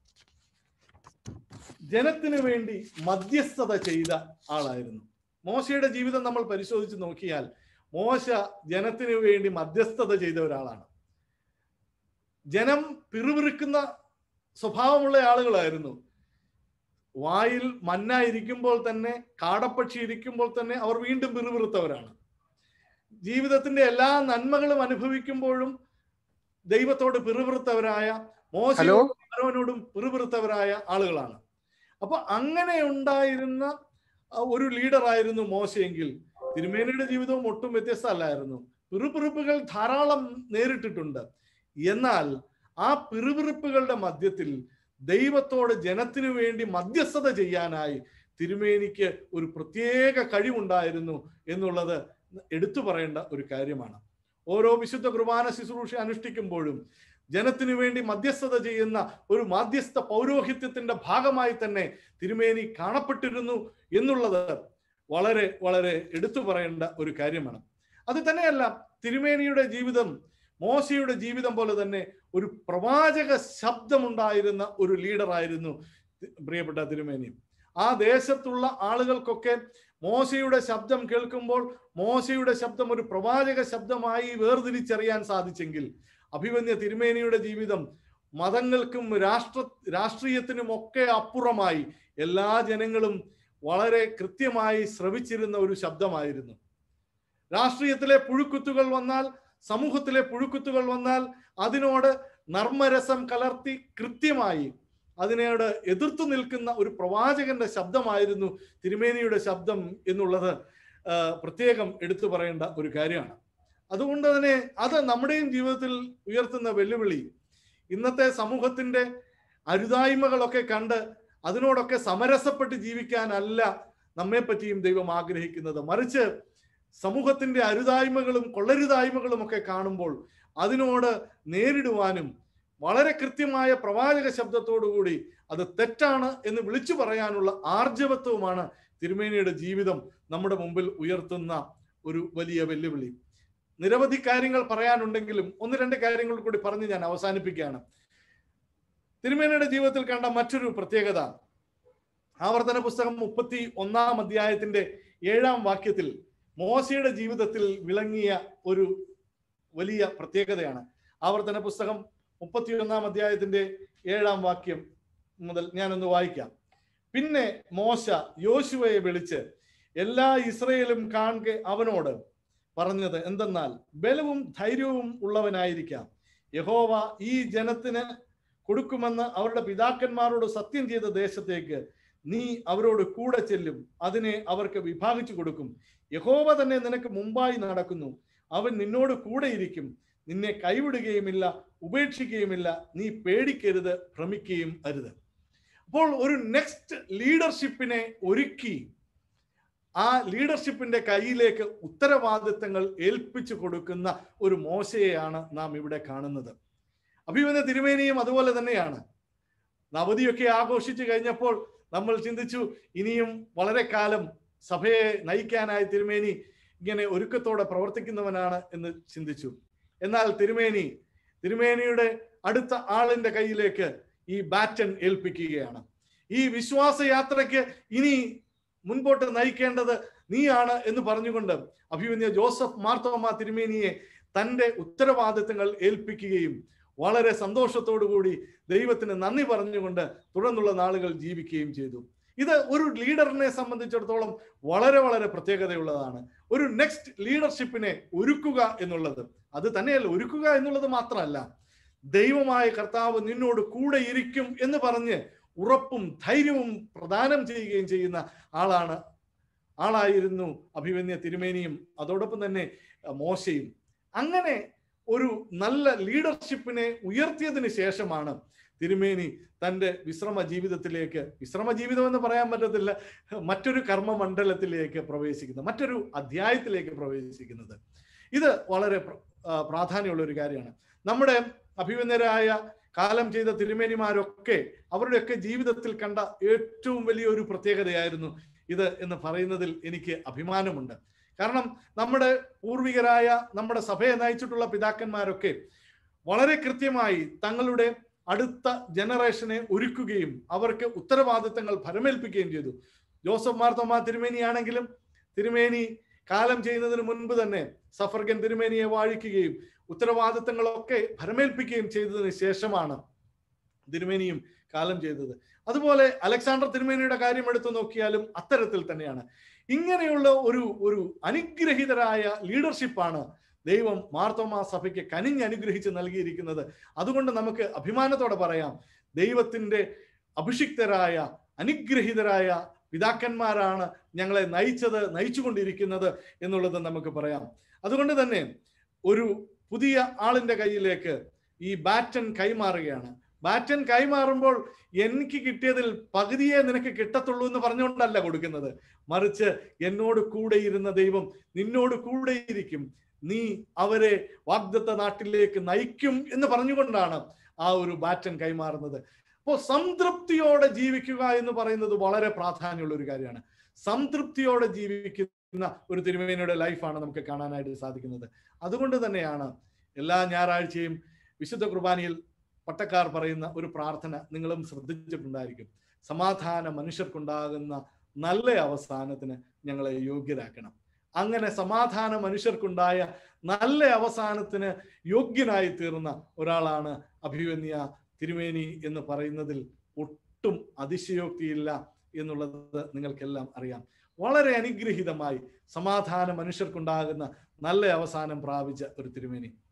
ജനത്തിനു വേണ്ടി മധ്യസ്ഥത ചെയ്ത ആളായിരുന്നു. മോശയുടെ ജീവിതം നമ്മൾ പരിശോധിച്ച് നോക്കിയാൽ മോശ ജനത്തിനു വേണ്ടി മധ്യസ്ഥത ചെയ്ത ഒരാളാണ്. ജനം പിറുപിറുക്കുന്ന സ്വഭാവമുള്ള ആളുകളായിരുന്നു. വായിൽ മന്ന ഇരിക്കുമ്പോൾ തന്നെ, കാടപ്പക്ഷി ഇരിക്കുമ്പോൾ തന്നെ അവർ വീണ്ടും പിറുപിറുത്തവരാണ്. ജീവിതത്തിന്റെ എല്ലാ നന്മകളും അനുഭവിക്കുമ്പോഴും ദൈവത്തോട് പിറുപിറുത്തവരായ, മോശയോടും പിറുപിറുത്തവരായ ആളുകളാണ്. അപ്പൊ അങ്ങനെ ഉണ്ടായിരുന്ന ഒരു ലീഡറായിരുന്നു മോശയെങ്കിൽ തിരുമേനിയുടെ ജീവിതവും ഒട്ടും വ്യത്യസ്തമല്ലായിരുന്നു. പിറുപിറുപ്പുകൾ ധാരാളം നേരിട്ടിട്ടുണ്ട്. എന്നാൽ ആ പിറുപിറുപ്പുകളുടെ മധ്യത്തിൽ ദൈവത്തോട് ജനത്തിനു വേണ്ടി മധ്യസ്ഥത ചെയ്യാനായി തിരുമേനിക്ക് ഒരു പ്രത്യേക കഴിവുണ്ടായിരുന്നു എന്നുള്ളത് എടുത്തു പറയേണ്ട ഒരു കാര്യമാണ്. ഓരോ വിശുദ്ധ കുർബാന ശുശ്രൂഷ അനുഷ്ഠിക്കുമ്പോഴും ജനത്തിനു വേണ്ടി മധ്യസ്ഥത ചെയ്യുന്ന ഒരു മാധ്യസ്ഥ പൗരോഹിത്യത്തിന്റെ ഭാഗമായി തന്നെ തിരുമേനി കാണപ്പെട്ടിരുന്നു എന്നുള്ളത് വളരെ വളരെ എടുത്തു പറയേണ്ട ഒരു കാര്യമാണ്. അത് തന്നെയല്ല, തിരുമേനിയുടെ ജീവിതം മോശയുടെ ജീവിതം പോലെ തന്നെ ഒരു പ്രവാചക ശബ്ദമുണ്ടായിരുന്ന ഒരു ലീഡറായിരുന്നു പ്രിയപ്പെട്ട തിരുമേനി. ആ ദേശത്തുള്ള ആളുകൾക്കൊക്കെ മോശയുടെ ശബ്ദം കേൾക്കുമ്പോൾ മോശയുടെ ശബ്ദം ഒരു പ്രവാചക ശബ്ദമായി വേർതിരിച്ചറിയാൻ സാധിച്ചെങ്കിൽ അഭിമന്യ തിരുമേനിയുടെ ജീവിതം മതങ്ങൾക്കും രാഷ്ട്രീയത്തിനും ഒക്കെ അപ്പുറമായി എല്ലാ ജനങ്ങളും വളരെ കൃത്യമായി ശ്രവിച്ചിരുന്ന ഒരു ശബ്ദമായിരുന്നു. രാഷ്ട്രീയത്തിലെ പുഴുക്കുത്തുകൾ വന്നാൽ, സമൂഹത്തിലെ പുഴുക്കുത്തുകൾ വന്നാൽ അതിനോട് നർമ്മരസം കലർത്തി കൃത്യമായി അതിനോട് എതിർത്തു നിൽക്കുന്ന ഒരു പ്രവാചകന്റെ ശബ്ദമായിരുന്നു തിരുമേനിയുടെ ശബ്ദം എന്നുള്ളത് പ്രത്യേകം എടുത്തു പറയേണ്ട ഒരു കാര്യമാണ്. അതുകൊണ്ട് തന്നെ അത് നമ്മുടെയും ജീവിതത്തിൽ ഉയർത്തുന്ന വെല്ലുവിളി, ഇന്നത്തെ സമൂഹത്തിന്റെ അരുതായ്മകളൊക്കെ കണ്ട് അതിനോടൊക്കെ സമരസപ്പെട്ട് ജീവിക്കാനല്ല നമ്മെ പറ്റിയും ദൈവം ആഗ്രഹിക്കുന്നത്. മറിച്ച് സമൂഹത്തിന്റെ അരുതായ്മകളും കൊള്ളരുതായ്മകളും ഒക്കെ കാണുമ്പോൾ അതിനോട് നേരിടുവാനും വളരെ കൃത്യമായ പ്രവാചക ശബ്ദത്തോടുകൂടി അത് തെറ്റാണ് എന്ന് വിളിച്ചു പറയാനുള്ള ആർജവത്വവുമാണ് തിരുമേനിയുടെ ജീവിതം നമ്മുടെ മുമ്പിൽ ഉയർത്തുന്ന ഒരു വലിയ വെല്ലുവിളി. നിരവധി കാര്യങ്ങൾ പറയാനുണ്ടെങ്കിലും ഒന്ന് രണ്ട് കാര്യങ്ങൾ കൂടി പറഞ്ഞ് ഞാൻ അവസാനിപ്പിക്കുകയാണ്. തിരുമേനിയുടെ ജീവിതത്തിൽ കണ്ട മറ്റൊരു പ്രത്യേകത, ആവർത്തന പുസ്തകം 31-ാം അധ്യായത്തിന്റെ 7-ാം വാക്യത്തിൽ മോശയുടെ ജീവിതത്തിൽ വിളങ്ങിയ ഒരു വലിയ പ്രത്യേകതയാണ്. ആവർത്തന പുസ്തകം 31-ാം അധ്യായത്തിന്റെ 7-ാം വാക്യം മുതൽ ഞാനൊന്ന് വായിക്കാം. പിന്നെ മോശ യോശുവയെ വിളിച്ച് എല്ലാ ഇസ്രയേലും കാണെ അവനോട് പറഞ്ഞത് എന്തെന്നാൽ, ബലവും ധൈര്യവും ഉള്ളവനായിരിക്കാം. യഹോവ ഈ ജനത്തിന് കൊടുക്കുമെന്ന് അവരുടെ പിതാക്കന്മാരോട് സത്യം ചെയ്ത ദേശത്തേക്ക് നീ അവരോട് കൂടെ ചെല്ലും, അതിനെ അവർക്ക് വിഭാഗിച്ചു കൊടുക്കും. യഹോവ തന്നെ നിനക്ക് മുമ്പായി നടക്കുന്നു, അവൻ നിന്നോട് കൂടെ ഇരിക്കും, നിന്നെ കൈവിടുകയുമില്ല, ഉപേക്ഷിക്കുകയുമില്ല. നീ പേടിക്കരുത്, ഭ്രമിക്കുകയും അരുത്. അപ്പോൾ ഒരു നെക്സ്റ്റ് ലീഡർഷിപ്പിനെ ഒരുക്കി ആ ലീഡർഷിപ്പിന്റെ കയ്യിലേക്ക് ഉത്തരവാദിത്തങ്ങൾ ഏൽപ്പിച്ചു കൊടുക്കുന്ന ഒരു മോശയെയാണ് നാം ഇവിടെ കാണുന്നത്. അഭിമന്യ തിരുമേനിയും അതുപോലെ തന്നെയാണ്. നവതിയൊക്കെ ആഘോഷിച്ചു കഴിഞ്ഞപ്പോൾ നമ്മൾ ചിന്തിച്ചു ഇനിയും വളരെ കാലം സഭയെ നയിക്കാനായി തിരുമേനി ഇങ്ങനെ ഒരുക്കത്തോടെ പ്രവർത്തിക്കുന്നവനാണ് എന്ന് ചിന്തിച്ചു. എന്നാൽ തിരുമേനിയുടെ അടുത്ത ആളിന്റെ കയ്യിലേക്ക് ഈ ബാറ്റൺ ഏൽപ്പിക്കുകയാണ്. ഈ വിശ്വാസയാത്രയ്ക്ക് ഇനി മുൻപോട്ട് നയിക്കേണ്ടത് നീയാണ് എന്ന് പറഞ്ഞുകൊണ്ട് അഭിമന്യ ജോസഫ് മാർത്തോമാ തിരുമേനിയെ തൻ്റെ ഉത്തരവാദിത്തങ്ങൾ ഏൽപ്പിക്കുകയും വളരെ സന്തോഷത്തോടു കൂടി ദൈവത്തിന് നന്ദി പറഞ്ഞുകൊണ്ട് തുടർന്നുള്ള നാളുകൾ ജീവിക്കുകയും ചെയ്തു. ഇത് ഒരു ലീഡറിനെ സംബന്ധിച്ചിടത്തോളം വളരെ വളരെ പ്രത്യേകതയുള്ളതാണ്. ഒരു നെക്സ്റ്റ് ലീഡർഷിപ്പിനെ ഒരുക്കുക എന്നുള്ളത്, അത് തന്നെയല്ല, ഒരുക്കുക എന്നുള്ളത് മാത്രമല്ല, ദൈവമായ കർത്താവ് നിന്നോട് കൂടെ ഇരിക്കും എന്ന് പറഞ്ഞ് ഉറപ്പും ധൈര്യവും പ്രദാനം ചെയ്യുകയും ചെയ്യുന്ന ആളായിരുന്നു അഭിമന്യ തിരുമേനിയും അതോടൊപ്പം തന്നെ മോശയും. അങ്ങനെ ഒരു നല്ല ലീഡർഷിപ്പിനെ ഉയർത്തിയതിന് ശേഷമാണ് തിരുമേനി തൻ്റെ വിശ്രമ ജീവിതം എന്ന് പറയാൻ പറ്റത്തില്ല, മറ്റൊരു കർമ്മമണ്ഡലത്തിലേക്ക് പ്രവേശിക്കുന്നത്, മറ്റൊരു അധ്യായത്തിലേക്ക് പ്രവേശിക്കുന്നത്. ഇത് വളരെ പ്രാധാന്യമുള്ള ഒരു കാര്യമാണ്. നമ്മുടെ അഭിമന്യരായ കാലം ചെയ്ത തിരുമേനിമാരൊക്കെ അവരുടെയൊക്കെ ജീവിതത്തിൽ കണ്ട ഏറ്റവും വലിയൊരു പ്രത്യേകതയായിരുന്നു ഇത് എന്ന് പറയുന്നതിൽ എനിക്ക് അഭിമാനമുണ്ട്. കാരണം നമ്മുടെ പൂർവികരായ നമ്മുടെ സഭയെ നയിച്ചിട്ടുള്ള പിതാക്കന്മാരൊക്കെ വളരെ കൃത്യമായി തങ്ങളുടെ അടുത്ത ജനറേഷനെ ഒരുക്കുകയും അവർക്ക് ഉത്തരവാദിത്തങ്ങൾ ഭരമേൽപ്പിക്കുകയും ചെയ്തു. ജോസഫ് മാർത്തോമാ തിരുമേനിയാണെങ്കിലും തിരുമേനി കാലം ചെയ്യുന്നതിന് മുൻപ് തന്നെ സഫർഗൻ തിരുമേനിയെ വാഴിക്കുകയും ഉത്തരവാദിത്തങ്ങളൊക്കെ ഭരമേൽപ്പിക്കുകയും ചെയ്തതിന് ശേഷമാണ് തിരുമേനിയും കാലം ചെയ്തത്. അതുപോലെ അലക്സാണ്ടർ തിരുമേനിയുടെ കാര്യം എടുത്തു നോക്കിയാലും അത്തരത്തിൽ തന്നെയാണ്. ഇങ്ങനെയുള്ള ഒരു അനുഗ്രഹീതരായ ലീഡർഷിപ്പാണ് ദൈവം മാർത്തോമാ സഭയ്ക്ക് കനിഞ്ഞനുഗ്രഹിച്ച് നൽകിയിരിക്കുന്നത്. അതുകൊണ്ട് നമുക്ക് അഭിമാനത്തോടെ പറയാം, ദൈവത്തിൻ്റെ അഭിഷിക്തരായ അനുഗ്രഹീതരായ പിതാക്കന്മാരാണ് ഞങ്ങളെ നയിച്ചുകൊണ്ടിരിക്കുന്നത് എന്നുള്ളത് നമുക്ക് പറയാം. അതുകൊണ്ട് തന്നെ ഒരു പുതിയ ആളിന്റെ കയ്യിലേക്ക് ഈ ബാറ്റൺ കൈമാറുകയാണ്. ബാറ്റൺ കൈമാറുമ്പോൾ എനിക്ക് കിട്ടിയതിൽ പകുതിയെ നിനക്ക് കിട്ടത്തുള്ളൂ എന്ന് പറഞ്ഞുകൊണ്ടല്ല കൊടുക്കുന്നത്, മറിച്ച് എന്നോട് കൂടെ ഇരുന്ന ദൈവം നിന്നോട് കൂടെയിരിക്കും, നീ അവരെ വാഗ്ദത്ത നാട്ടിലേക്ക് നയിക്കും എന്ന് പറഞ്ഞുകൊണ്ടാണ് ആ ഒരു ബാറ്റൺ കൈമാറുന്നത്. അപ്പോൾ സംതൃപ്തിയോടെ ജീവിക്കുക എന്ന് പറയുന്നത് വളരെ പ്രാധാന്യമുള്ള ഒരു കാര്യമാണ്. സംതൃപ്തിയോടെ ജീവിക്കുന്ന ഒരു തിരുമേനിയുടെ ലൈഫാണ് നമുക്ക് കാണാനായിട്ട് സാധിക്കുന്നത്. അതുകൊണ്ട് തന്നെയാണ് എല്ലാ ഞായറാഴ്ചയും വിശുദ്ധ കുർബാനയിൽ പട്ടക്കാർ പറയുന്ന ഒരു പ്രാർത്ഥന നിങ്ങളും ശ്രദ്ധിച്ചിട്ടുണ്ടായിരിക്കും. സമാധാന മനുഷ്യർക്കുണ്ടാകുന്ന നല്ല അവസാനത്തിന് ഞങ്ങളെ യോഗ്യരാക്കണം. അങ്ങനെ സമാധാന മനുഷ്യർക്കുണ്ടായ നല്ല അവസാനത്തിന് യോഗ്യനായി തീർന്ന ഒരാളാണ് അഭിമന്യ തിരുമേനി എന്ന് പറയുന്നതിൽ ഒട്ടും അതിശയോക്തിയില്ല എന്നുള്ളത് നിങ്ങൾക്കെല്ലാം അറിയാം. വളരെ അനുഗ്രഹീതമായി സമാധാന മനുഷ്യർക്കുണ്ടാകുന്ന നല്ല അവസാനം പ്രാപിച്ച ഒരു തിരുമേനി.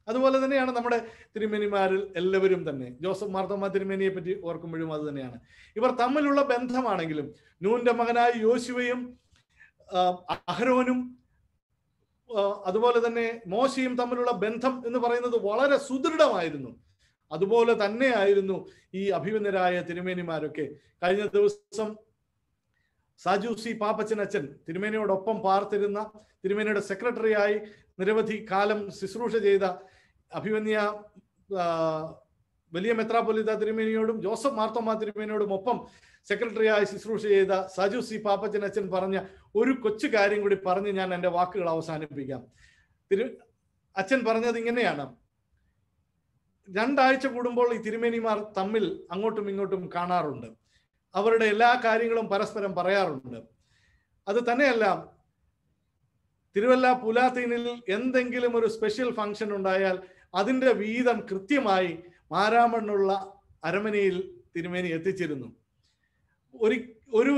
അതുപോലെ തന്നെയാണ് നമ്മുടെ തിരുമേനിമാരിൽ എല്ലാവരും തന്നെ. ജോസഫ് മാർത്തോമാ തിരുമേനിയെ പറ്റി ഓർക്കുമ്പോഴും അത് തന്നെയാണ്. ഇവർ തമ്മിലുള്ള ബന്ധമാണെങ്കിലും നൂന്റെ മകനായ യോശുവയും അഹരോനും അതുപോലെ തന്നെ മോശയും തമ്മിലുള്ള ബന്ധം എന്ന് പറയുന്നത് വളരെ സുദൃഢമായിരുന്നു. അതുപോലെ തന്നെയായിരുന്നു ഈ അഭിമന്യരായ തിരുമേനിമാരൊക്കെ. കഴിഞ്ഞ ദിവസം സാജു സി പാപ്പച്ചൻ അച്ഛൻ തിരുമേനിയോടൊപ്പം പാർത്തിരുന്ന, തിരുമേനിയുടെ സെക്രട്ടറിയായി നിരവധി കാലം ശുശ്രൂഷ ചെയ്ത അഭിമന്യ വലിയ മെത്രാപ്പൊലീത്ത തിരുമേനിയോടും ജോസഫ് മാർത്തോമാ തിരുമേനിയോടും ഒപ്പം സെക്രട്ടറിയായി ശുശ്രൂഷ ചെയ്ത സാജു സി പാപ്പച്ചൻ അച്ഛൻ പറഞ്ഞ ഒരു കൊച്ചു കാര്യം കൂടി പറഞ്ഞ് ഞാൻ എൻ്റെ വാക്കുകൾ അവസാനിപ്പിക്കാം. അച്ഛൻ പറഞ്ഞത് ഇങ്ങനെയാണ്: 2 ആഴ്ച കൂടുമ്പോൾ ഈ തിരുമേനിമാർ തമ്മിൽ അങ്ങോട്ടും ഇങ്ങോട്ടും കാണാറുണ്ട്. അവരുടെ എല്ലാ കാര്യങ്ങളും പരസ്പരം പറയാറുണ്ട്. അത് തന്നെയല്ല, തിരുവല്ല പുലാത്തീനിൽ എന്തെങ്കിലും ഒരു സ്പെഷ്യൽ ഫംഗ്ഷൻ ഉണ്ടായാൽ അതിൻ്റെ വീതം കൃത്യമായി മാരാമണ്ണുള്ള അരമനയിൽ തിരുമേനി എത്തിച്ചിരുന്നു. ഒരു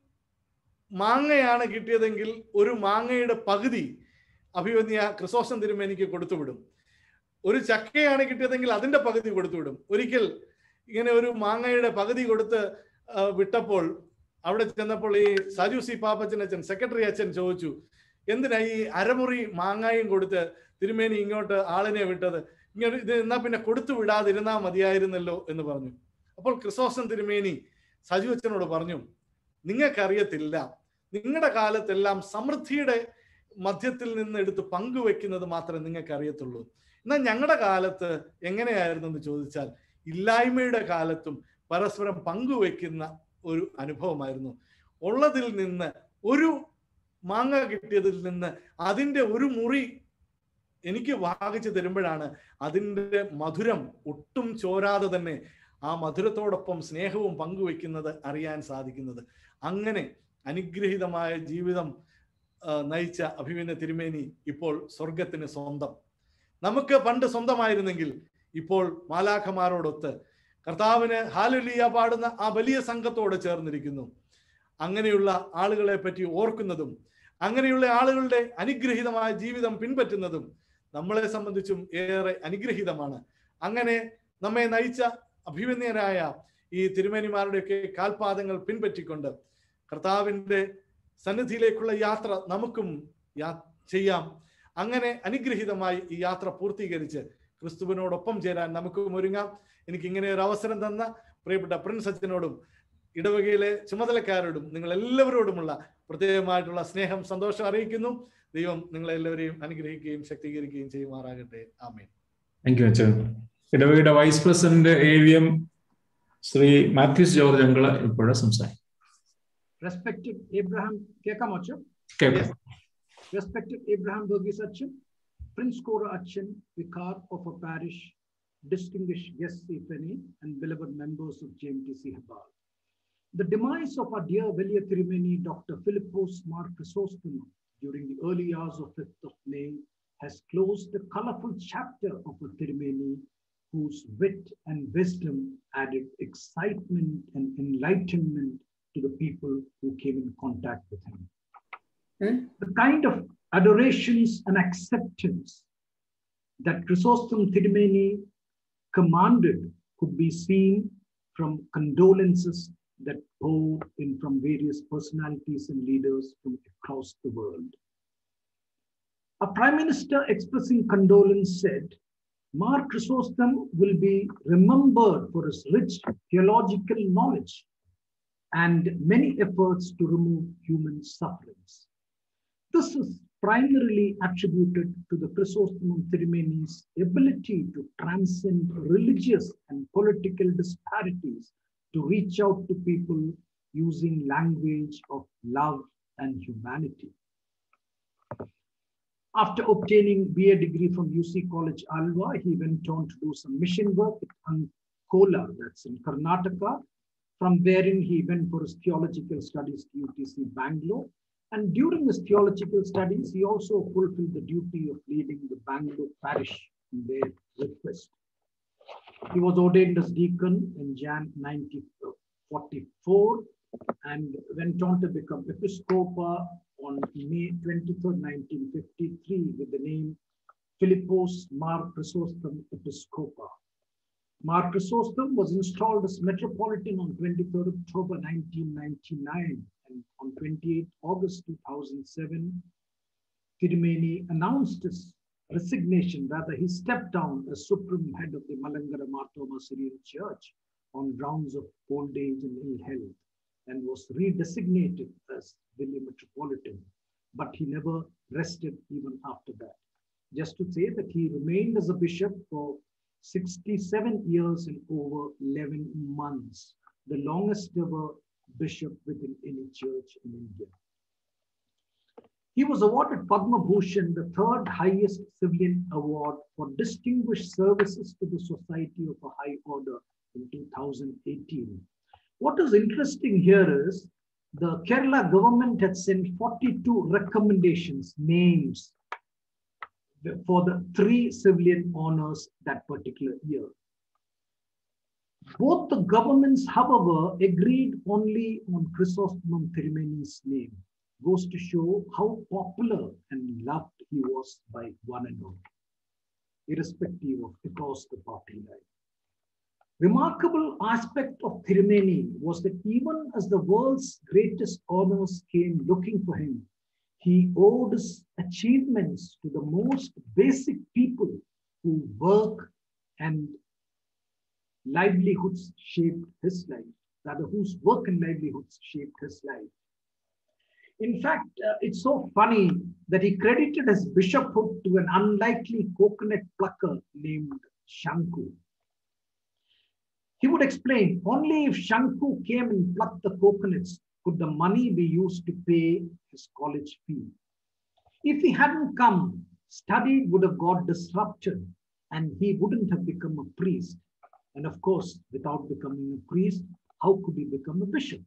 മാങ്ങയാണ് കിട്ടിയതെങ്കിൽ ഒരു മാങ്ങയുടെ പകുതി അഭിമന്യ ക്രിസോസ്റ്റം തിരുമേനിക്ക് കൊടുത്തുവിടും. ഒരു ചക്കയാണ് കിട്ടിയതെങ്കിൽ അതിൻ്റെ പകുതി കൊടുത്തുവിടും. ഒരിക്കൽ ഇങ്ങനെ ഒരു മാങ്ങയുടെ പകുതി കൊടുത്ത് വിട്ടപ്പോൾ അവിടെ ചെന്നപ്പോൾ ഈ സാജു സി പാപ്പച്ചൻ അച്ഛൻ, സെക്രട്ടറി അച്ഛൻ ചോദിച്ചു, എന്തിനാ ഈ അരമുറി മാങ്ങായും കൊടുത്ത് തിരുമേനി ഇങ്ങോട്ട് ആളിനെ വിട്ടത്? ഇങ്ങനെ ഇത് എന്നാ പിന്നെ കൊടുത്തു വിടാതിരുന്നാ മതിയായിരുന്നല്ലോ എന്ന് പറഞ്ഞു. അപ്പോൾ ക്രിസോസ്റ്റം തിരുമേനി സാജു അച്ഛനോട് പറഞ്ഞു, നിങ്ങൾക്കറിയത്തില്ല, നിങ്ങളുടെ കാലത്തെല്ലാം സമൃദ്ധിയുടെ മധ്യത്തിൽ നിന്ന് എടുത്ത് പങ്കുവെക്കുന്നത് മാത്രമേ നിങ്ങൾക്ക് അറിയത്തുള്ളൂ. എന്നാൽ ഞങ്ങളുടെ കാലത്ത് എങ്ങനെയായിരുന്നു എന്ന് ചോദിച്ചാൽ, ഇല്ലായ്മയുടെ കാലത്തും പരസ്പരം പങ്കുവെക്കുന്ന ഒരു അനുഭവമായിരുന്നു. ഉള്ളതിൽ നിന്ന് ഒരു മാങ്ങ കിട്ടിയതിൽ നിന്ന് അതിൻ്റെ ഒരു മുറി എനിക്ക് വാങ്ങിച്ചു തരുമ്പോഴാണ് അതിൻ്റെ മധുരം ഒട്ടും ചോരാതെ തന്നെ ആ മധുരത്തോടൊപ്പം സ്നേഹവും പങ്കുവെക്കുന്നത് അറിയാൻ സാധിക്കുന്നത്. അങ്ങനെ അനുഗ്രഹീതമായ ജീവിതം നയിച്ച അഭിമന്യ തിരുമേനി ഇപ്പോൾ സ്വർഗത്തിന് സ്വന്തം. നമുക്ക് പണ്ട് സ്വന്തമായിരുന്നെങ്കിൽ ഇപ്പോൾ മാലാഖമാരോടൊത്ത് കർത്താവിന് ഹാലലുയ പാടുന്ന ആ വലിയ സംഘത്തോട് ചേർന്നിരിക്കുന്നു. അങ്ങനെയുള്ള ആളുകളെ പറ്റി ഓർക്കുന്നതും അങ്ങനെയുള്ള ആളുകളുടെ അനുഗ്രഹീതമായ ജീവിതം പിൻപറ്റുന്നതും നമ്മളെ സംബന്ധിച്ചും ഏറെ അനുഗ്രഹീതമാണ്. അങ്ങനെ നമ്മെ നയിച്ച അഭിമന്യരായ ഈ തിരുമേനിമാരുടെയൊക്കെ കാൽപാദങ്ങൾ പിൻപറ്റിക്കൊണ്ട് കർത്താവിൻ്റെ സന്നിധിയിലേക്കുള്ള യാത്ര നമുക്കും ചെയ്യാം. അങ്ങനെ അനുഗ്രഹീതമായി ഈ യാത്ര പൂർത്തീകരിച്ച് ക്രിസ്തുവിനോടൊപ്പം ചേരാൻ നമുക്കും ഒരുങ്ങാം. എനിക്ക് ഇങ്ങനെ ഒരു അവസരം തന്ന പ്രിയപ്പെട്ട പ്രിൻസ് അച്ഛനോടും ഇടവകയിലെ ചുമതലക്കാരോടും നിങ്ങൾ എല്ലാവരോടുമുള്ള പ്രത്യേകമായിട്ടുള്ള സ്നേഹം, സന്തോഷം അറിയിക്കുന്നു. ദൈവം നിങ്ങളെല്ലാവരെയും അനുഗ്രഹിക്കുകയും ശക്തീകരിക്കുകയും ചെയ്യുമാറാകട്ടെ. ആമേൻ. താങ്ക് യു അച്ഛൻ. ഇടവകയുടെ vice president AVM Shri Mathews George uncle ഇപ്പോഴും സംസാരിക്കും. Respected Abraham Kekamocho, respected Abraham Burgess Achin, Prince Kora Achin, Vicar of a parish, distinguished guests, if any, and beloved members of JMTC Habal. The demise of our dear Velia Tirumeni, Dr. Philippos Mar Chrysostom, during the early hours of 5th of May, has closed the colorful chapter of a Tirumeni whose wit and wisdom added excitement and enlightenment to the people who came in contact with him. The kind of adorations and acceptance that Chrysostom Tirumeni commanded could be seen from condolences that poured in from various personalities and leaders from across the world. A Prime Minister expressing condolence said, Mar Chrysostom will be remembered for his rich theological knowledge and many efforts to remove human sufferings. This is primarily attributed to the Chrysostom Tirumeni's ability to transcend religious and political disparities to reach out to people using language of love and humanity. After obtaining BA degree from UC College Alva, he went on to do some mission work at Ankola, that's in Karnataka, from wherein he went for his theological studies to UTC Bangalore. And during his theological studies, he also fulfilled the duty of leading the Bangalore parish in their request. He was ordained as deacon in Jan 1944 and went on to become Episcopal on May 23, 1953 with the name Philippos Mar Chrysostom Episcopa. Mar Chrysostom was installed as Metropolitan on 23rd October 1999, and on 28 August 2007, Tirumeni announced his resignation. Rather, he stepped down as Supreme Head of the Malangara Marthoma Syrian Church on grounds of old age and ill health, and was redesignated as Delhi Metropolitan. But he never rested even after that. Just to say that he remained as a bishop for 67 years and over 11 months, the longest ever bishop within any church in India. He was awarded Padma Bhushan, the third highest civilian award for distinguished services to the Society of a High Order in 2018. What is interesting here is the Kerala government had sent 42 recommendations, names, for the 3 civilian honors that particular year. Both the governments, however, agreed only on Chrysostom Tirumeni's name. Goes to show how popular and loved he was by one and all, irrespective of across the party line. Remarkable aspect of Tirumeni was that even as the world's greatest honors came looking for him, he owed his achievements to the most basic people who work and livelihoods shaped his life, rather whose work and livelihoods shaped his life. In fact, it's so funny that he credited his bishophood to an unlikely coconut plucker named Shanku. He would explain, only if Shanku came and plucked the coconuts could the money be used to pay his college fee. If he hadn't come, study would have got disrupted and he wouldn't have become a priest. And of course, without becoming a priest, how could he become a bishop?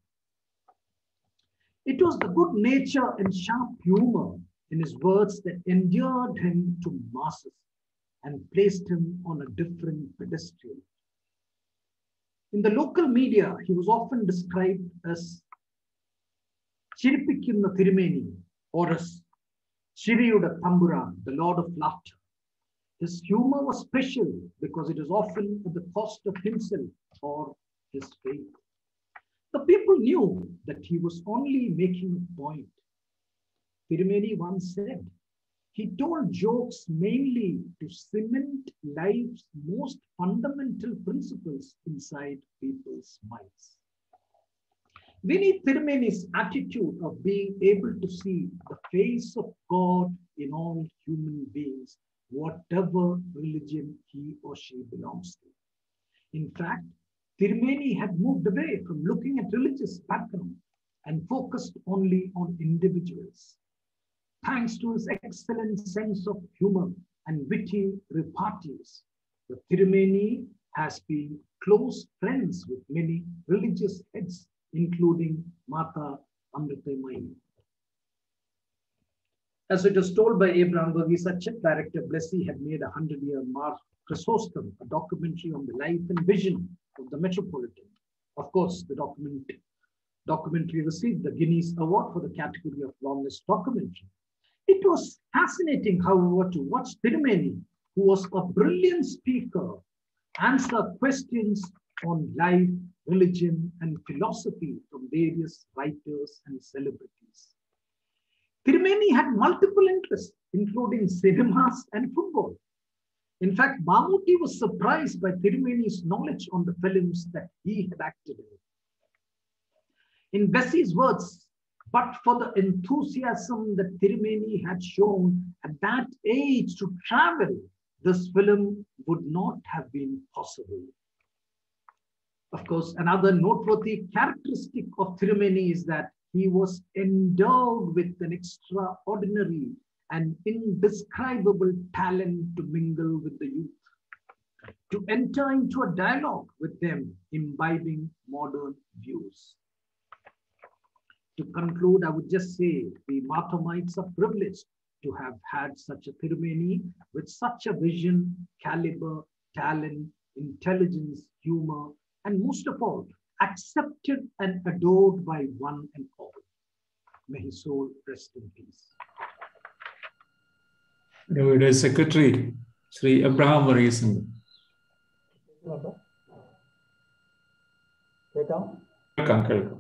It was the good nature and sharp humor in his words that endeared him to masses and placed him on a different pedestal. In the local media, he was often described as Chiripikkunna Tirumeni, or as Chiriyuda Tamburan, the Lord of Laughter. His humor was special because it is often at the cost of himself or his faith. The people knew that he was only making a point. Tirumeni once said, he told jokes mainly to cement life's most fundamental principles inside people's minds. We need Tirumeni's attitude of being able to see the face of God in all human beings, whatever religion he or she belongs to. In fact, Tirumeni had moved away from looking at religious background and focused only on individuals. Thanks to his excellent sense of humor and witty repartees, the Tirumeni has been close friends with many religious heads, including Mata Amritamayi. As it is told by Abraham Verghese Achet, Director Blessy had made a 100-year Mar Chrysostom, a documentary on the life and vision of the Metropolitan. Of course, the documentary received the Guinness Award for the category of longest documentary. It was fascinating, however, to watch Tirumeni, who was a brilliant speaker, answer questions on life, religion, and philosophy from various writers and celebrities. Tirumeni had multiple interests, including cinemas and football. In fact, Mammootty was surprised by Tirumeni's knowledge on the films that he had acted in. In Bessie's words, but for the enthusiasm that Tirumeni had shown at that age to travel, this film would not have been possible. Of course, another noteworthy characteristic of Tirumeni is that he was endowed with an extraordinary and indescribable talent to mingle with the youth, to enter into a dialogue with them, imbibing modern views. To conclude, I would just say the Marthomites are privileged to have had such a Tirumeni with such a vision, caliber, talent, intelligence, humor, and most of all, accepted and adored by one and all. May his soul rest in peace. ഇടവകയുടെ secretary Shri Abraham Varghese ഉണ്ട്. കേൾക്കാം. കേൾക്കാം.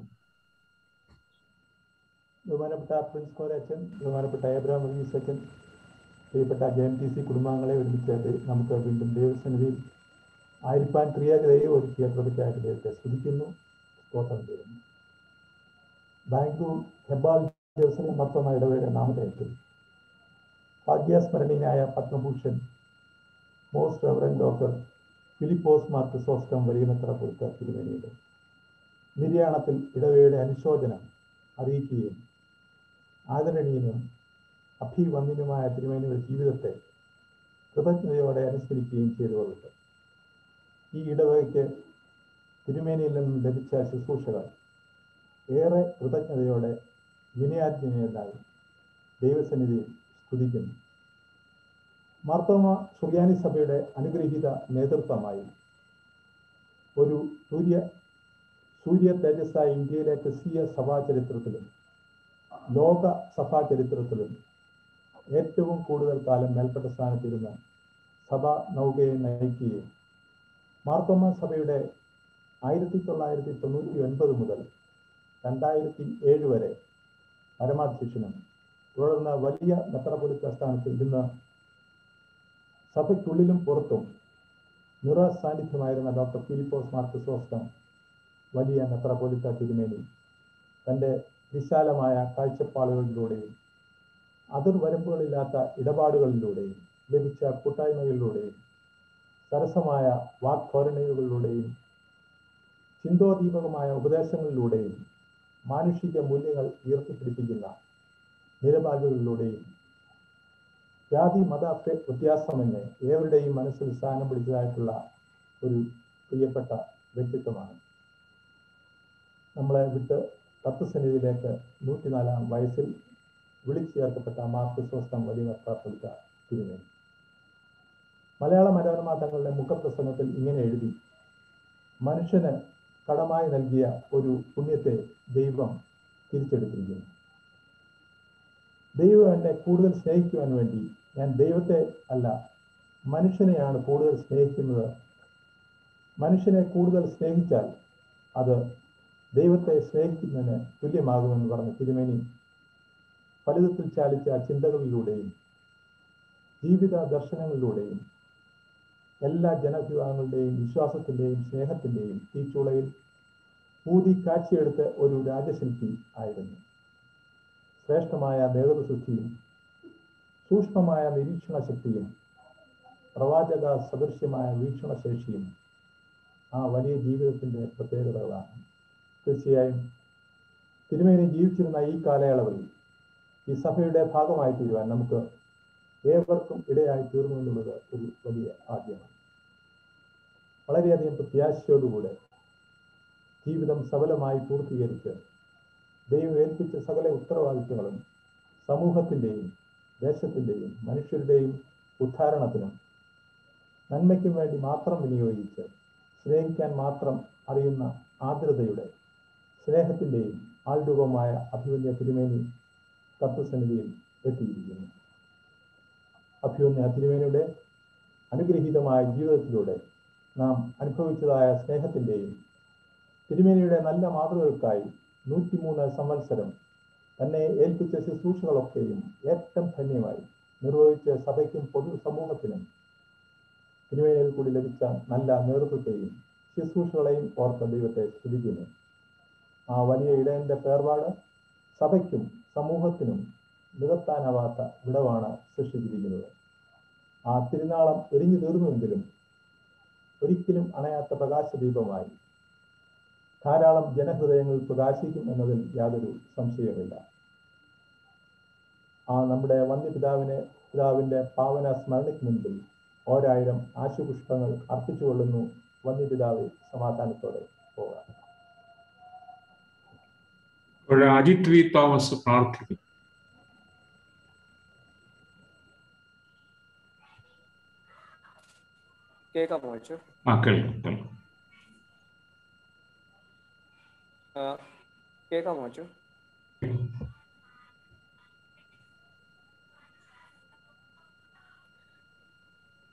ബഹുമാനപ്പെട്ട Prince Korachan, ബഹുമാനപ്പെട്ട Abraham Varghese അച്ഛൻ, പ്രിയപ്പെട്ട JMTC കുടുംബാംഗങ്ങളെ ഒരുമിച്ചായിട്ട് നമുക്ക് വീണ്ടും ദൈവസന്നിധിയിൽ ആയിരിക്കാൻ ക്രിയാകതയെ ഒരുക്കിയ പ്രതിക്കായിട്ട് ദൈവത്തെ സ്തുതിക്കുന്നു, സ്തോത്രം ചെയ്യുന്നു. ബാംഗ്ലൂർ ഹെബാൽ ജെറുസലേം മർത്തോമ ഇടവകയുടെ നാമധേയത്തിൽ ഭാഗ്യസ്മരണീയനായ Padma Bhushan most reverend doctor Philipose Mar Chrysostom വലിയ മെത്രാപ്പൊലീത്ത തിരുമേനിയുടെ നിര്യാണത്തിൽ ഇടവകയുടെ അനുശോചനം അറിയിക്കുകയും ആദരണീയനും അഭിവന്ദനുമായ തിരുമേനിയുടെ ജീവിതത്തെ കൃതജ്ഞതയോടെ അനുസ്മരിക്കുകയും ചെയ്തുകൊള്ളുക. ഈ ഇടവകയ്ക്ക് തിരുമേനിയിൽ നിന്നും ലഭിച്ച ശുശ്രൂഷകൾ ഏറെ കൃതജ്ഞതയോടെ വിനയാജ്ഞനായി ദൈവസന്നിധിയിൽ സ്തുതിക്കുന്നു. മാർത്തോമ സുറിയാനി സഭയുടെ അനുഗ്രഹീത നേതൃത്വമായി ഒരു സൂര്യ തേജസ്സായ ഇന്ത്യയിലെ ക്രിസ്തീയ സഭാ ചരിത്രത്തിലും ലോക സഭാ ചരിത്രത്തിലും ഏറ്റവും കൂടുതൽ കാലം മേൽപ്പെട്ട സ്ഥാനത്തിരുന്ന സഭാ നൗകയെ നയിക്കുകയും മാർത്തോമ സഭയുടെ 1999 മുതൽ 2007 വരെ പരമാധ്യക്ഷനും തുടർന്ന് വലിയ മെത്രാപ്പൊലീത്ത സ്ഥാനത്ത് ഇരുന്ന് സഭയ്ക്കുള്ളിലും പുറത്തും നിറസാന്നിധ്യമായിരുന്ന ഡോക്ടർ ഫിലിപ്പോസ് മാർ ക്രിസോസ്റ്റം വലിയ മെത്രാപ്പൊലീത്ത തിരുമേനി തൻ്റെ വിശാലമായ കാഴ്ചപ്പാടുകളിലൂടെയും അതിർവരമ്പുകളില്ലാത്ത ഇടപാടുകളിലൂടെയും ലഭിച്ച കൂട്ടായ്മകളിലൂടെയും സരസമായ വാക്ധോരണകളിലൂടെയും ചിന്തോദീപകമായ ഉപദേശങ്ങളിലൂടെയും മാനുഷിക മൂല്യങ്ങൾ ഉയർത്തിപ്പിടിപ്പിക്കുന്ന നിലപാടുകളിലൂടെയും ജാതി മത വ്യത്യാസമെന്ന് ഏവരുടെയും മനസ്സിൽ സ്ഥാനം പിടിച്ചതായിട്ടുള്ള ഒരു പ്രിയപ്പെട്ട വ്യക്തിത്വമാണ്. നമ്മളെ വിട്ട് തത്വസന്നിധിയിലേക്ക് 104-ാം വയസ്സിൽ വിളിച്ചു ചേർക്കപ്പെട്ട മാർ ക്രിസോസ്റ്റം വലിയ മെത്രാപ്പൊലീത്ത തിരുമേനി മലയാള മനോരമ തങ്ങളുടെ മുഖപ്രസംഗത്തിൽ ഇങ്ങനെ എഴുതി: മനുഷ്യന് കടമായി നൽകിയ ഒരു പുണ്യത്തെ ദൈവം തിരിച്ചെടുത്തിരിക്കുന്നു. ദൈവം എന്നെ കൂടുതൽ സ്നേഹിക്കുവാൻ വേണ്ടി ഞാൻ ദൈവത്തെ അല്ല മനുഷ്യനെയാണ് കൂടുതൽ സ്നേഹിക്കുന്നത്. മനുഷ്യനെ കൂടുതൽ സ്നേഹിച്ചാൽ അത് ദൈവത്തെ സ്നേഹിക്കുന്നതിന് തുല്യമാകുമെന്ന് പറഞ്ഞ തിരുമേനി ഫലിതത്തിൽ ചാലിച്ച ചിന്തകളിലൂടെയും ജീവിത ദർശനങ്ങളിലൂടെയും എല്ലാ ജനവിഭാഗങ്ങളുടെയും വിശ്വാസത്തിൻ്റെയും സ്നേഹത്തിൻ്റെയും തീച്ചുളയിൽ ഊതി കാഴ്ചയെടുത്ത ഒരു രാജശില്പി ആയിരുന്നു. ശ്രേഷ്ഠമായ നേതൃശുദ്ധിയും സൂക്ഷ്മമായ നിരീക്ഷണ ശക്തിയും പ്രവാചക സദൃശ്യമായ വീക്ഷണശേഷിയും ആ വലിയ ജീവിതത്തിൻ്റെ പ്രത്യേകതകളാണ്. തീർച്ചയായും തിരുമേനി ജീവിച്ചിരുന്ന ഈ കാലയളവിൽ ഈ സഭയുടെ ഭാഗമായി തീരുവാൻ നമുക്ക് ഏവർക്കും ഇടയായി തീർന്നു എന്നുള്ളത് ഒരു വലിയ ആദ്യമാണ്. വളരെയധികം പ്രത്യാശയോടുകൂടെ ജീവിതം സഫലമായി പൂർത്തീകരിച്ച് ദൈവം ഏൽപ്പിച്ച സകല ഉത്തരവാദിത്വങ്ങളും സമൂഹത്തിൻ്റെയും ദേശത്തിൻ്റെയും മനുഷ്യരുടെയും ഉദ്ധാരണത്തിനും നന്മയ്ക്കും വേണ്ടി മാത്രം വിനിയോഗിച്ച് സ്നേഹിക്കാൻ മാത്രം അറിയുന്ന ആർദ്രതയുടെ സ്നേഹത്തിൻ്റെയും ആൾരൂപമായ അഭിവന്യ തിരുമേനി തത്വസന്നിധിയിൽ എത്തിയിരിക്കുന്നു. അഭിവന്യ തിരുമേനിയുടെ അനുഗ്രഹീതമായ ജീവിതത്തിലൂടെ നാം അനുഭവിച്ചതായ സ്നേഹത്തിൻ്റെയും തിരുമേനിയുടെ നല്ല മാതൃകകൾക്കായി 103 സംവത്സരം തന്നെ ഏൽപ്പിച്ച ശുശ്രൂഷകളൊക്കെയും ഏറ്റവും ധന്യമായി നിർവഹിച്ച സഭയ്ക്കും പൊതു സമൂഹത്തിനും തിരുമേനിയിൽ കൂടി ലഭിച്ച നല്ല നേതൃത്വത്തെയും ശുശ്രൂഷകളെയും ഓർത്ത ദൈവത്തെ സ്തുതിക്കുന്നു. ആ വലിയ ഇടയന്റെ പേർപാട് സഭയ്ക്കും സമൂഹത്തിനും നികത്താനാവാത്ത വിടവാണ് സൃഷ്ടിച്ചിരിക്കുന്നത്. ആ തിരുനാളം എരിഞ്ഞു തീർന്നുവെങ്കിലും ഒരിക്കലും അണയാത്ത പ്രകാശദീപമായി ധാരാളം ജനഹൃദയങ്ങൾ പ്രകാശിക്കും എന്നതിൽ യാതൊരു സംശയവുമില്ല. ആ നമ്മുടെ വന്യപിതാവിന്റെ പാവന സ്മരണയ്ക്ക് മുൻപിൽ 1000 ആശുപുഷ്പങ്ങൾ അർപ്പിച്ചുകൊള്ളുന്നു. വന്യപിതാവ് സമാധാനത്തോടെ പോകാം. അജിത് വി തോമസ് പ്രാർത്ഥിക്കും. കേൾക്കാമോ അച്ഛൻ? കേൾക്കാമോ അച്ഛൻ?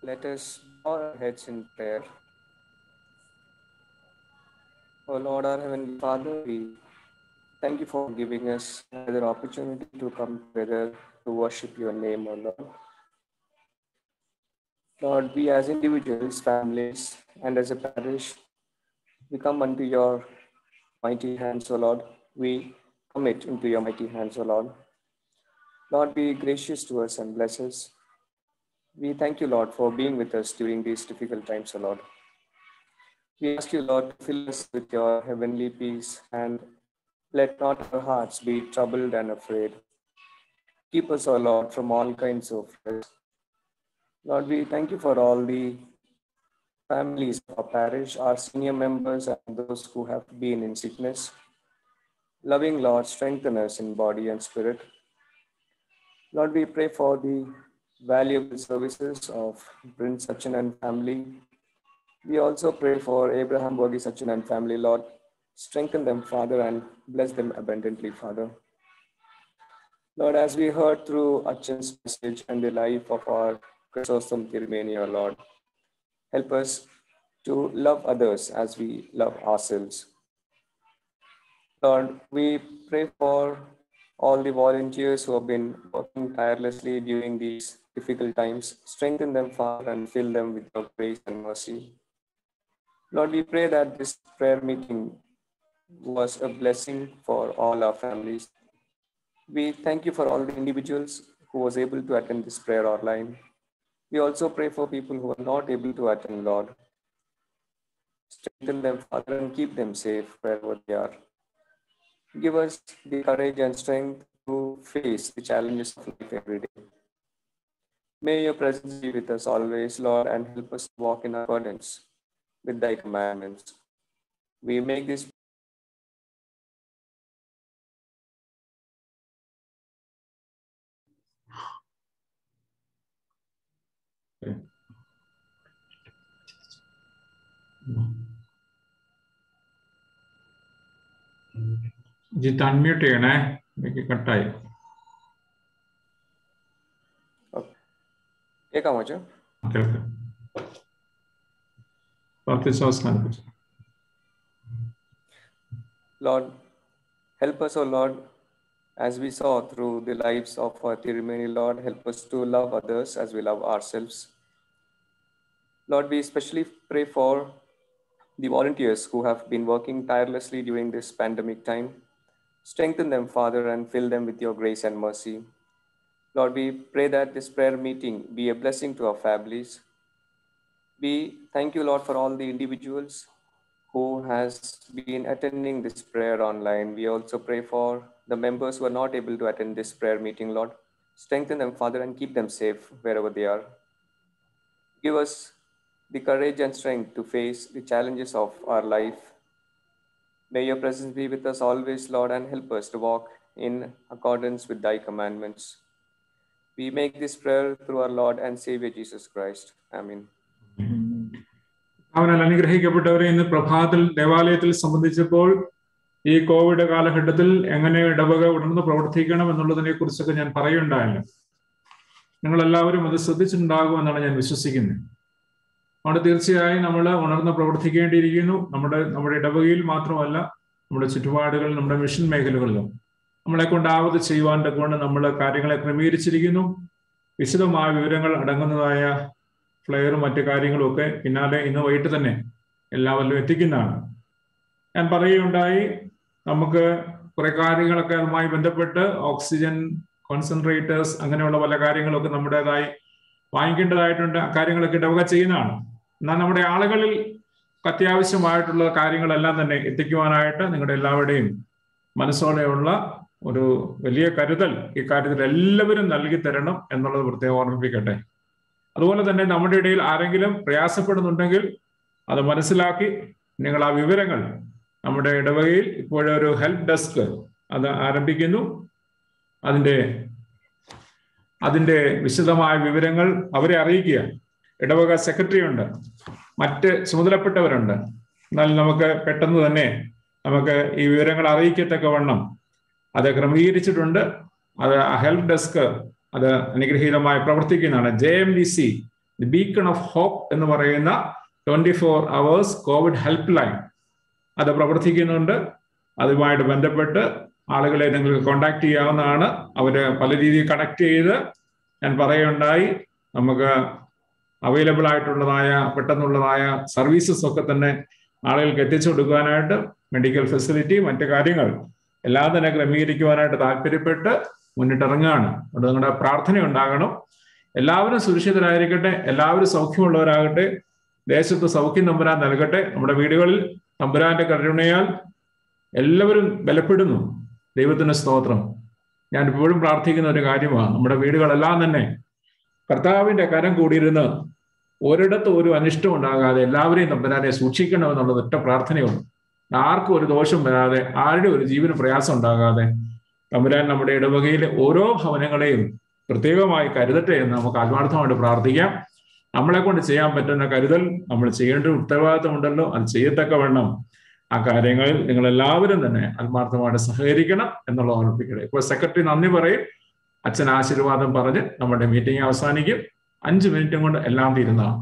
Let us bow our heads in prayer. O Lord, our Heavenly Father, we thank you for giving us another opportunity to come together to worship your name, O Lord. Lord, we as individuals, families, and as a parish, we come unto your mighty hands, O Lord. We commit into your mighty hands, O Lord. Lord, be gracious to us and bless us. We thank you, Lord, for being with us during these difficult times, O Lord. We ask you, Lord, to fill us with your heavenly peace and let not our hearts be troubled and afraid. Keep us, O Lord, from all kinds of fears. Lord, we thank you for all the families of our parish, our senior members, and those who have been in sickness. Loving Lord, strengthen us in body and spirit. Lord, we pray for the valuable services of Prince Sachin and family. We also pray for Abraham Bogi Sachin and family, Lord. Strengthen them, Father, and bless them abundantly, Father. Lord, as we heard through Achin's message and the life of our Chrysostom Tirumeni, Lord, help us to love others as we love ourselves. Lord, we pray for all the volunteers who have been working tirelessly during these difficult times. Strengthen them, Father, and fill them with your grace and mercy. Lord, we pray that this prayer meeting was a blessing for all our families. We thank you for all the individuals who was able to attend this prayer online. We also pray for people who are not able to attend, Lord. Strengthen them, Father, and keep them safe wherever they are. Give us the courage and strength to face the challenges of life every day. May your presence be with us always, Lord, and help us walk in accordance with thy commandments. We make this Jith unmute ചെയ്യണേ, എനിക്ക് കട്ടായി. കേൾക്കാമോ അച്ഛാ? കേൾക്കാം. പ്രാർത്ഥിച്ച് അവസാനിപ്പിച്ചു. Lord, help us, O Lord, as we saw through the lives of our Tirumeni, Lord, help us to love others as we love ourselves. Lord, we especially pray for the volunteers who have been working tirelessly during this pandemic time. Strengthen them, Father, and fill them with your grace and mercy. Lord, we pray that this prayer meeting be a blessing to our families. We thank you, Lord, for all the individuals who has been attending this prayer online. We also pray for the members who are not able to attend this prayer meeting, Lord. Strengthen them, Father, and keep them safe wherever they are. Give us the courage and strength to face the challenges of our life. May your presence be with us always, Lord, and help us to walk in accordance with thy commandments. We make this prayer through our Lord and Savior Jesus Christ. Amen. അവനാൽ അനുഗ്രഹിക്കപ്പെട്ടവരെ, ഇന്ന് പ്രഭാതത്തിൽ ദേവാലയത്തിൽ സംബന്ധിച്ചപ്പോൾ ഈ Covid കാലഘട്ടത്തിൽ എങ്ങനെ ഇടവക ഉണർന്ന് പ്രവർത്തിക്കണം എന്നുള്ളതിനെ കുറിച്ചൊക്കെ ഞാൻ പറയുണ്ടായല്ലോ. നിങ്ങളെല്ലാവരും അത് ശ്രദ്ധിച്ചിട്ടുണ്ടാകുമെന്നാണ് ഞാൻ വിശ്വസിക്കുന്നത്. അതുകൊണ്ട് തീർച്ചയായും നമ്മൾ ഉണർന്ന് പ്രവർത്തിക്കേണ്ടിയിരിക്കുന്നു. നമ്മുടെ ഇടവകയിൽ മാത്രമല്ല, നമ്മുടെ ചുറ്റുപാടുകളിൽ, നമ്മുടെ മിഷൻ മേഖലകളിലും നമ്മളെ കൊണ്ടാവത് ചെയ്യുവാൻ കൊണ്ട് നമ്മൾ കാര്യങ്ങളെ ക്രമീകരിച്ചിരിക്കുന്നു. വിശദമായ വിവരങ്ങൾ അടങ്ങുന്നതായ ഫ്ലെയറും മറ്റു കാര്യങ്ങളും ഒക്കെ പിന്നാലെ ഇന്ന് വൈകിട്ട് തന്നെ എല്ലാവരിലും എത്തിക്കുന്നതാണ്. ഞാൻ പറയുകയുണ്ടായി, നമുക്ക് കുറെ കാര്യങ്ങളൊക്കെ അതുമായി ബന്ധപ്പെട്ട് ഓക്സിജൻ കോൺസെൻട്രേറ്റേഴ്സ് അങ്ങനെയുള്ള പല കാര്യങ്ങളൊക്കെ നമ്മുടേതായി വാങ്ങിക്കേണ്ടതായിട്ടുണ്ട്. ആ കാര്യങ്ങളൊക്കെ ഇടവക ചെയ്യുന്നതാണ്. എന്നാൽ നമ്മുടെ ആളുകളിൽ അത്യാവശ്യമായിട്ടുള്ള കാര്യങ്ങളെല്ലാം തന്നെ എത്തിക്കുവാനായിട്ട് നിങ്ങളുടെ എല്ലാവരുടെയും മനസ്സോടെയുള്ള ഒരു വലിയ കരുതൽ ഇക്കാര്യത്തിൽ എല്ലാവരും നൽകി തരണം എന്നുള്ളത് പ്രത്യേകം ഓർമ്മിപ്പിക്കട്ടെ. അതുപോലെ തന്നെ നമ്മുടെ ഇടയിൽ ആരെങ്കിലും പ്രയാസപ്പെടുന്നുണ്ടെങ്കിൽ അത് മനസ്സിലാക്കി നിങ്ങൾ ആ വിവരങ്ങൾ, നമ്മുടെ ഇടവകയിൽ ഇപ്പോഴൊരു ഹെൽപ്പ് ഡെസ്ക് അത് ആരംഭിക്കുന്നു. അതിൻ്റെ വിശദമായ വിവരങ്ങൾ അവരെ അറിയിക്കുക. ഇടവക സെക്രട്ടറി ഉണ്ട്, മറ്റ് ചുമതലപ്പെട്ടവരുണ്ട്. എന്നാൽ നമുക്ക് പെട്ടെന്ന് തന്നെ നമുക്ക് ഈ വിവരങ്ങൾ അറിയിക്കത്തക്കവണ്ണം അത് ക്രമീകരിച്ചിട്ടുണ്ട്. അത് ആ ഹെൽപ്പ് ഡെസ്ക് അത് അനുഗ്രഹീതമായി പ്രവർത്തിക്കുന്നതാണ്. JMDC the beacon of hope എന്ന് പറയുന്ന 24 hours കോവിഡ് ഹെൽപ്പ് ലൈൻ അത് പ്രവർത്തിക്കുന്നുണ്ട്. അതുമായിട്ട് ബന്ധപ്പെട്ട് ആളുകളെ നിങ്ങൾക്ക് കോണ്ടാക്ട് ചെയ്യാവുന്നതാണ്. അവര് പല രീതിയിൽ കണക്ട് ചെയ്ത് ഞാൻ പറയുകയുണ്ടായി, നമുക്ക് അവൈലബിൾ ആയിട്ടുള്ളതായ പെട്ടെന്നുള്ളതായ സർവീസസ് ഒക്കെ തന്നെ ആളുകൾക്ക് എത്തിച്ചു കൊടുക്കുവാനായിട്ട് മെഡിക്കൽ ഫെസിലിറ്റി മറ്റു കാര്യങ്ങൾ എല്ലാം തന്നെ ക്രമീകരിക്കുവാനായിട്ട് താല്പര്യപ്പെട്ട് മുന്നിട്ടിറങ്ങുകയാണ്. അതുകൊണ്ട് നിങ്ങളുടെ പ്രാർത്ഥന ഉണ്ടാകണം. എല്ലാവരും സുരക്ഷിതരായിരിക്കട്ടെ, എല്ലാവരും സൗഖ്യമുള്ളവരാകട്ടെ, ദേശത്ത് സൗഖ്യം തമ്പുരാൻ നൽകട്ടെ. നമ്മുടെ വീടുകളിൽ തമ്പുരാന്റെ കരുണയാൽ എല്ലാവരും ബലപ്പെടുന്നു. ദൈവത്തിന് സ്തോത്രം. ഞാൻ ഇപ്പോഴും പ്രാർത്ഥിക്കുന്ന ഒരു കാര്യമാണ്, നമ്മുടെ വീടുകളെല്ലാം തന്നെ കർത്താവിന്റെ കരം കൂടിയിരുന്ന് ഒരിടത്തും ഒരു അനിഷ്ടം ഉണ്ടാകാതെ എല്ലാവരെയും തമ്പുരാനെ സൂക്ഷിക്കണമെന്നുള്ളത് ഒറ്റ പ്രാർത്ഥനയുള്ളൂ. ആർക്കും ഒരു ദോഷം വരാതെ, ആരുടെ ഒരു ജീവന് പ്രയാസം ഉണ്ടാകാതെ തമ്പുരാൻ നമ്മുടെ ഇടവകയിലെ ഓരോ ഭവനങ്ങളെയും പ്രത്യേകമായി കരുതട്ടെ എന്ന് നമുക്ക് ആത്മാർത്ഥമായിട്ട് പ്രാർത്ഥിക്കാം. നമ്മളെ കൊണ്ട് ചെയ്യാൻ പറ്റുന്ന കരുതൽ നമ്മൾ ചെയ്യേണ്ട ഉത്തരവാദിത്തമുണ്ടല്ലോ, അത് ചെയ്യത്തക്കവണ്ണം ആ കാര്യങ്ങളിൽ നിങ്ങൾ എല്ലാവരും തന്നെ ആത്മാർത്ഥമായിട്ട് സഹകരിക്കണം എന്നുള്ള ഓർമ്മിപ്പിക്കട്ടെ. ഇപ്പോൾ സെക്രട്ടറി നന്ദി പറയും, അച്ഛൻ ആശീർവാദം പറഞ്ഞ് നമ്മുടെ മീറ്റിംഗ് അവസാനിക്കും. 5 മിനിറ്റും കൊണ്ട് എല്ലാം തീരുന്നതാണ്.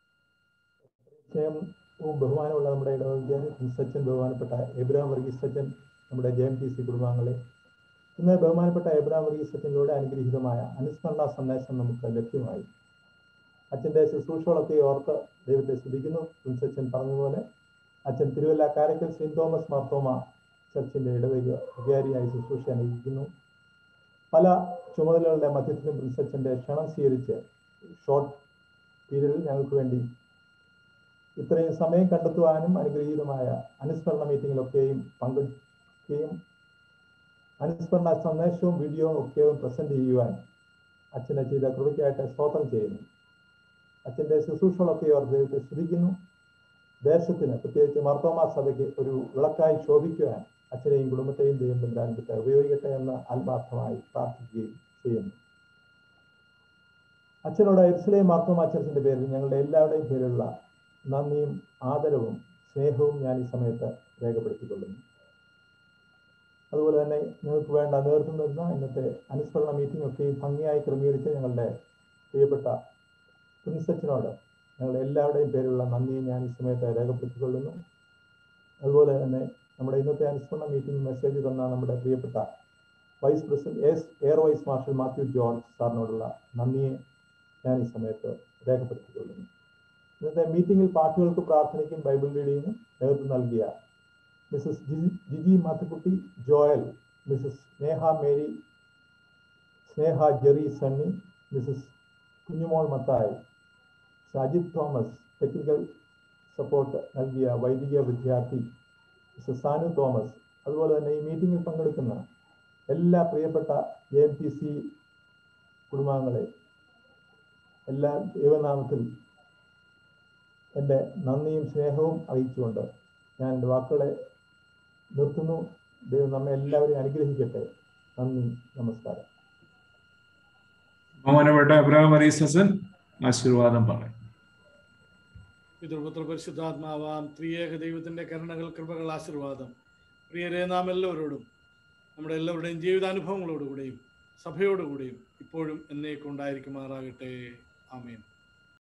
ബഹുമാനമുള്ള നമ്മുടെ ഇടവകൻ ബഹുമാനപ്പെട്ട എബ്രഹാം വർഗീസ് അച്ഛൻ, നമ്മുടെ JMTC കുടുംബാംഗങ്ങളെ, ഇന്ന് ബഹുമാനപ്പെട്ട എബ്രഹാം വർഗീസ് അച്ഛനിലൂടെ അനുഗ്രഹീതമായ അനുസ്മരണ സന്ദേശം നമുക്ക് ലഭ്യമായി. അച്ഛൻ്റെ ശുശ്രൂഷകളൊക്കെ ഓർത്ത് ദൈവത്തെ സ്തുതിക്കുന്നു. പ്രിൻസ് അച്ഛൻ പറഞ്ഞതുപോലെ അച്ഛൻ തിരുവല്ല കാരക്കൽ സെയിന്റ് തോമസ് മാർത്തോമ ചർച്ചിന്റെ വികാരിയായി ശുശ്രൂഷ അനുഭവിക്കുന്നു. പല ചുമതലകളുടെ മധ്യത്തിലും പ്രിൻസ് അച്ഛൻ്റെ ക്ഷണം സ്വീകരിച്ച് ഷോർട്ട് പീരീഡിൽ ഞങ്ങൾക്ക് വേണ്ടി ഇത്രയും സമയം കണ്ടെത്തുവാനും അനുഗ്രഹീതമായ അനുസ്മരണ മീറ്റിങ്ങിലൊക്കെയും പങ്കെടുക്കുകയും അനുസ്മരണ സന്ദേശവും വീഡിയോ ഒക്കെയും പ്രസന്റ് ചെയ്യുവാൻ അച്ഛനെ ചെയ്ത കൃപയ്ക്കായിട്ട് സ്തോത്രം ചെയ്യുന്നു. അച്ഛൻ്റെ ശുശ്രൂഷകളൊക്കെ അവർ ദൈവത്തെ സ്തുതിക്കുന്നു. ദേശത്തിന്, പ്രത്യേകിച്ച് മാർത്തോമാ സഭയ്ക്ക് ഒരു വിളക്കായി ശോഭിക്കുവാൻ അച്ഛനെയും കുടുംബത്തെയും ദൈവം തമ്പുരാൻ ഉപയോഗിക്കട്ടെ എന്ന് ആത്മാർത്ഥമായി പ്രാർത്ഥിക്കുകയും ചെയ്യുന്നു. അച്ഛനോട് എർസലേം മാർത്തോമാ ചർച്ചിന്റെ പേരിൽ ഞങ്ങളുടെ എല്ലാവരുടെയും പേരിലുള്ള നന്ദിയും ആദരവും സ്നേഹവും ഞാൻ ഈ സമയത്ത് രേഖപ്പെടുത്തിക്കൊള്ളുന്നു. അതുപോലെ തന്നെ നിങ്ങൾക്ക് വേണ്ട നേതൃത്വം നൽകുന്ന ഇന്നത്തെ അനുസ്മരണ മീറ്റിംഗ് ഒക്കെയും ഭംഗിയായി ക്രമീകരിച്ച് ഞങ്ങളുടെ പ്രിയപ്പെട്ട പ്രിൻസ് അച്ഛനോട് ഞങ്ങളുടെ എല്ലാവരുടെയും പേരിലുള്ള നന്ദിയും ഞാൻ ഈ സമയത്ത് രേഖപ്പെടുത്തിക്കൊള്ളുന്നു. അതുപോലെ തന്നെ നമ്മുടെ ഇന്നത്തെ അനുസ്മരണ മീറ്റിംഗ് മെസ്സേജ് തന്ന നമ്മുടെ പ്രിയപ്പെട്ട vice president air vice marshal Mathew George സാറിനോടുള്ള നന്ദിയെ ഞാൻ ഈ സമയത്ത് രേഖപ്പെടുത്തിക്കൊള്ളുന്നു. ഇന്നത്തെ മീറ്റിംഗിൽ പാട്ടുകൾക്ക് പ്രാർത്ഥനയ്ക്കും ബൈബിൾ റീഡിങ്ങിനും നേതൃത്വം നൽകിയ Mrs Jiji Mathukutty Joel, Mrs Sneha Mary, Sneha Jerry Sunny, Mrs Kunjumol Mathai, Ajith Thomas, technical support നൽകിയ വൈദിക വിദ്യാർത്ഥി മിസ്സസ് സാനു തോമസ്, അതുപോലെ തന്നെ ഈ മീറ്റിംഗിൽ പങ്കെടുക്കുന്ന എല്ലാ പ്രിയപ്പെട്ട JMTC കുടുംബാംഗങ്ങളെ എല്ലാ ദൈവനാമത്തിൽ എൻ്റെ നന്ദിയും സ്നേഹവും അറിയിച്ചുകൊണ്ട് ഞാൻ എൻ്റെ വാക്കുകളെ നിർത്തുന്നു. ദൈവം നമ്മെ എല്ലാവരെയും അനുഗ്രഹിക്കട്ടെ. നന്ദി, നമസ്കാരം. ബഹുമാനപ്പെട്ട എബ്രഹാം വർഗീസ് അച്ഛൻ ആശീർവാദം പറയും. പിതൃപുത്ര പരിശുദ്ധാത്മാവാം ത്രിയേക ദൈവത്തിന്റെ കരുണകൾ, കൃപകൾ, ആശീർവാദം പ്രിയരെ നാം എല്ലാവരോടും നമ്മുടെ എല്ലാവരുടെയും ജീവിതാനുഭവങ്ങളോടുകൂടെയും സഭയോടുകൂടെയും ഇപ്പോഴും എന്നേക്കും ഉണ്ടായിരിക്കുമാറാകട്ടെ. ആമേൻ.